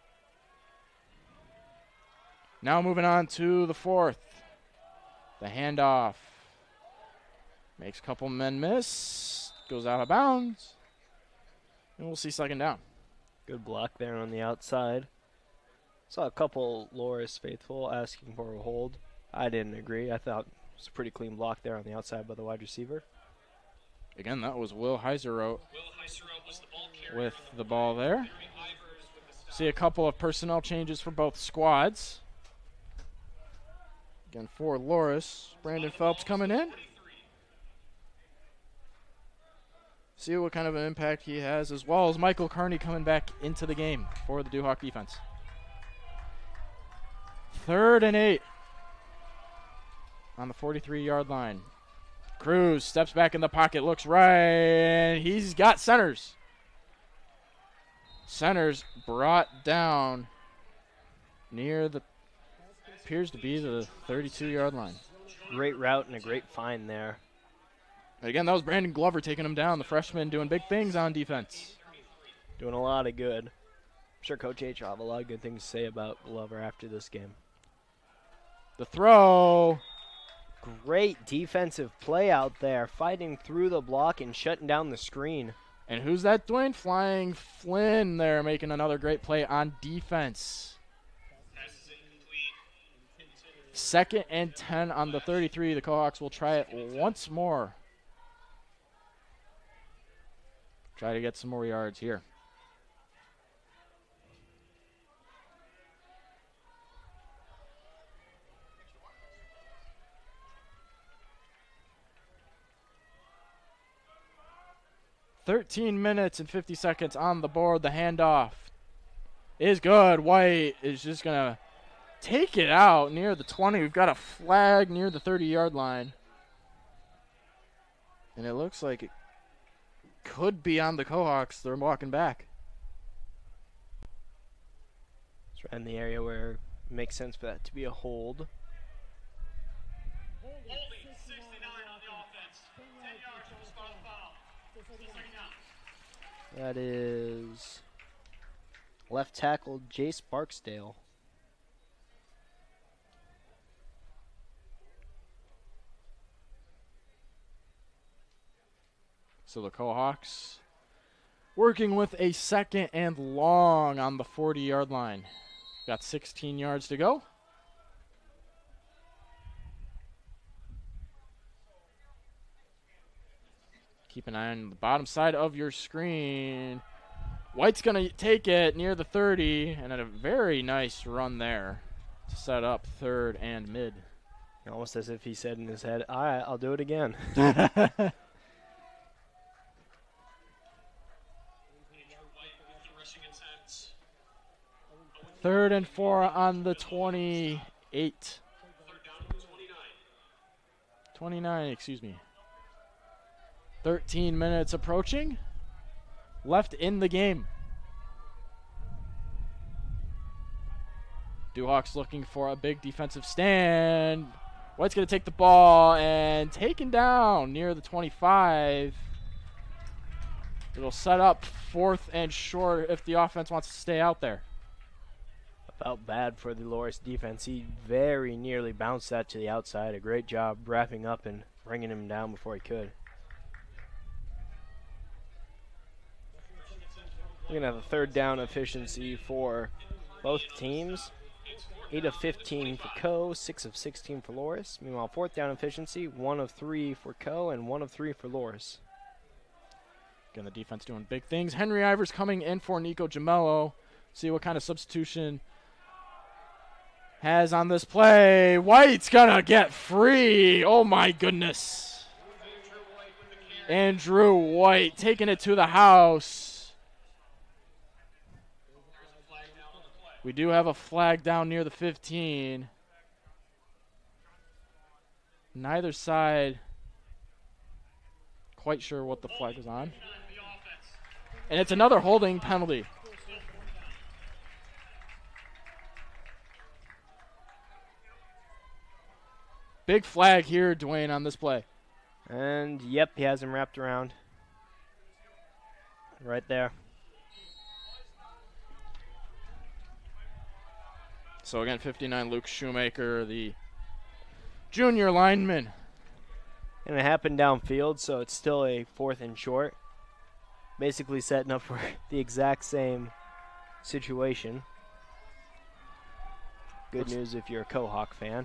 Now moving on to the fourth. The handoff. Makes a couple men miss. Goes out of bounds. And we'll see second down. Good block there on the outside. Saw a couple Loras faithful asking for a hold. I didn't agree. I thought it was a pretty clean block there on the outside by the wide receiver. Again, that was Will Heiseroth with the ball there. See a couple of personnel changes for both squads. Again, for Loras, Brandon Phelps coming in. See what kind of an impact he has, as well as Michael Carney coming back into the game for the Duhawk defense. 3rd and 8 on the 43-yard line. Cruz steps back in the pocket, looks right, and he's got centers. Centers brought down near the, appears to be the 32-yard line. Great route and a great find there. Again, that was Brandon Glover taking him down, the freshman doing big things on defense. Doing a lot of good. I'm sure Coach H will have a lot of good things to say about Glover after this game. The throw. Great defensive play out there, fighting through the block and shutting down the screen. And who's that, Duane? Flying Flynn there, making another great play on defense. 2nd and 10 on the 33. The Cohawks will try it once more. Try to get some more yards here. "13 minutes and 50 seconds on the board. The handoff is good. White is just going to take it out near the 20. We've got a flag near the 30-yard line. And it looks like it could be on the Cohawks. They're walking back. It's right in the area where it makes sense for that to be a hold. Holding 69 on the offense. 10 yards from the spot foul. Second down. That is left tackle Jace Barksdale. So the Cohawks working with a 2nd and long on the 40-yard line. Got 16 yards to go. Keep an eye on the bottom side of your screen. White's going to take it near the 30, and a very nice run there to set up 3rd and mid. Almost as if he said in his head, all right, I'll do it again. 3rd and 4 on the 28. 29, excuse me. 13 minutes approaching. Left in the game. Duhawks looking for a big defensive stand. White's going to take the ball and taken down near the 25. It'll set up 4th and short if the offense wants to stay out there. Felt bad for the Loras defense. He very nearly bounced that to the outside. A great job wrapping up and bringing him down before he could. We're going to have a third down efficiency for both teams. 8 of 15 for Co, 6 of 16 for Loras. Meanwhile, fourth down efficiency, 1 of 3 for Co and 1 of 3 for Loras. Again, the defense doing big things. Henry Ivers coming in for Nico Gemello. See what kind of substitution has on this play. White's gonna get free. Oh my goodness. Andrew White taking it to the house. We do have a flag down near the 15. Neither side quite sure what the flag is on. And it's another holding penalty. Big flag here, Duane, on this play. And, yep, he has him wrapped around. Right there. So, again, 59, Luke Shoemaker, the junior lineman. And it happened downfield, so it's still a 4th and short. Basically setting up for the exact same situation. Good news if you're a Co-Hawk fan.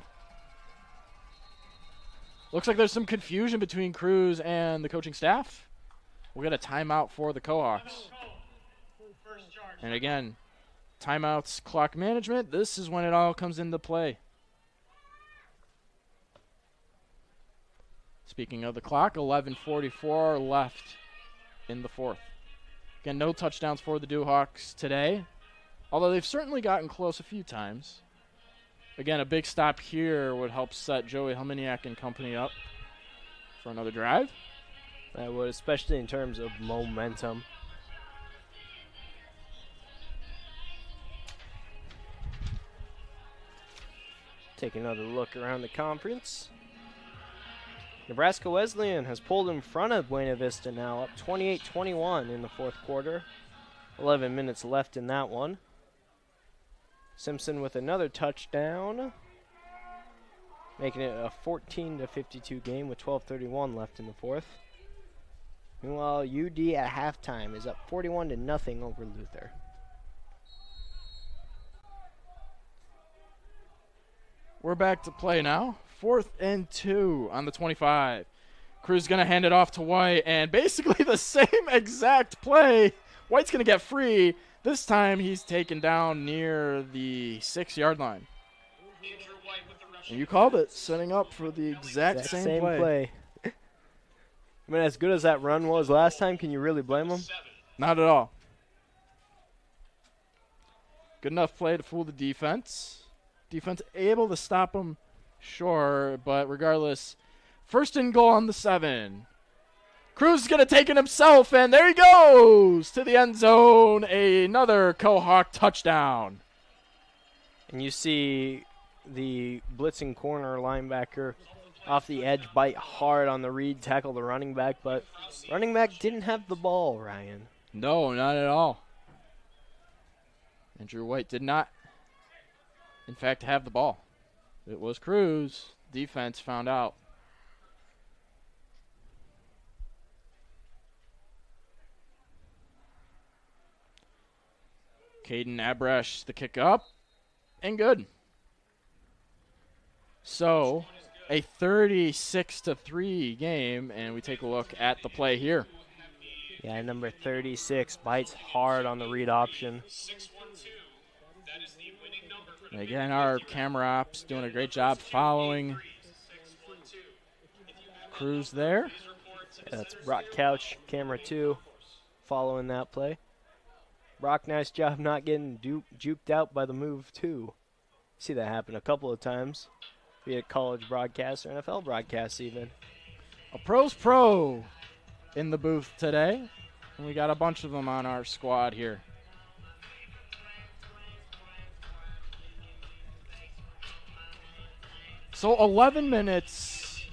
Looks like there's some confusion between Cruz and the coaching staff. We'll get a timeout for the Co-Hawks. And again, timeouts, clock management, this is when it all comes into play. Speaking of the clock, 11:44 left in the fourth. Again, no touchdowns for the Duhawks today, although they've certainly gotten close a few times. Again, a big stop here would help set Joey Helminiak and company up for another drive. That would, especially in terms of momentum. Take another look around the conference. Nebraska Wesleyan has pulled in front of Buena Vista now, up 28-21 in the fourth quarter. 11 minutes left in that one. Simpson with another touchdown, making it a 14-52 game with 12:31 left in the fourth. Meanwhile, UD at halftime is up 41-0 over Luther. We're back to play now. 4th and 2 on the 25. Cruz going to hand it off to White, and basically the same exact play. White's going to get free. This time he's taken down near the 6-yard line. And you called it, setting up for the exact same play. I mean, as good as that run was last time, can you really blame him? Not at all. Good enough play to fool the defense. Defense able to stop him, sure, but regardless, 1st and goal on the 7. Cruz is going to take it himself, and there he goes to the end zone. Another Co-Hawk touchdown. And you see the blitzing corner linebacker off the edge bite hard on the read, tackle the running back, but running back didn't have the ball, Ryan. No, not at all. Andrew White did not, in fact, have the ball. It was Cruz. Defense found out. Caden Abrash, the kick up, and good. So, a 36-3 game, and we take a look at the play here. Yeah, number 36 bites hard on the read option. And again, our camera ops doing a great job following Cruz there. That's Brock Couch, camera 2, following that play. Brock, nice job not getting juked out by the move, too. See that happen a couple of times, be it college broadcasts or NFL broadcasts even. A pro's pro in the booth today, and we got a bunch of them on our squad here. So 11 minutes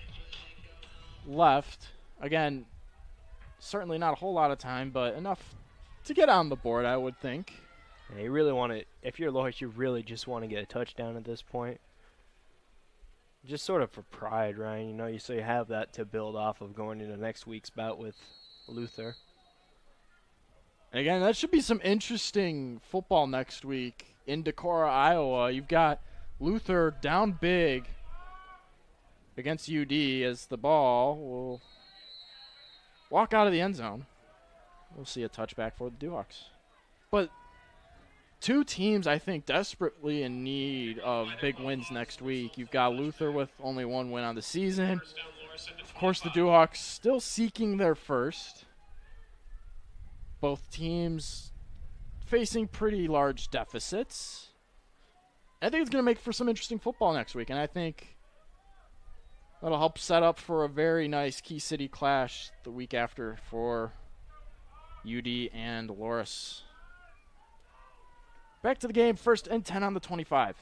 left. Again, certainly not a whole lot of time, but enough to get on the board, I would think. Yeah, you really want to, if you're Loras, you really just want to get a touchdown at this point. Just sort of for pride, Ryan. You know, so you have that to build off of going into next week's bout with Luther. And again, that should be some interesting football next week in Decorah, Iowa. You've got Luther down big against UD as the ball will walk out of the end zone. We'll see a touchback for the Duhawks. But two teams, I think, desperately in need of big wins next week. You've got Luther with only one win on the season. Of course, the Duhawks still seeking their first. Both teams facing pretty large deficits. I think it's going to make for some interesting football next week, and I think that'll help set up for a very nice Key City clash the week after for UD and Loras. Back to the game, 1st and 10 on the 25.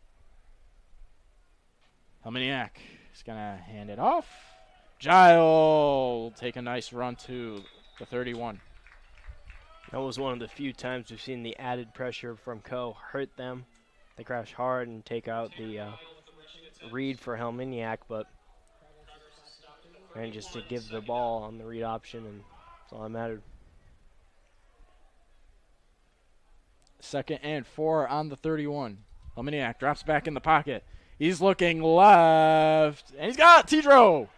Helminiak is going to hand it off. Gile will take a nice run to the 31. That was one of the few times we've seen the added pressure from Co hurt them. They crash hard and take out the read for Helminiak, but just to give the ball on the read option, and that's all that mattered. 2nd and 4 on the 31. Helminiak drops back in the pocket. He's looking left, and he's got Tidro.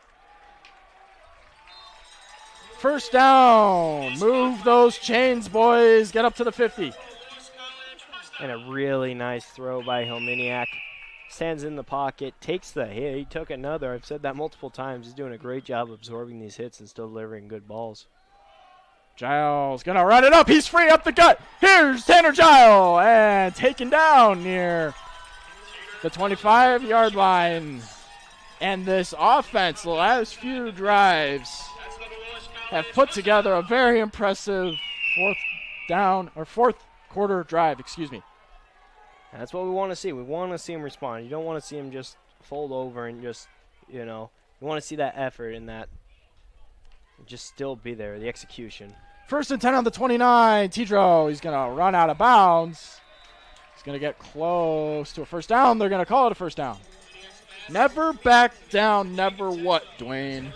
First down. Move those chains, boys. Get up to the 50. And a really nice throw by Helminiak. Stands in the pocket, takes the hit. He took another. I've said that multiple times. He's doing a great job absorbing these hits and still delivering good balls. Giles going to run it up. He's free up the gut. Here's Tanner Gile. And taken down near the 25-yard line. And this offense, the last few drives, have put together a very impressive fourth quarter drive, That's what we want to see. We want to see him respond. You don't want to see him just fold over and just, you want to see that effort and that just still be there, the execution. 1st and 10 on the 29. Tidro, he's going to run out of bounds. He's going to get close to a first down. They're going to call it a first down. Never back down, never what, Duane?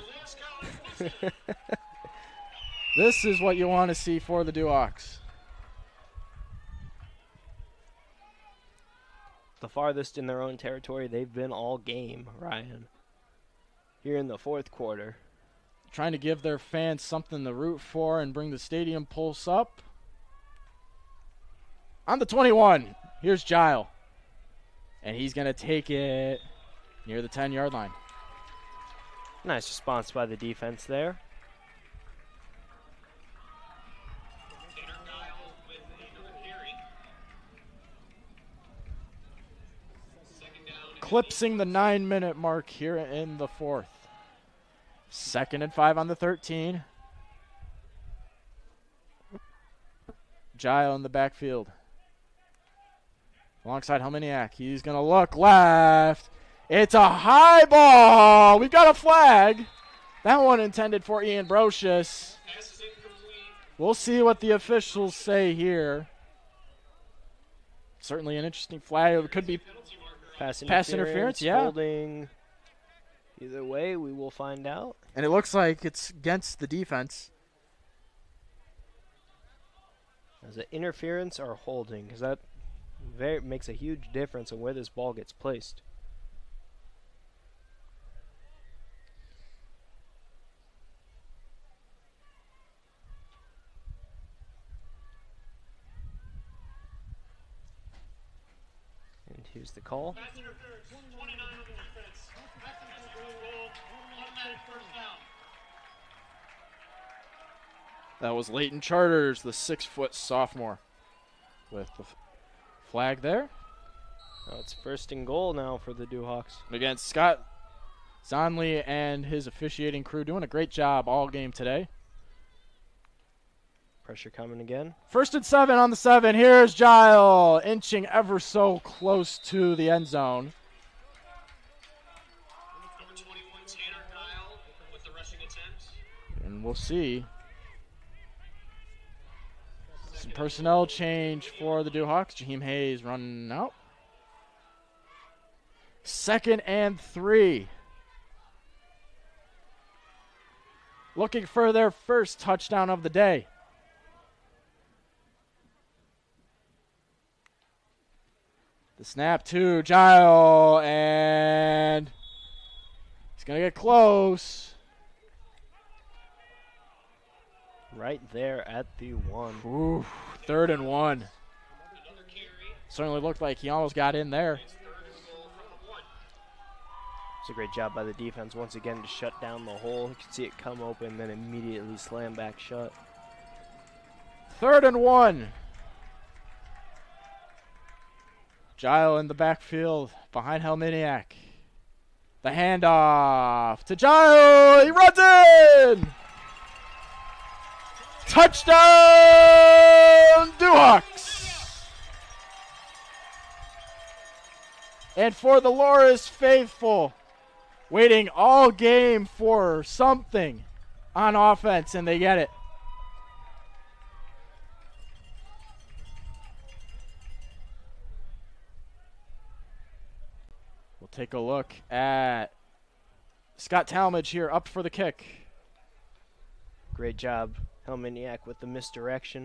This is what you want to see for the Duhawks. The farthest in their own territory they've been all game, Ryan. Here in the 4th quarter. Trying to give their fans something to root for and bring the stadium pulse up. On the 21, here's Gile. And he's going to take it near the 10-yard line. Nice response by the defense there. Clipsing the 9-minute mark here in the 4th. 2nd and 5 on the 13. Gile in the backfield. Alongside Helminiak. He's going to look left. It's a high ball. We've got a flag. That one intended for Ian Brocious. We'll see what the officials say here. Certainly an interesting flag. It could be pass interference, yeah. Holding. Either way, we will find out. And it looks like it's against the defense. Is it interference or holding? Because that makes a huge difference in where this ball gets placed. And here's the call. Pass interference, 29 on the defense. Pass interference, goal, automatic first down. That was Leighton Charters, the 6-foot sophomore, with the flag there. Oh, it's 1st and goal now for the Duhawks. Again, Scott Zonley and his officiating crew doing a great job all game today. Pressure coming again. 1st and 7 on the 7. Here's Gile, inching ever so close to the end zone. Number 21, Tanner Gile with the rushing attempt. And we'll see. Some Personnel change for the Duhawks. Jaheim Hayes running out. 2nd and 3. Looking for their first touchdown of the day. The snap to Gile, and he's going to get close. Right there at the 1. Ooh, 3rd and 1. Certainly looked like he almost got in there. It's a great job by the defense once again to shut down the hole. You can see it come open, then immediately slam back shut. 3rd and 1. Gile in the backfield behind Helminiak. The handoff to Gile. He runs in. Touchdown, Duhawks. And for the Loras faithful, waiting all game for something on offense, and they get it. We'll take a look at Scott Talmadge here up for the kick. Great job, Helminiak, with the misdirection.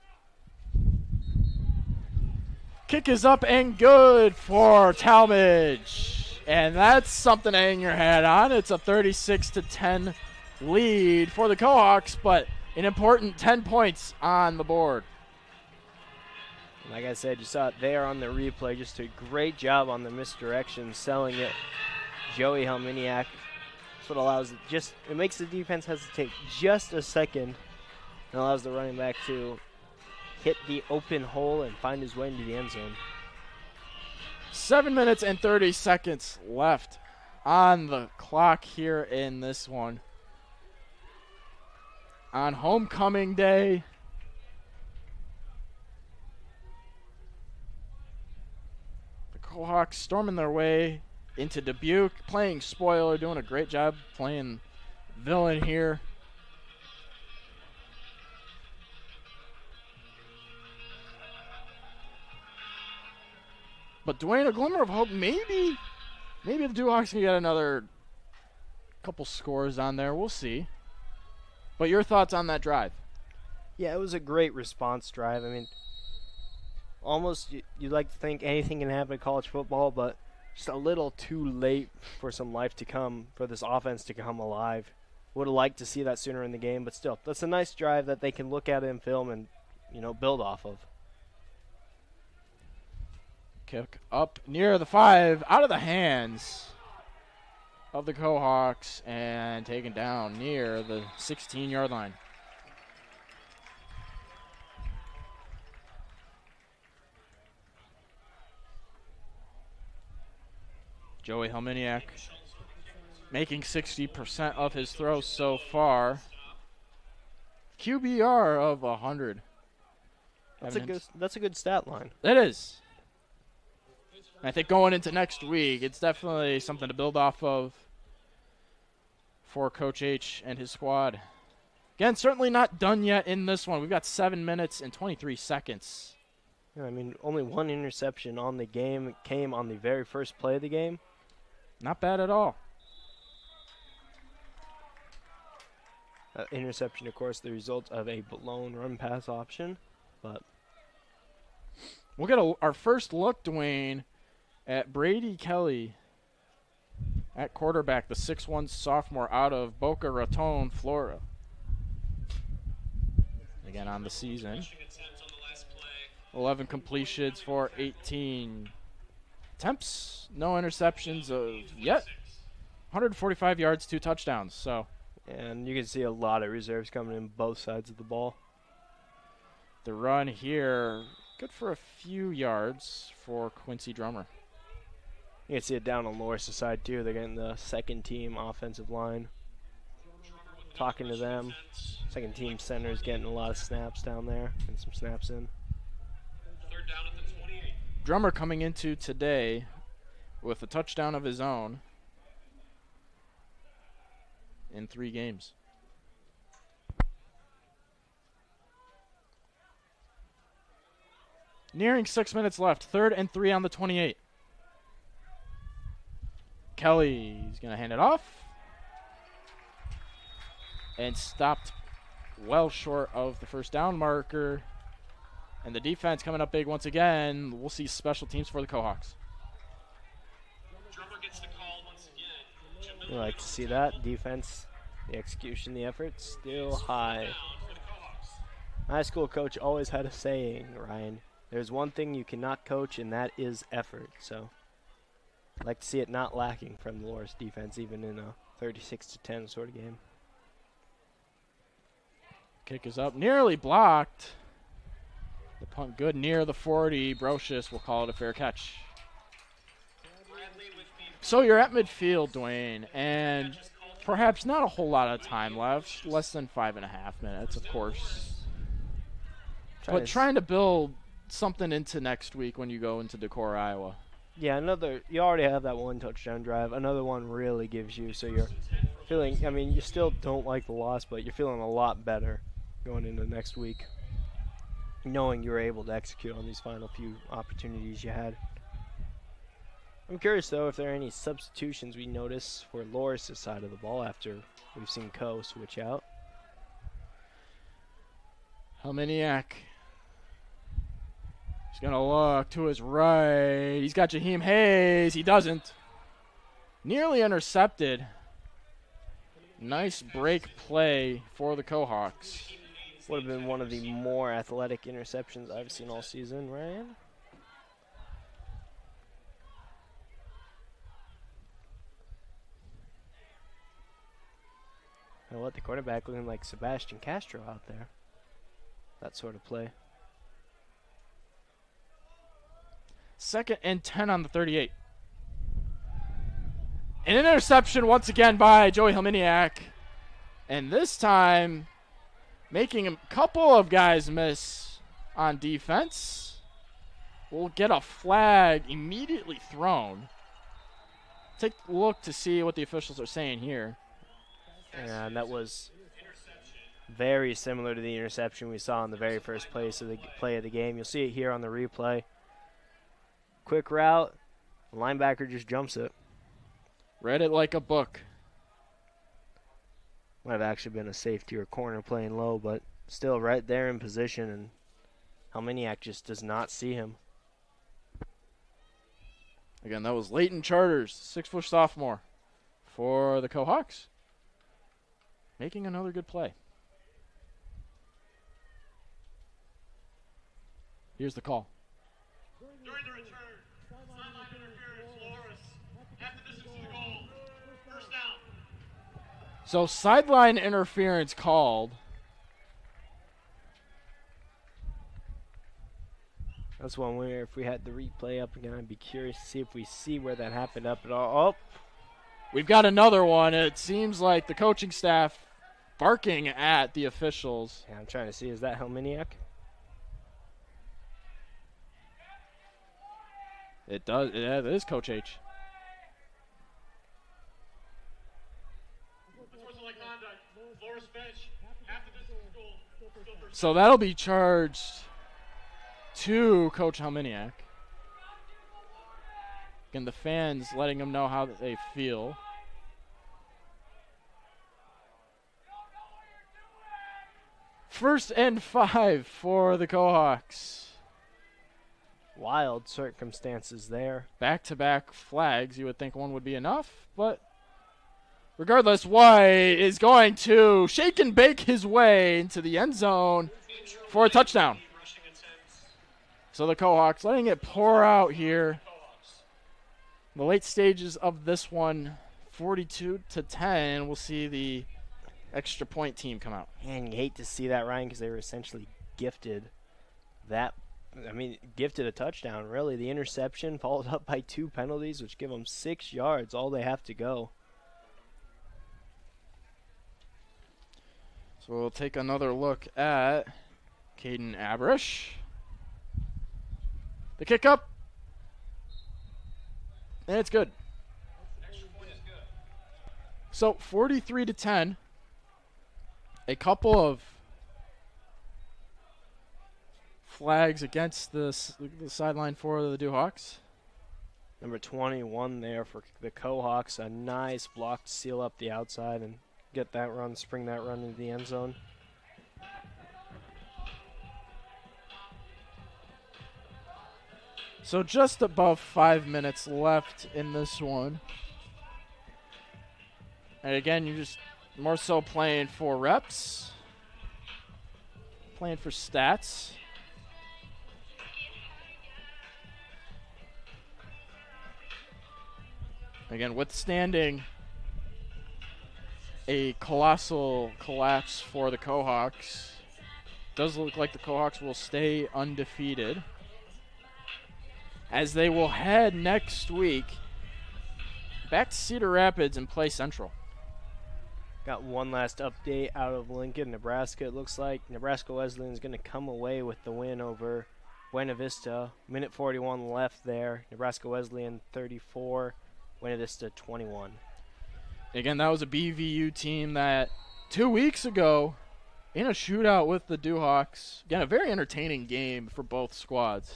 Kick is up and good for Talmadge. And that's something to hang your hat on. It's a 36-10 lead for the Cohawks, but an important 10 points on the board. Like I said, you saw it there on the replay. Just a great job on the misdirection, selling it. Joey Helminiak. That's what allows it. It makes the defense hesitate just a second and allows the running back to hit the open hole and find his way into the end zone. 7 minutes and 30 seconds left on the clock here in this one. On homecoming day, the Cohawks storming their way into Dubuque, playing spoiler, doing a great job playing villain here. But Duane, a glimmer of hope. Maybe the Duhawks can get another couple scores on there. We'll see. But your thoughts on that drive? Yeah, it was a great response drive. I mean, almost you'd like to think anything can happen in college football, but just a little too late for some life to come, for this offense to come alive. Would have liked to see that sooner in the game, but still, that's a nice drive that they can look at in film and, build off of. Kick up near the 5, out of the hands of the Cohawks, and taken down near the 16-yard line. Joey Helminiak making 60% of his throws so far. QBR of 100. That's a good stat line. It is. I think going into next week, it's definitely something to build off of for Coach H and his squad. Again, certainly not done yet in this one. We've got 7 minutes and 23 seconds. Yeah, I mean, only one interception on the game. It came on the very first play of the game. Not bad at all. Interception, of course, the result of a blown run-pass option. But we'll get our first look, Duane, at Brady Kelly at quarterback, the 6'1" sophomore out of Boca Raton, Florida. Again on the season. 11 completions for 18 attempts. No interceptions yet. 145 yards, 2 touchdowns. And you can see a lot of reserves coming in both sides of the ball. The run here, good for a few yards for Quincy Drummer. You can see it down on Loras' side, too. They're getting the second-team offensive line. Talking to them. Second-team center's getting a lot of snaps down there and some snaps in. 3rd down at the 28. Drummer coming into today with a touchdown of his own in 3 games. Nearing 6 minutes left. 3rd and 3 on the 28. Kelly's going to hand it off. And stopped well short of the first down marker. And the defense coming up big once again. We'll see special teams for the Cohawks. Drummer gets the call once again. We like to see that. Defense, the execution, the effort, still high. My high school coach always had a saying, Ryan, there's one thing you cannot coach, and that is effort. So I'd like to see it not lacking from the Loras defense, even in a 36-10 sort of game. Kick is up, nearly blocked. The punt good near the 40. Brocious will call it a fair catch. So you're at midfield, Duane, and perhaps not a whole lot of time left. Less than 5.5 minutes, of course. But trying to build something into next week when you go into Decorah, Iowa. Yeah, you already have that one touchdown drive. Another one really gives you, so you're feeling, I mean, you still don't like the loss, but you're feeling a lot better going into next week, knowing you were able to execute on these final few opportunities you had. I'm curious, though, if there are any substitutions we notice for Loras' side of the ball after we've seen Co switch out. Helminiak. He's going to look to his right. He's got Jaheim Hayes. He doesn't. Nearly intercepted. Nice break play for the Cohawks. Would have been one of the more athletic interceptions I've seen all season, Ryan. You know what, the quarterback looking like Sebastian Castro out there. That sort of play. 2nd and 10 on the 38. An interception once again by Joey Helminiak. And this time, making a couple of guys miss on defense. We'll get a flag immediately thrown. Take a look to see what the officials are saying here. And that was very similar to the interception we saw in the very first play of the game. You'll see it here on the replay. Quick route, the linebacker just jumps it. Read it like a book. Might have actually been a safety or corner playing low, but still right there in position, and Helminiak just does not see him. Again, that was Leighton Charters, 6-foot sophomore for the Cohawks. Making another good play. Here's the call. During the return, sideline interference, Loras, half the distance to the goal. First down. So sideline interference called. That's one where if we had the replay up again, I'd be curious to see if we see where that happened up at all. Oh. We've got another one. It seems like the coaching staff barking at the officials. Yeah, I'm trying to see. Is that Helminiak? It does. Yeah, it is Coach H. Unsportsmanlike conduct. Loras bench. Half the distance to goal. Still first. So that'll be charged to Coach Helminiak. And the fans letting them know how they feel. First and 5 for the Cohawks. Wild circumstances there. Back-to-back flags. You would think one would be enough, but regardless, White is going to shake and bake his way into the end zone for a touchdown. So the Cohawks letting it pour out here. The late stages of this one, 42-10. We'll see the extra point team come out. And you hate to see that, Ryan, because they were essentially gifted that. I mean, gifted a touchdown, really. The interception followed up by 2 penalties, which give them 6 yards, all they have to go. So we'll take another look at Caden Abrish. The kick up. And it's good. So 43-10. A couple of flags against the sideline for the Duhawks. Number 21 there for the Cohawks. A nice block to seal up the outside and get that run, spring that run into the end zone. So just above 5 minutes left in this one. And again, you're just more so playing for reps, playing for stats. Again, withstanding a colossal collapse for the Cohawks. Does look like the Cohawks will stay undefeated, as they will head next week back to Cedar Rapids and play Central. Got one last update out of Lincoln, Nebraska. It looks like Nebraska Wesleyan is going to come away with the win over Buena Vista. Minute 41 left there. Nebraska Wesleyan 34, Buena Vista 21. Again, that was a BVU team that 2 weeks ago in a shootout with the Duhawks. Again, a very entertaining game for both squads.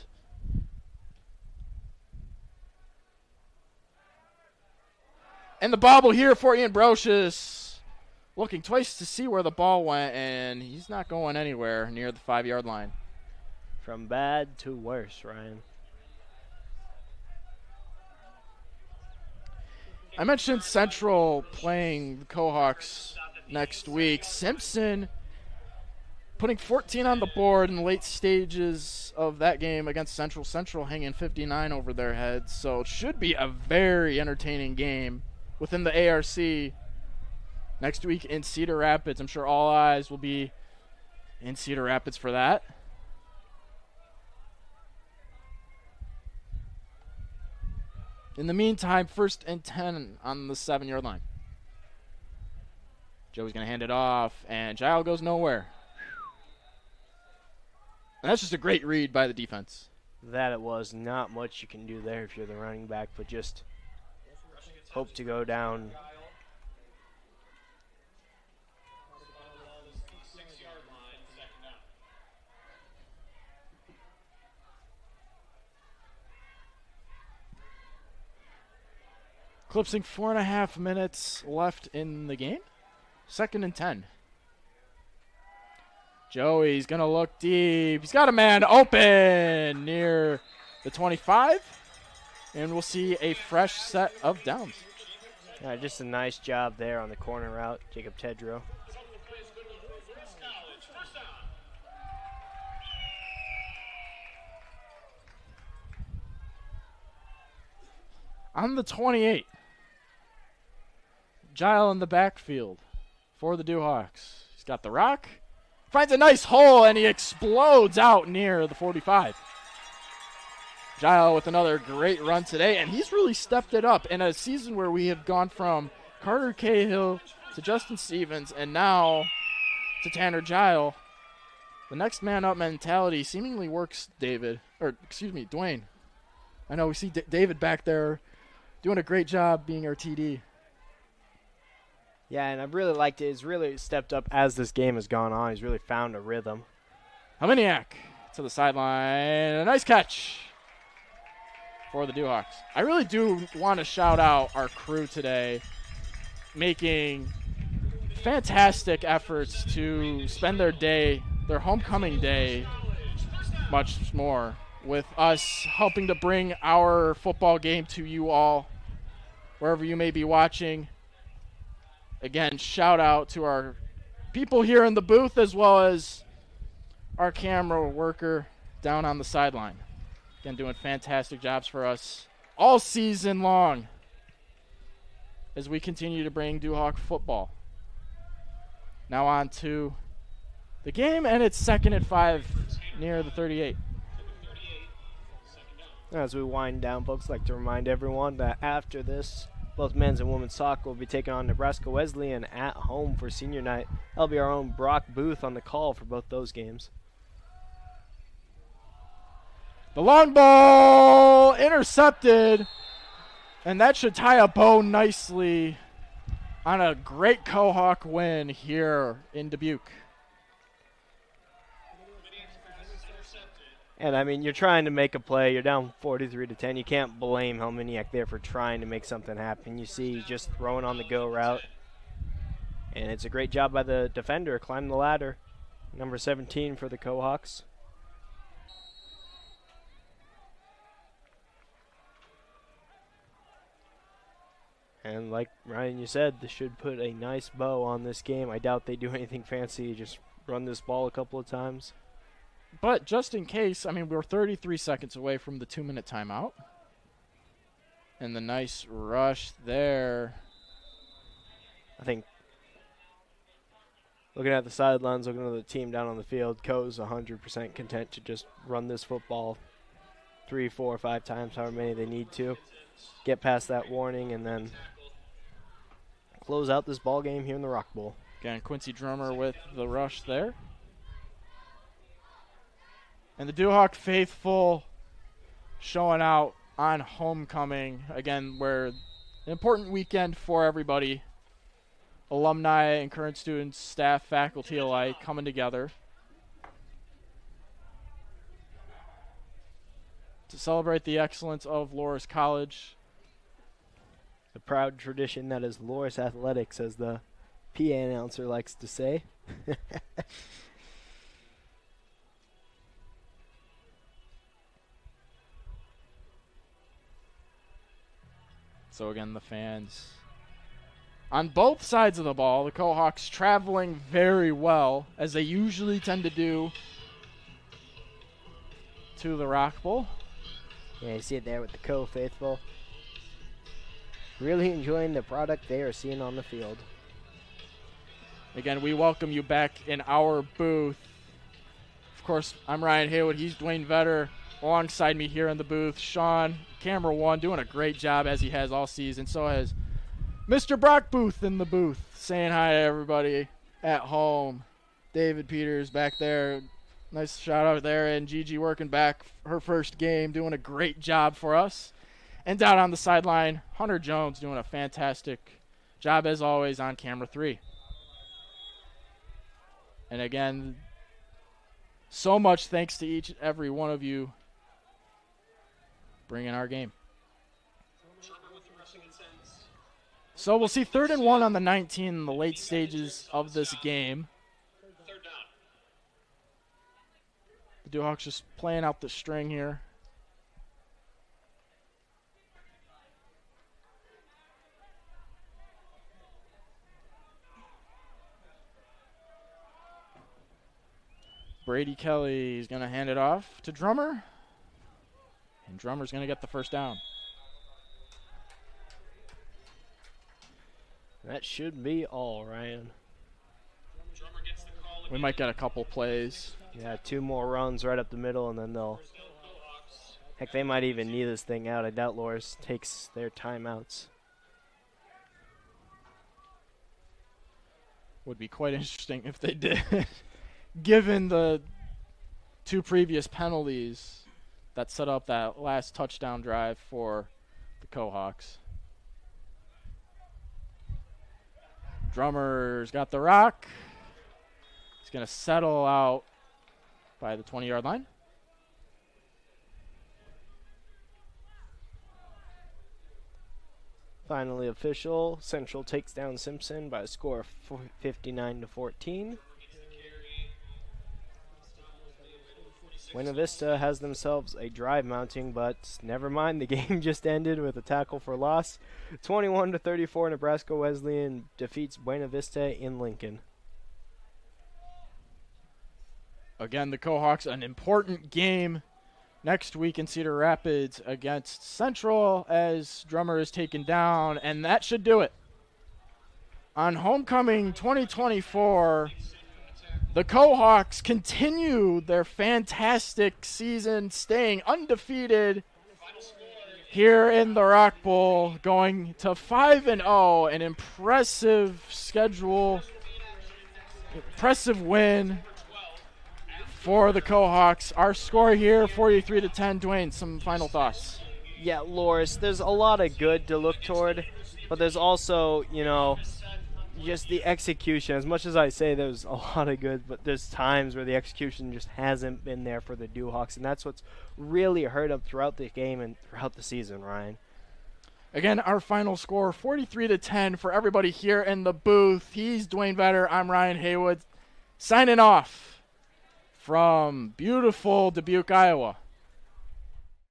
And the bobble here for Ian Brocious. Looking twice to see where the ball went, and he's not going anywhere near the 5-yard line. From bad to worse, Ryan. I mentioned Central playing the Cohawks next week. Simpson putting 14 on the board in the late stages of that game against Central. Central hanging 59 over their heads, so it should be a very entertaining game within the ARC next week in Cedar Rapids. I'm sure all eyes will be in Cedar Rapids for that. In the meantime, 1st and 10 on the 7-yard line. Joey's going to hand it off, and Giles goes nowhere. And that's just a great read by the defense. That it was. Not much you can do there if you're the running back, but just hope to go down. Clipsing 4.5 minutes left in the game. 2nd and 10. Joey's going to look deep. He's got a man open near the 25. And we'll see a fresh set of downs. Just a nice job there on the corner route, Jacob Tedrow. On the 28. Giles in the backfield for the Duhawks. He's got the rock. Finds a nice hole, and he explodes out near the 45. Giles with another great run today, and he's really stepped it up in a season where we have gone from Carter Cahill to Justin Stevens and now to Tanner Giles. The next man up mentality seemingly works, Duane. I know we see David back there doing a great job being our TD. Yeah, and I've really liked it. He's really stepped up as this game has gone on. He's really found a rhythm. Hominiak to the sideline. A nice catch for the Duhawks. I really do want to shout out our crew today, making fantastic efforts to spend their day, their homecoming day, much more, with us helping to bring our football game to you all, wherever you may be watching. Again, shout out to our people here in the booth as well as our camera worker down on the sideline. Again, doing fantastic jobs for us all season long as we continue to bring Duhawk football. Now on to the game, and it's 2nd and 5 near the 38. As we wind down, folks, I'd like to remind everyone that after this, both men's and women's soccer will be taking on Nebraska Wesleyan at home for senior night. That'll be our own Brock Booth on the call for both those games. The long ball intercepted, and that should tie a bow nicely on a great Cohawk win here in Dubuque. And, I mean, you're trying to make a play. You're down 43-10. You can't blame Helminiak there for trying to make something happen. You see just throwing on the go route. And it's a great job by the defender climbing the ladder. Number 17 for the Cohawks. And like Ryan, you said, this should put a nice bow on this game. I doubt they do anything fancy. Just run this ball a couple of times. But just in case, I mean, we're 33 seconds away from the 2-minute timeout. And the nice rush there. I think looking at the sidelines, looking at the team down on the field, Co's 100% content to just run this football 3, 4, 5 times, however many they need to. Get past that warning and then close out this ball game here in the Rock Bowl. Again, Quincy Drummer with the rush there. And the Duhawk faithful showing out on homecoming. Again, we're an important weekend for everybody. Alumni and current students, staff, faculty alike coming together to celebrate the excellence of Loras College. The proud tradition that is Loras Athletics, as the PA announcer likes to say. So again, the fans on both sides of the ball, the Cohawks traveling very well, as they usually tend to do, to the Rock Bowl. Yeah, you see it there with the Co-faithful. Really enjoying the product they are seeing on the field. Again, we welcome you back in our booth. Of course, I'm Ryan Haywood. He's Duane Vetter. Alongside me here in the booth, Sean, camera one, doing a great job as he has all season. So has Mr. Brock Booth in the booth, saying hi to everybody at home. David Peters back there. Nice shout out there. And Gigi working back her first game, doing a great job for us. And down on the sideline, Hunter Jones doing a fantastic job as always on camera 3. And again, so much thanks to each and every one of you bringing our game. So we'll see 3rd and 1 on the 19 in the late stages of this game. The Duhawks just playing out the string here. Brady Kelly is going to hand it off to Drummer. And Drummer's going to get the first down. That should be all, Ryan. We might get a couple plays. Yeah, 2 more runs right up the middle, and then they'll... Heck, they might even knee this thing out. I doubt Loras takes their timeouts. Would be quite interesting if they did. Given the 2 previous penalties that set up that last touchdown drive for the Cohawks. Drummer's got the rock. He's going to settle out by the 20-yard line. Finally official. Central takes down Simpson by a score of 59-14. Buena Vista has themselves a drive mounting, but never mind. The game just ended with a tackle for loss. 21-34, Nebraska Wesleyan defeats Buena Vista in Lincoln. Again, the Cohawks, an important game next week in Cedar Rapids against Central, as Drummer is taken down, and that should do it. On Homecoming 2024, the Cohawks continue their fantastic season, staying undefeated here in the Rock Bowl, going to 5-0, an impressive schedule, impressive win for the Cohawks. Our score here, 43-10. Duane, some final thoughts. Yeah, Loras, there's a lot of good to look toward, but there's also, you know, just the execution. As much as I say there's a lot of good, but there's times where the execution just hasn't been there for the Duhawks, and that's what's really hurt them throughout the game and throughout the season, Ryan. Again, our final score, 43-10 for everybody here in the booth. He's Duane Vetter. I'm Ryan Haywood. Signing off from beautiful Dubuque, Iowa.